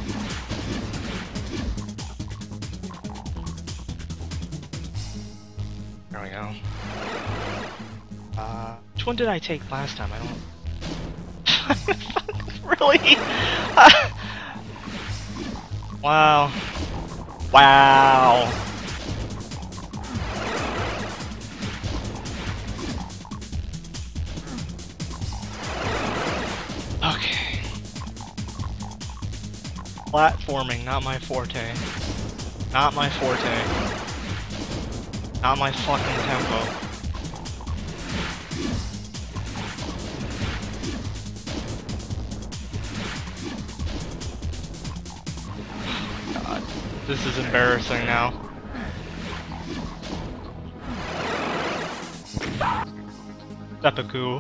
There we go. Uh, which one did I take last time? I don't... Really? Wow. Wow. Okay. Platforming, not my forte. Not my forte. Not my fucking tempo. God, this is embarrassing now. Seppuku.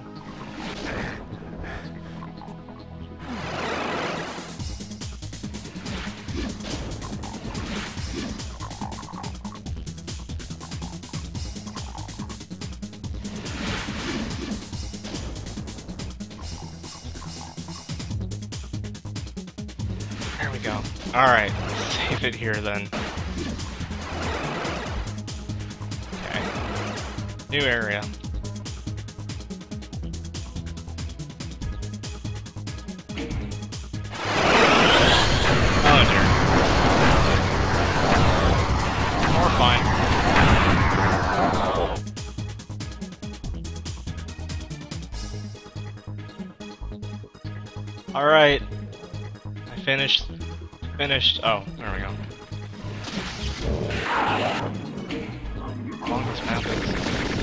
There we go. Alright, save it here then. Okay. New area. Oh dear. We're fine. Alright. I finished. Finished. Oh, there we go. How long this map is.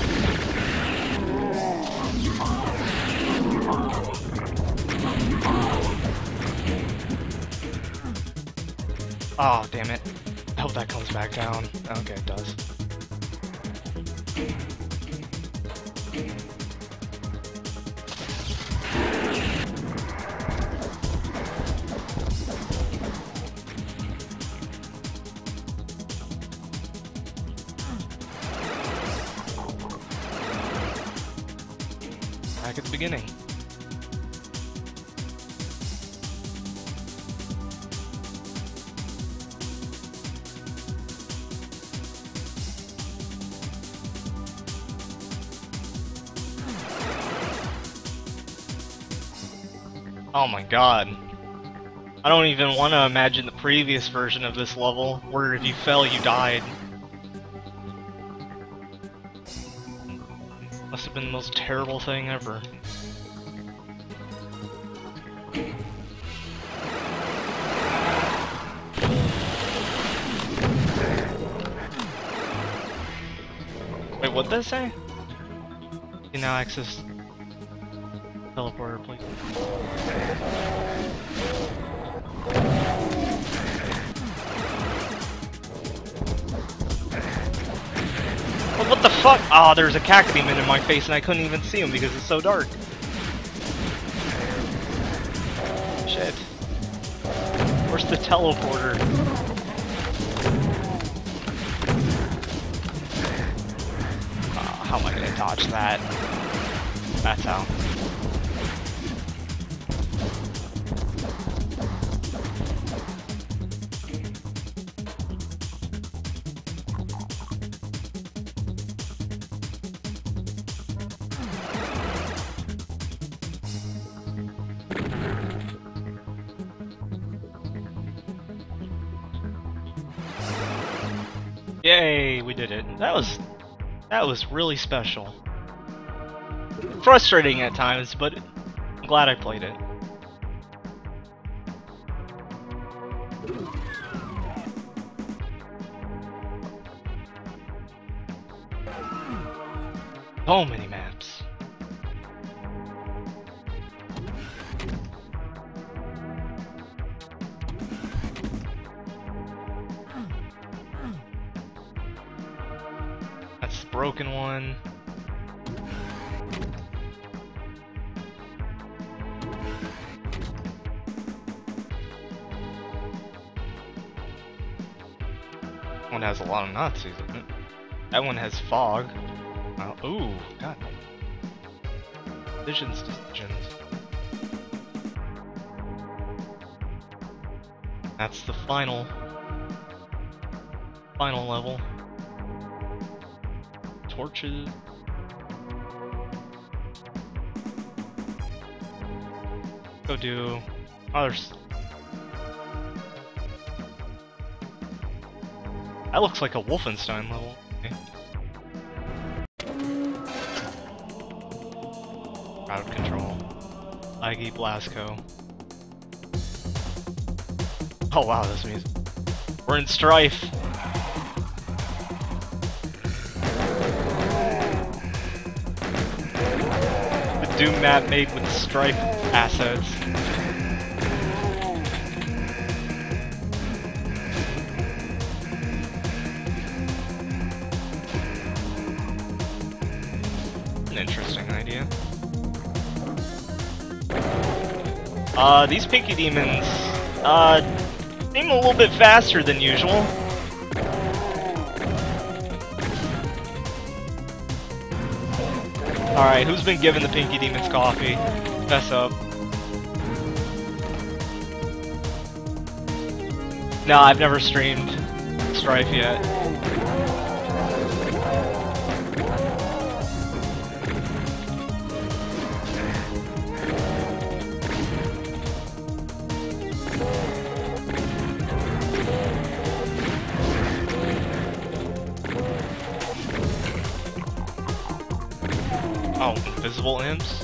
Oh, damn it. I hope that comes back down. Okay, it does. Back at the beginning. Oh my god. I don't even want to imagine the previous version of this level, where if you fell, you died. Must have been the most terrible thing ever. Wait, what'd that say? You can now access teleporter, please. But what the fuck? Oh, there's a cactus in my face and I couldn't even see him because it's so dark. Shit. Where's the teleporter? Uh, how am I gonna dodge that? That's how. Yay, we did it. That was that was really special. Frustrating at times, but I'm glad I played it. So many maps. That's the broken one. One has a lot of Nazis in it. That one has fog. Oh, ooh, god. Decisions, decisions. That's the final, final level. Torches. Go do others. That looks like a Wolfenstein level. Okay. Out of control. Laggy Blasco. Oh wow, this music. We're in Strife. The Doom map made with Strife assets. An interesting idea. Uh, these Pinky Demons, uh, seem a little bit faster than usual. Alright, who's been giving the Pinky Demons coffee? Fess up. No, I've never streamed Strife yet. Oh, invisible imps?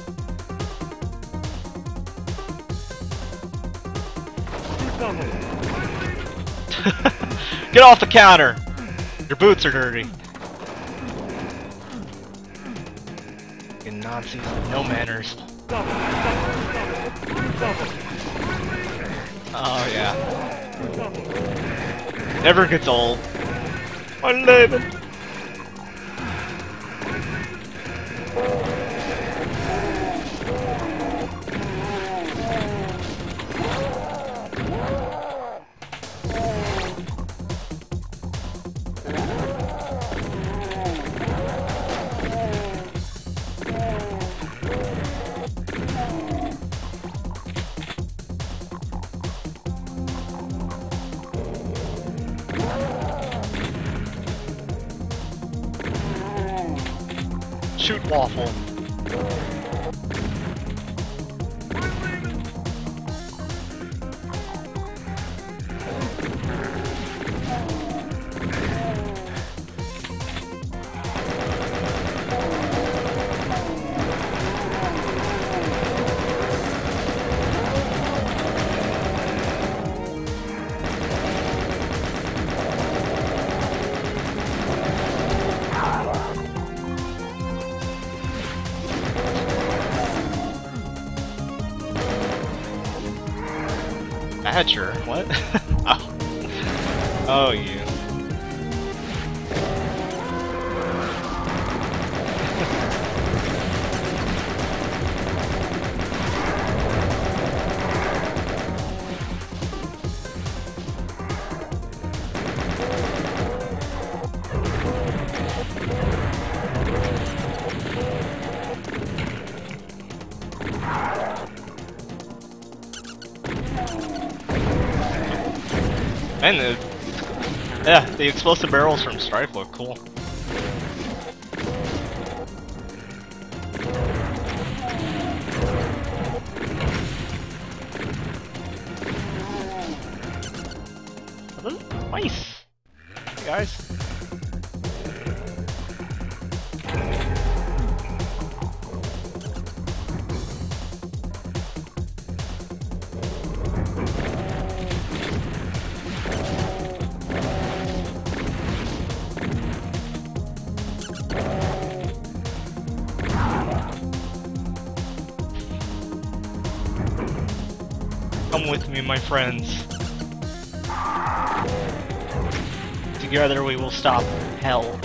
Get off the counter! Your boots are dirty. Fucking Nazis with no manners. Oh yeah. Never gets old. Mein Leben. Shoot waffle. Badger? What? Oh. Oh, you. And the, yeah, the explosive barrels from Strife look cool. Nice, hey guys. Come with me, my friends. Together we will stop hell.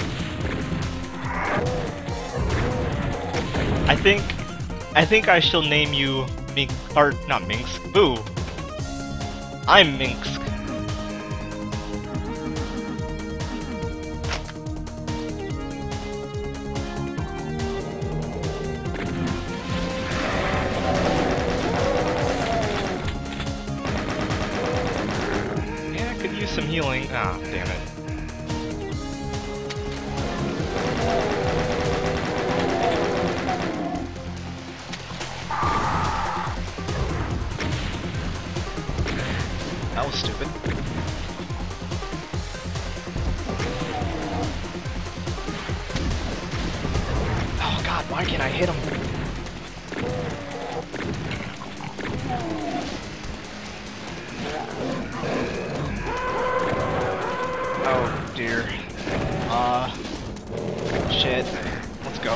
I think... I think I shall name you Mink... or, not Minx. Boo! I'm Minx. Yeah, I could use some healing. Ah, damn it. That was stupid. Oh god, why can't I hit him? Oh dear. Uh... Shit. Let's go.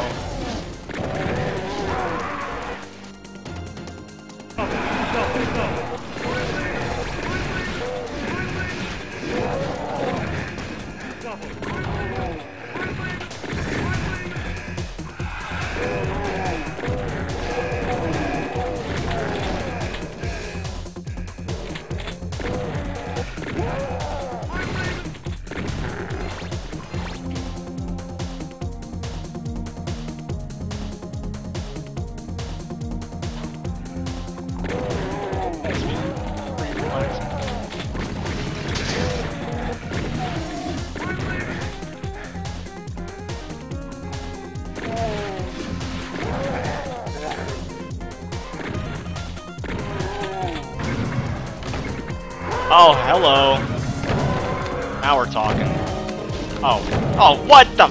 Oh, hello. Now we're talking. Oh. Oh, what the?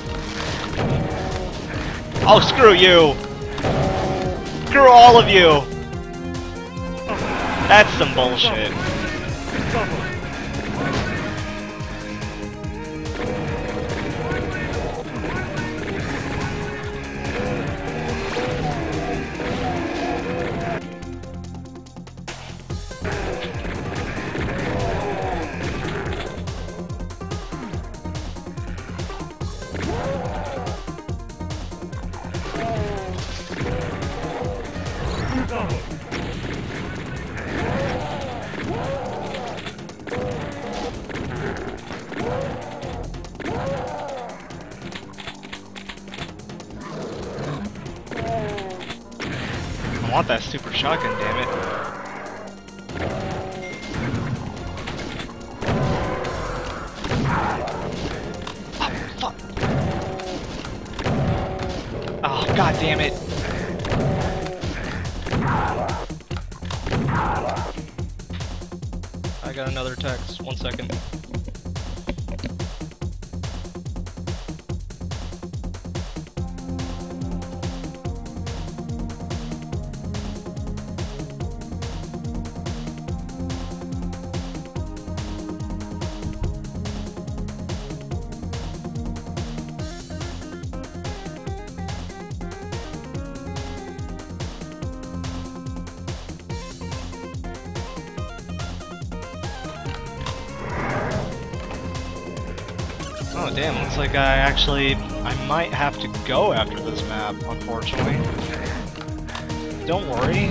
Oh, screw you. Screw all of you. That's some bullshit. I want that super shotgun, damn it. Oh, fuck. Oh, god damn it. I got another text. One second. Oh damn, looks like I actually... I might have to go after this map, unfortunately. Don't worry.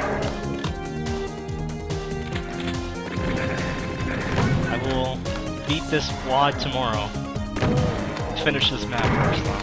I will beat this wad tomorrow. Let's finish this map first though.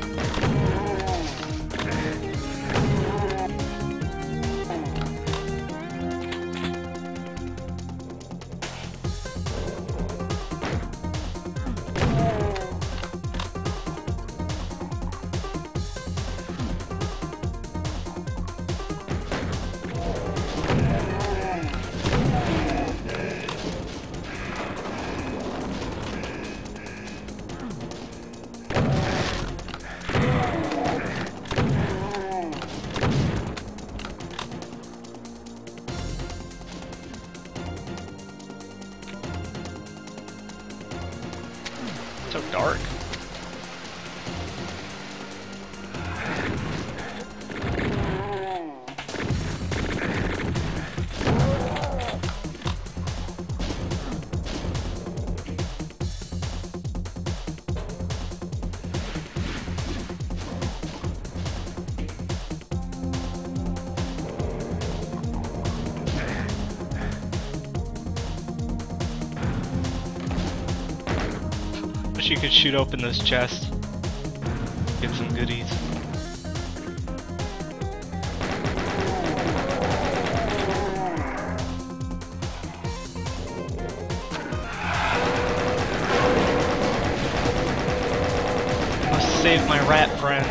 So dark. Wish you could shoot open this chest. Get some goodies. Must save my rat friends.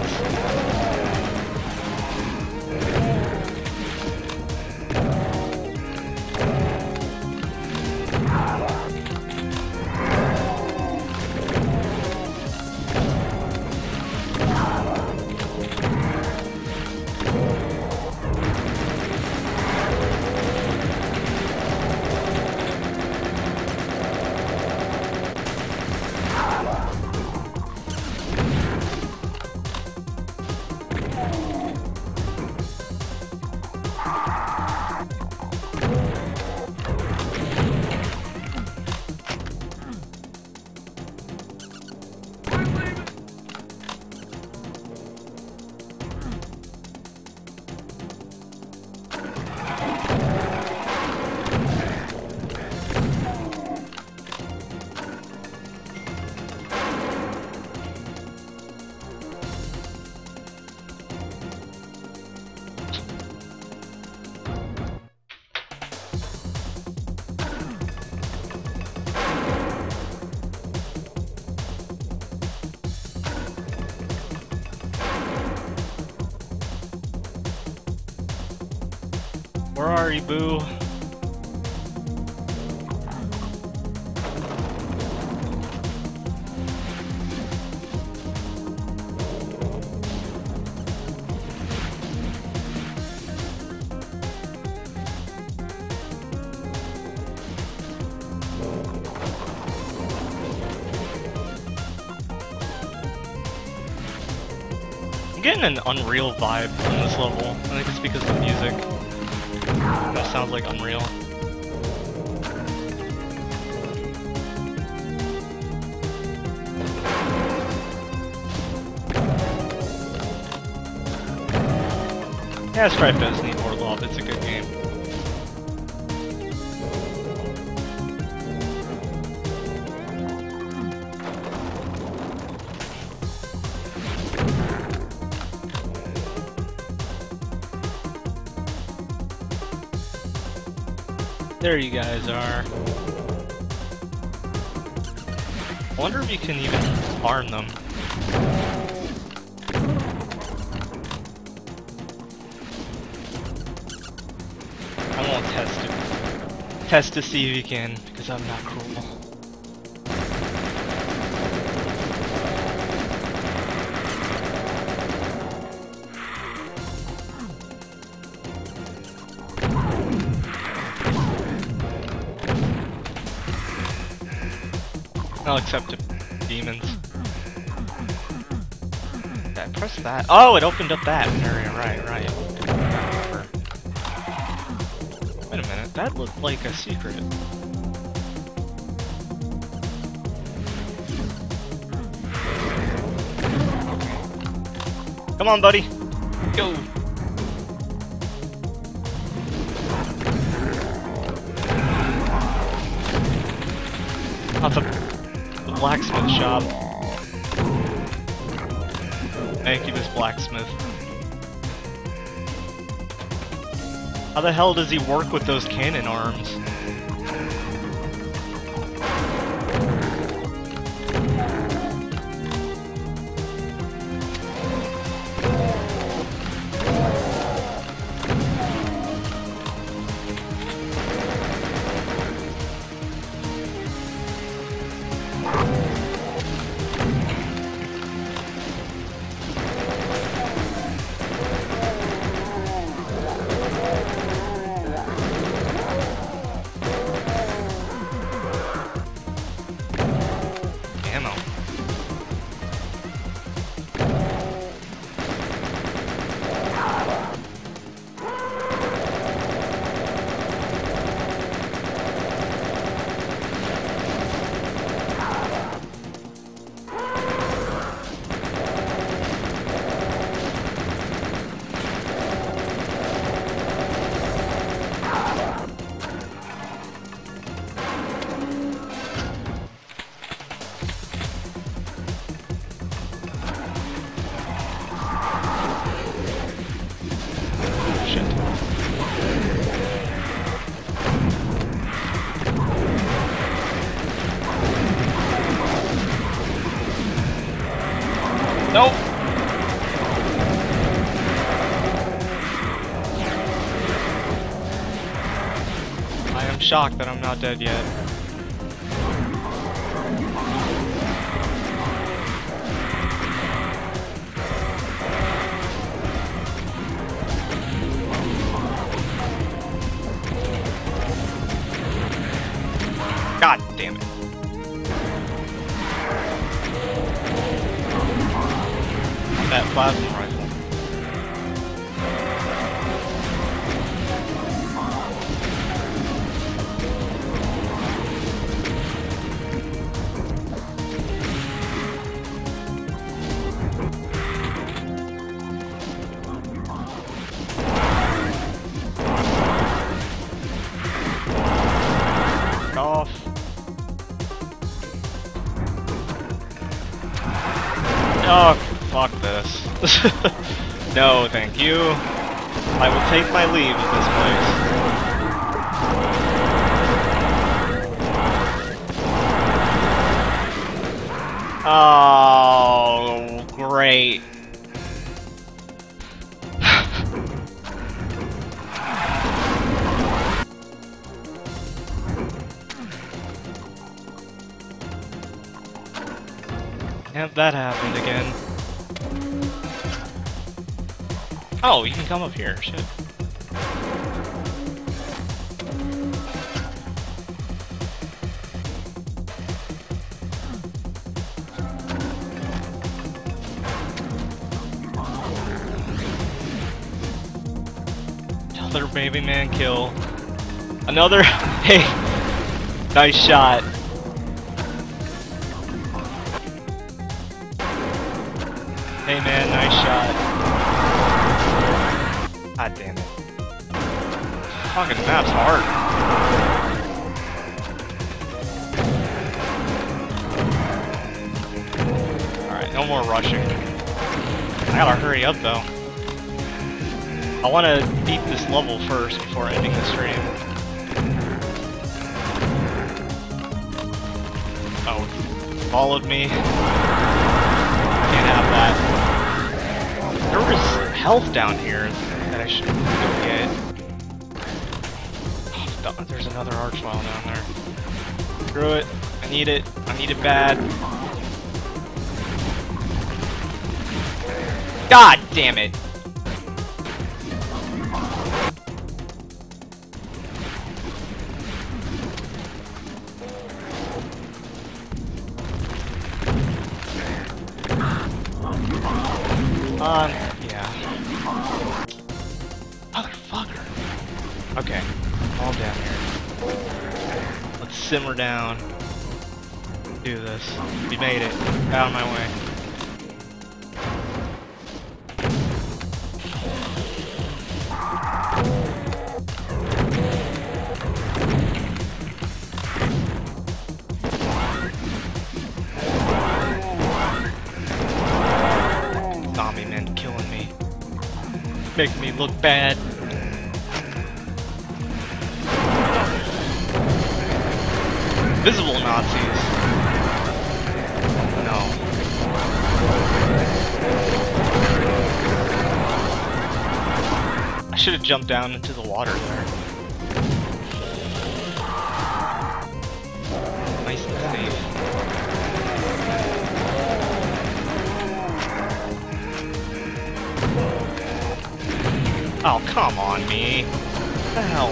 Where are you, boo? I'm getting an Unreal vibe from this level. I think it's because of the music. That sounds like Unreal. Yeah, Stripe does need more love. It's a good game. There you guys are. I wonder if you can even farm them. I won't test it. Test to see if you can, because I'm not cruel. I'll accept it. Demons. Yeah, press that. Oh, it opened up that area. Right, right. Wait a minute. That looked like a secret. Come on, buddy. Go. That's a blacksmith shop. Thank you, Miss Blacksmith. How the hell does he work with those cannon arms? Nope. I am shocked that I'm not dead yet. God damn it. That plasma rifle. Off. Oh, fuck this. No, thank you. I will take my leave of this place. Oh, great. Yep, that happened again. Oh, you can come up here, shit. Another baby man kill. Another, hey, nice shot. Hey man, nice shot. God damn it. Fucking map's hard. Alright, no more rushing. I gotta hurry up though. I wanna beat this level first before ending the stream. Oh, followed me. Can't have that. There was health down here that I should go get. Oh, there's another archwile down there. Screw it. I need it. I need it bad. God damn it! Um, yeah. Motherfucker. Okay, calm down here. Let's simmer down. Do this. We made it. Out of my way. Zombie men killing me. Making me look bad. Visible Nazis. No. I should have jumped down into the water there. Nice and safe. Oh, come on, me. What the hell?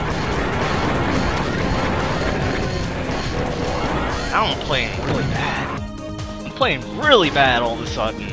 Now I'm playing really bad. I'm playing really bad all of a sudden.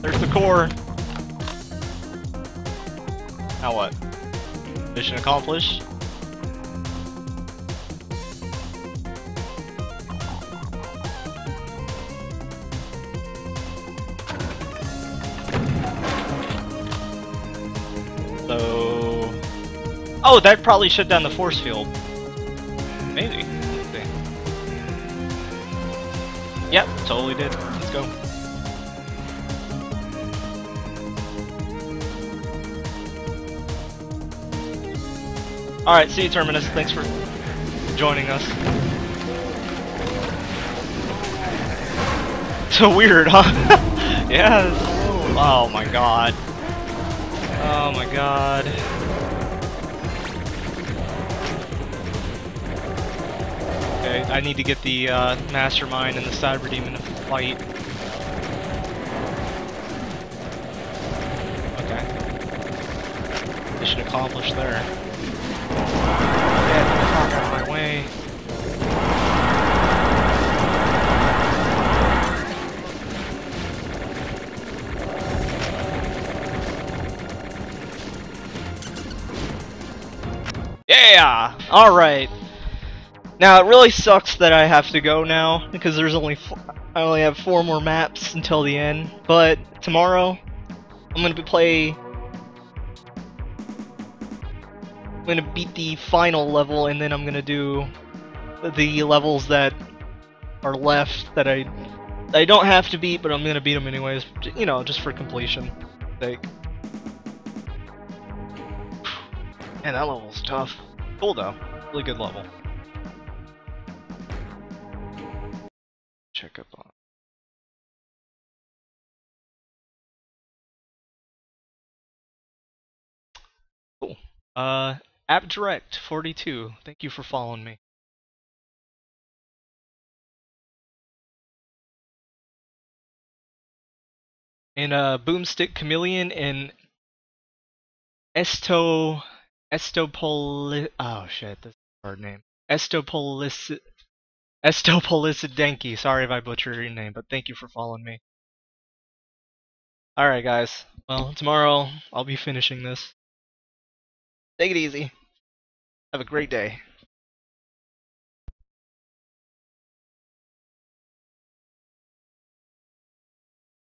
There's the core. Now what? Mission accomplished. So... Oh, that probably shut down the force field. Maybe. Let's see. Yep, totally did. Let's go. Alright, see you, Terminus. Thanks for joining us. So weird, huh? Yeah. So... Oh my god. Oh my god. Okay, I need to get the uh, Mastermind and the Cyber Demon to fight. Okay. Mission accomplished there. Get the fuck out of my way. Yeah! Alright. Now, it really sucks that I have to go now, because there's only four, I only have four more maps until the end, but tomorrow, I'm gonna play... I'm gonna beat the final level, and then I'm gonna do the levels that are left that I, that I don't have to beat, but I'm gonna beat them anyways, you know, just for completion sake. Man, that level's tough. Cool though. Really good level. Check up on. Cool. Uh, App Direct forty-two. Thank you for following me. And uh, Boomstick Chameleon and Esto Estopoli. Oh shit, that's a hard name. Estopolis Estopolisidenki. Sorry if I butchered your name, but thank you for following me. Alright guys, well, tomorrow I'll be finishing this. Take it easy. Have a great day.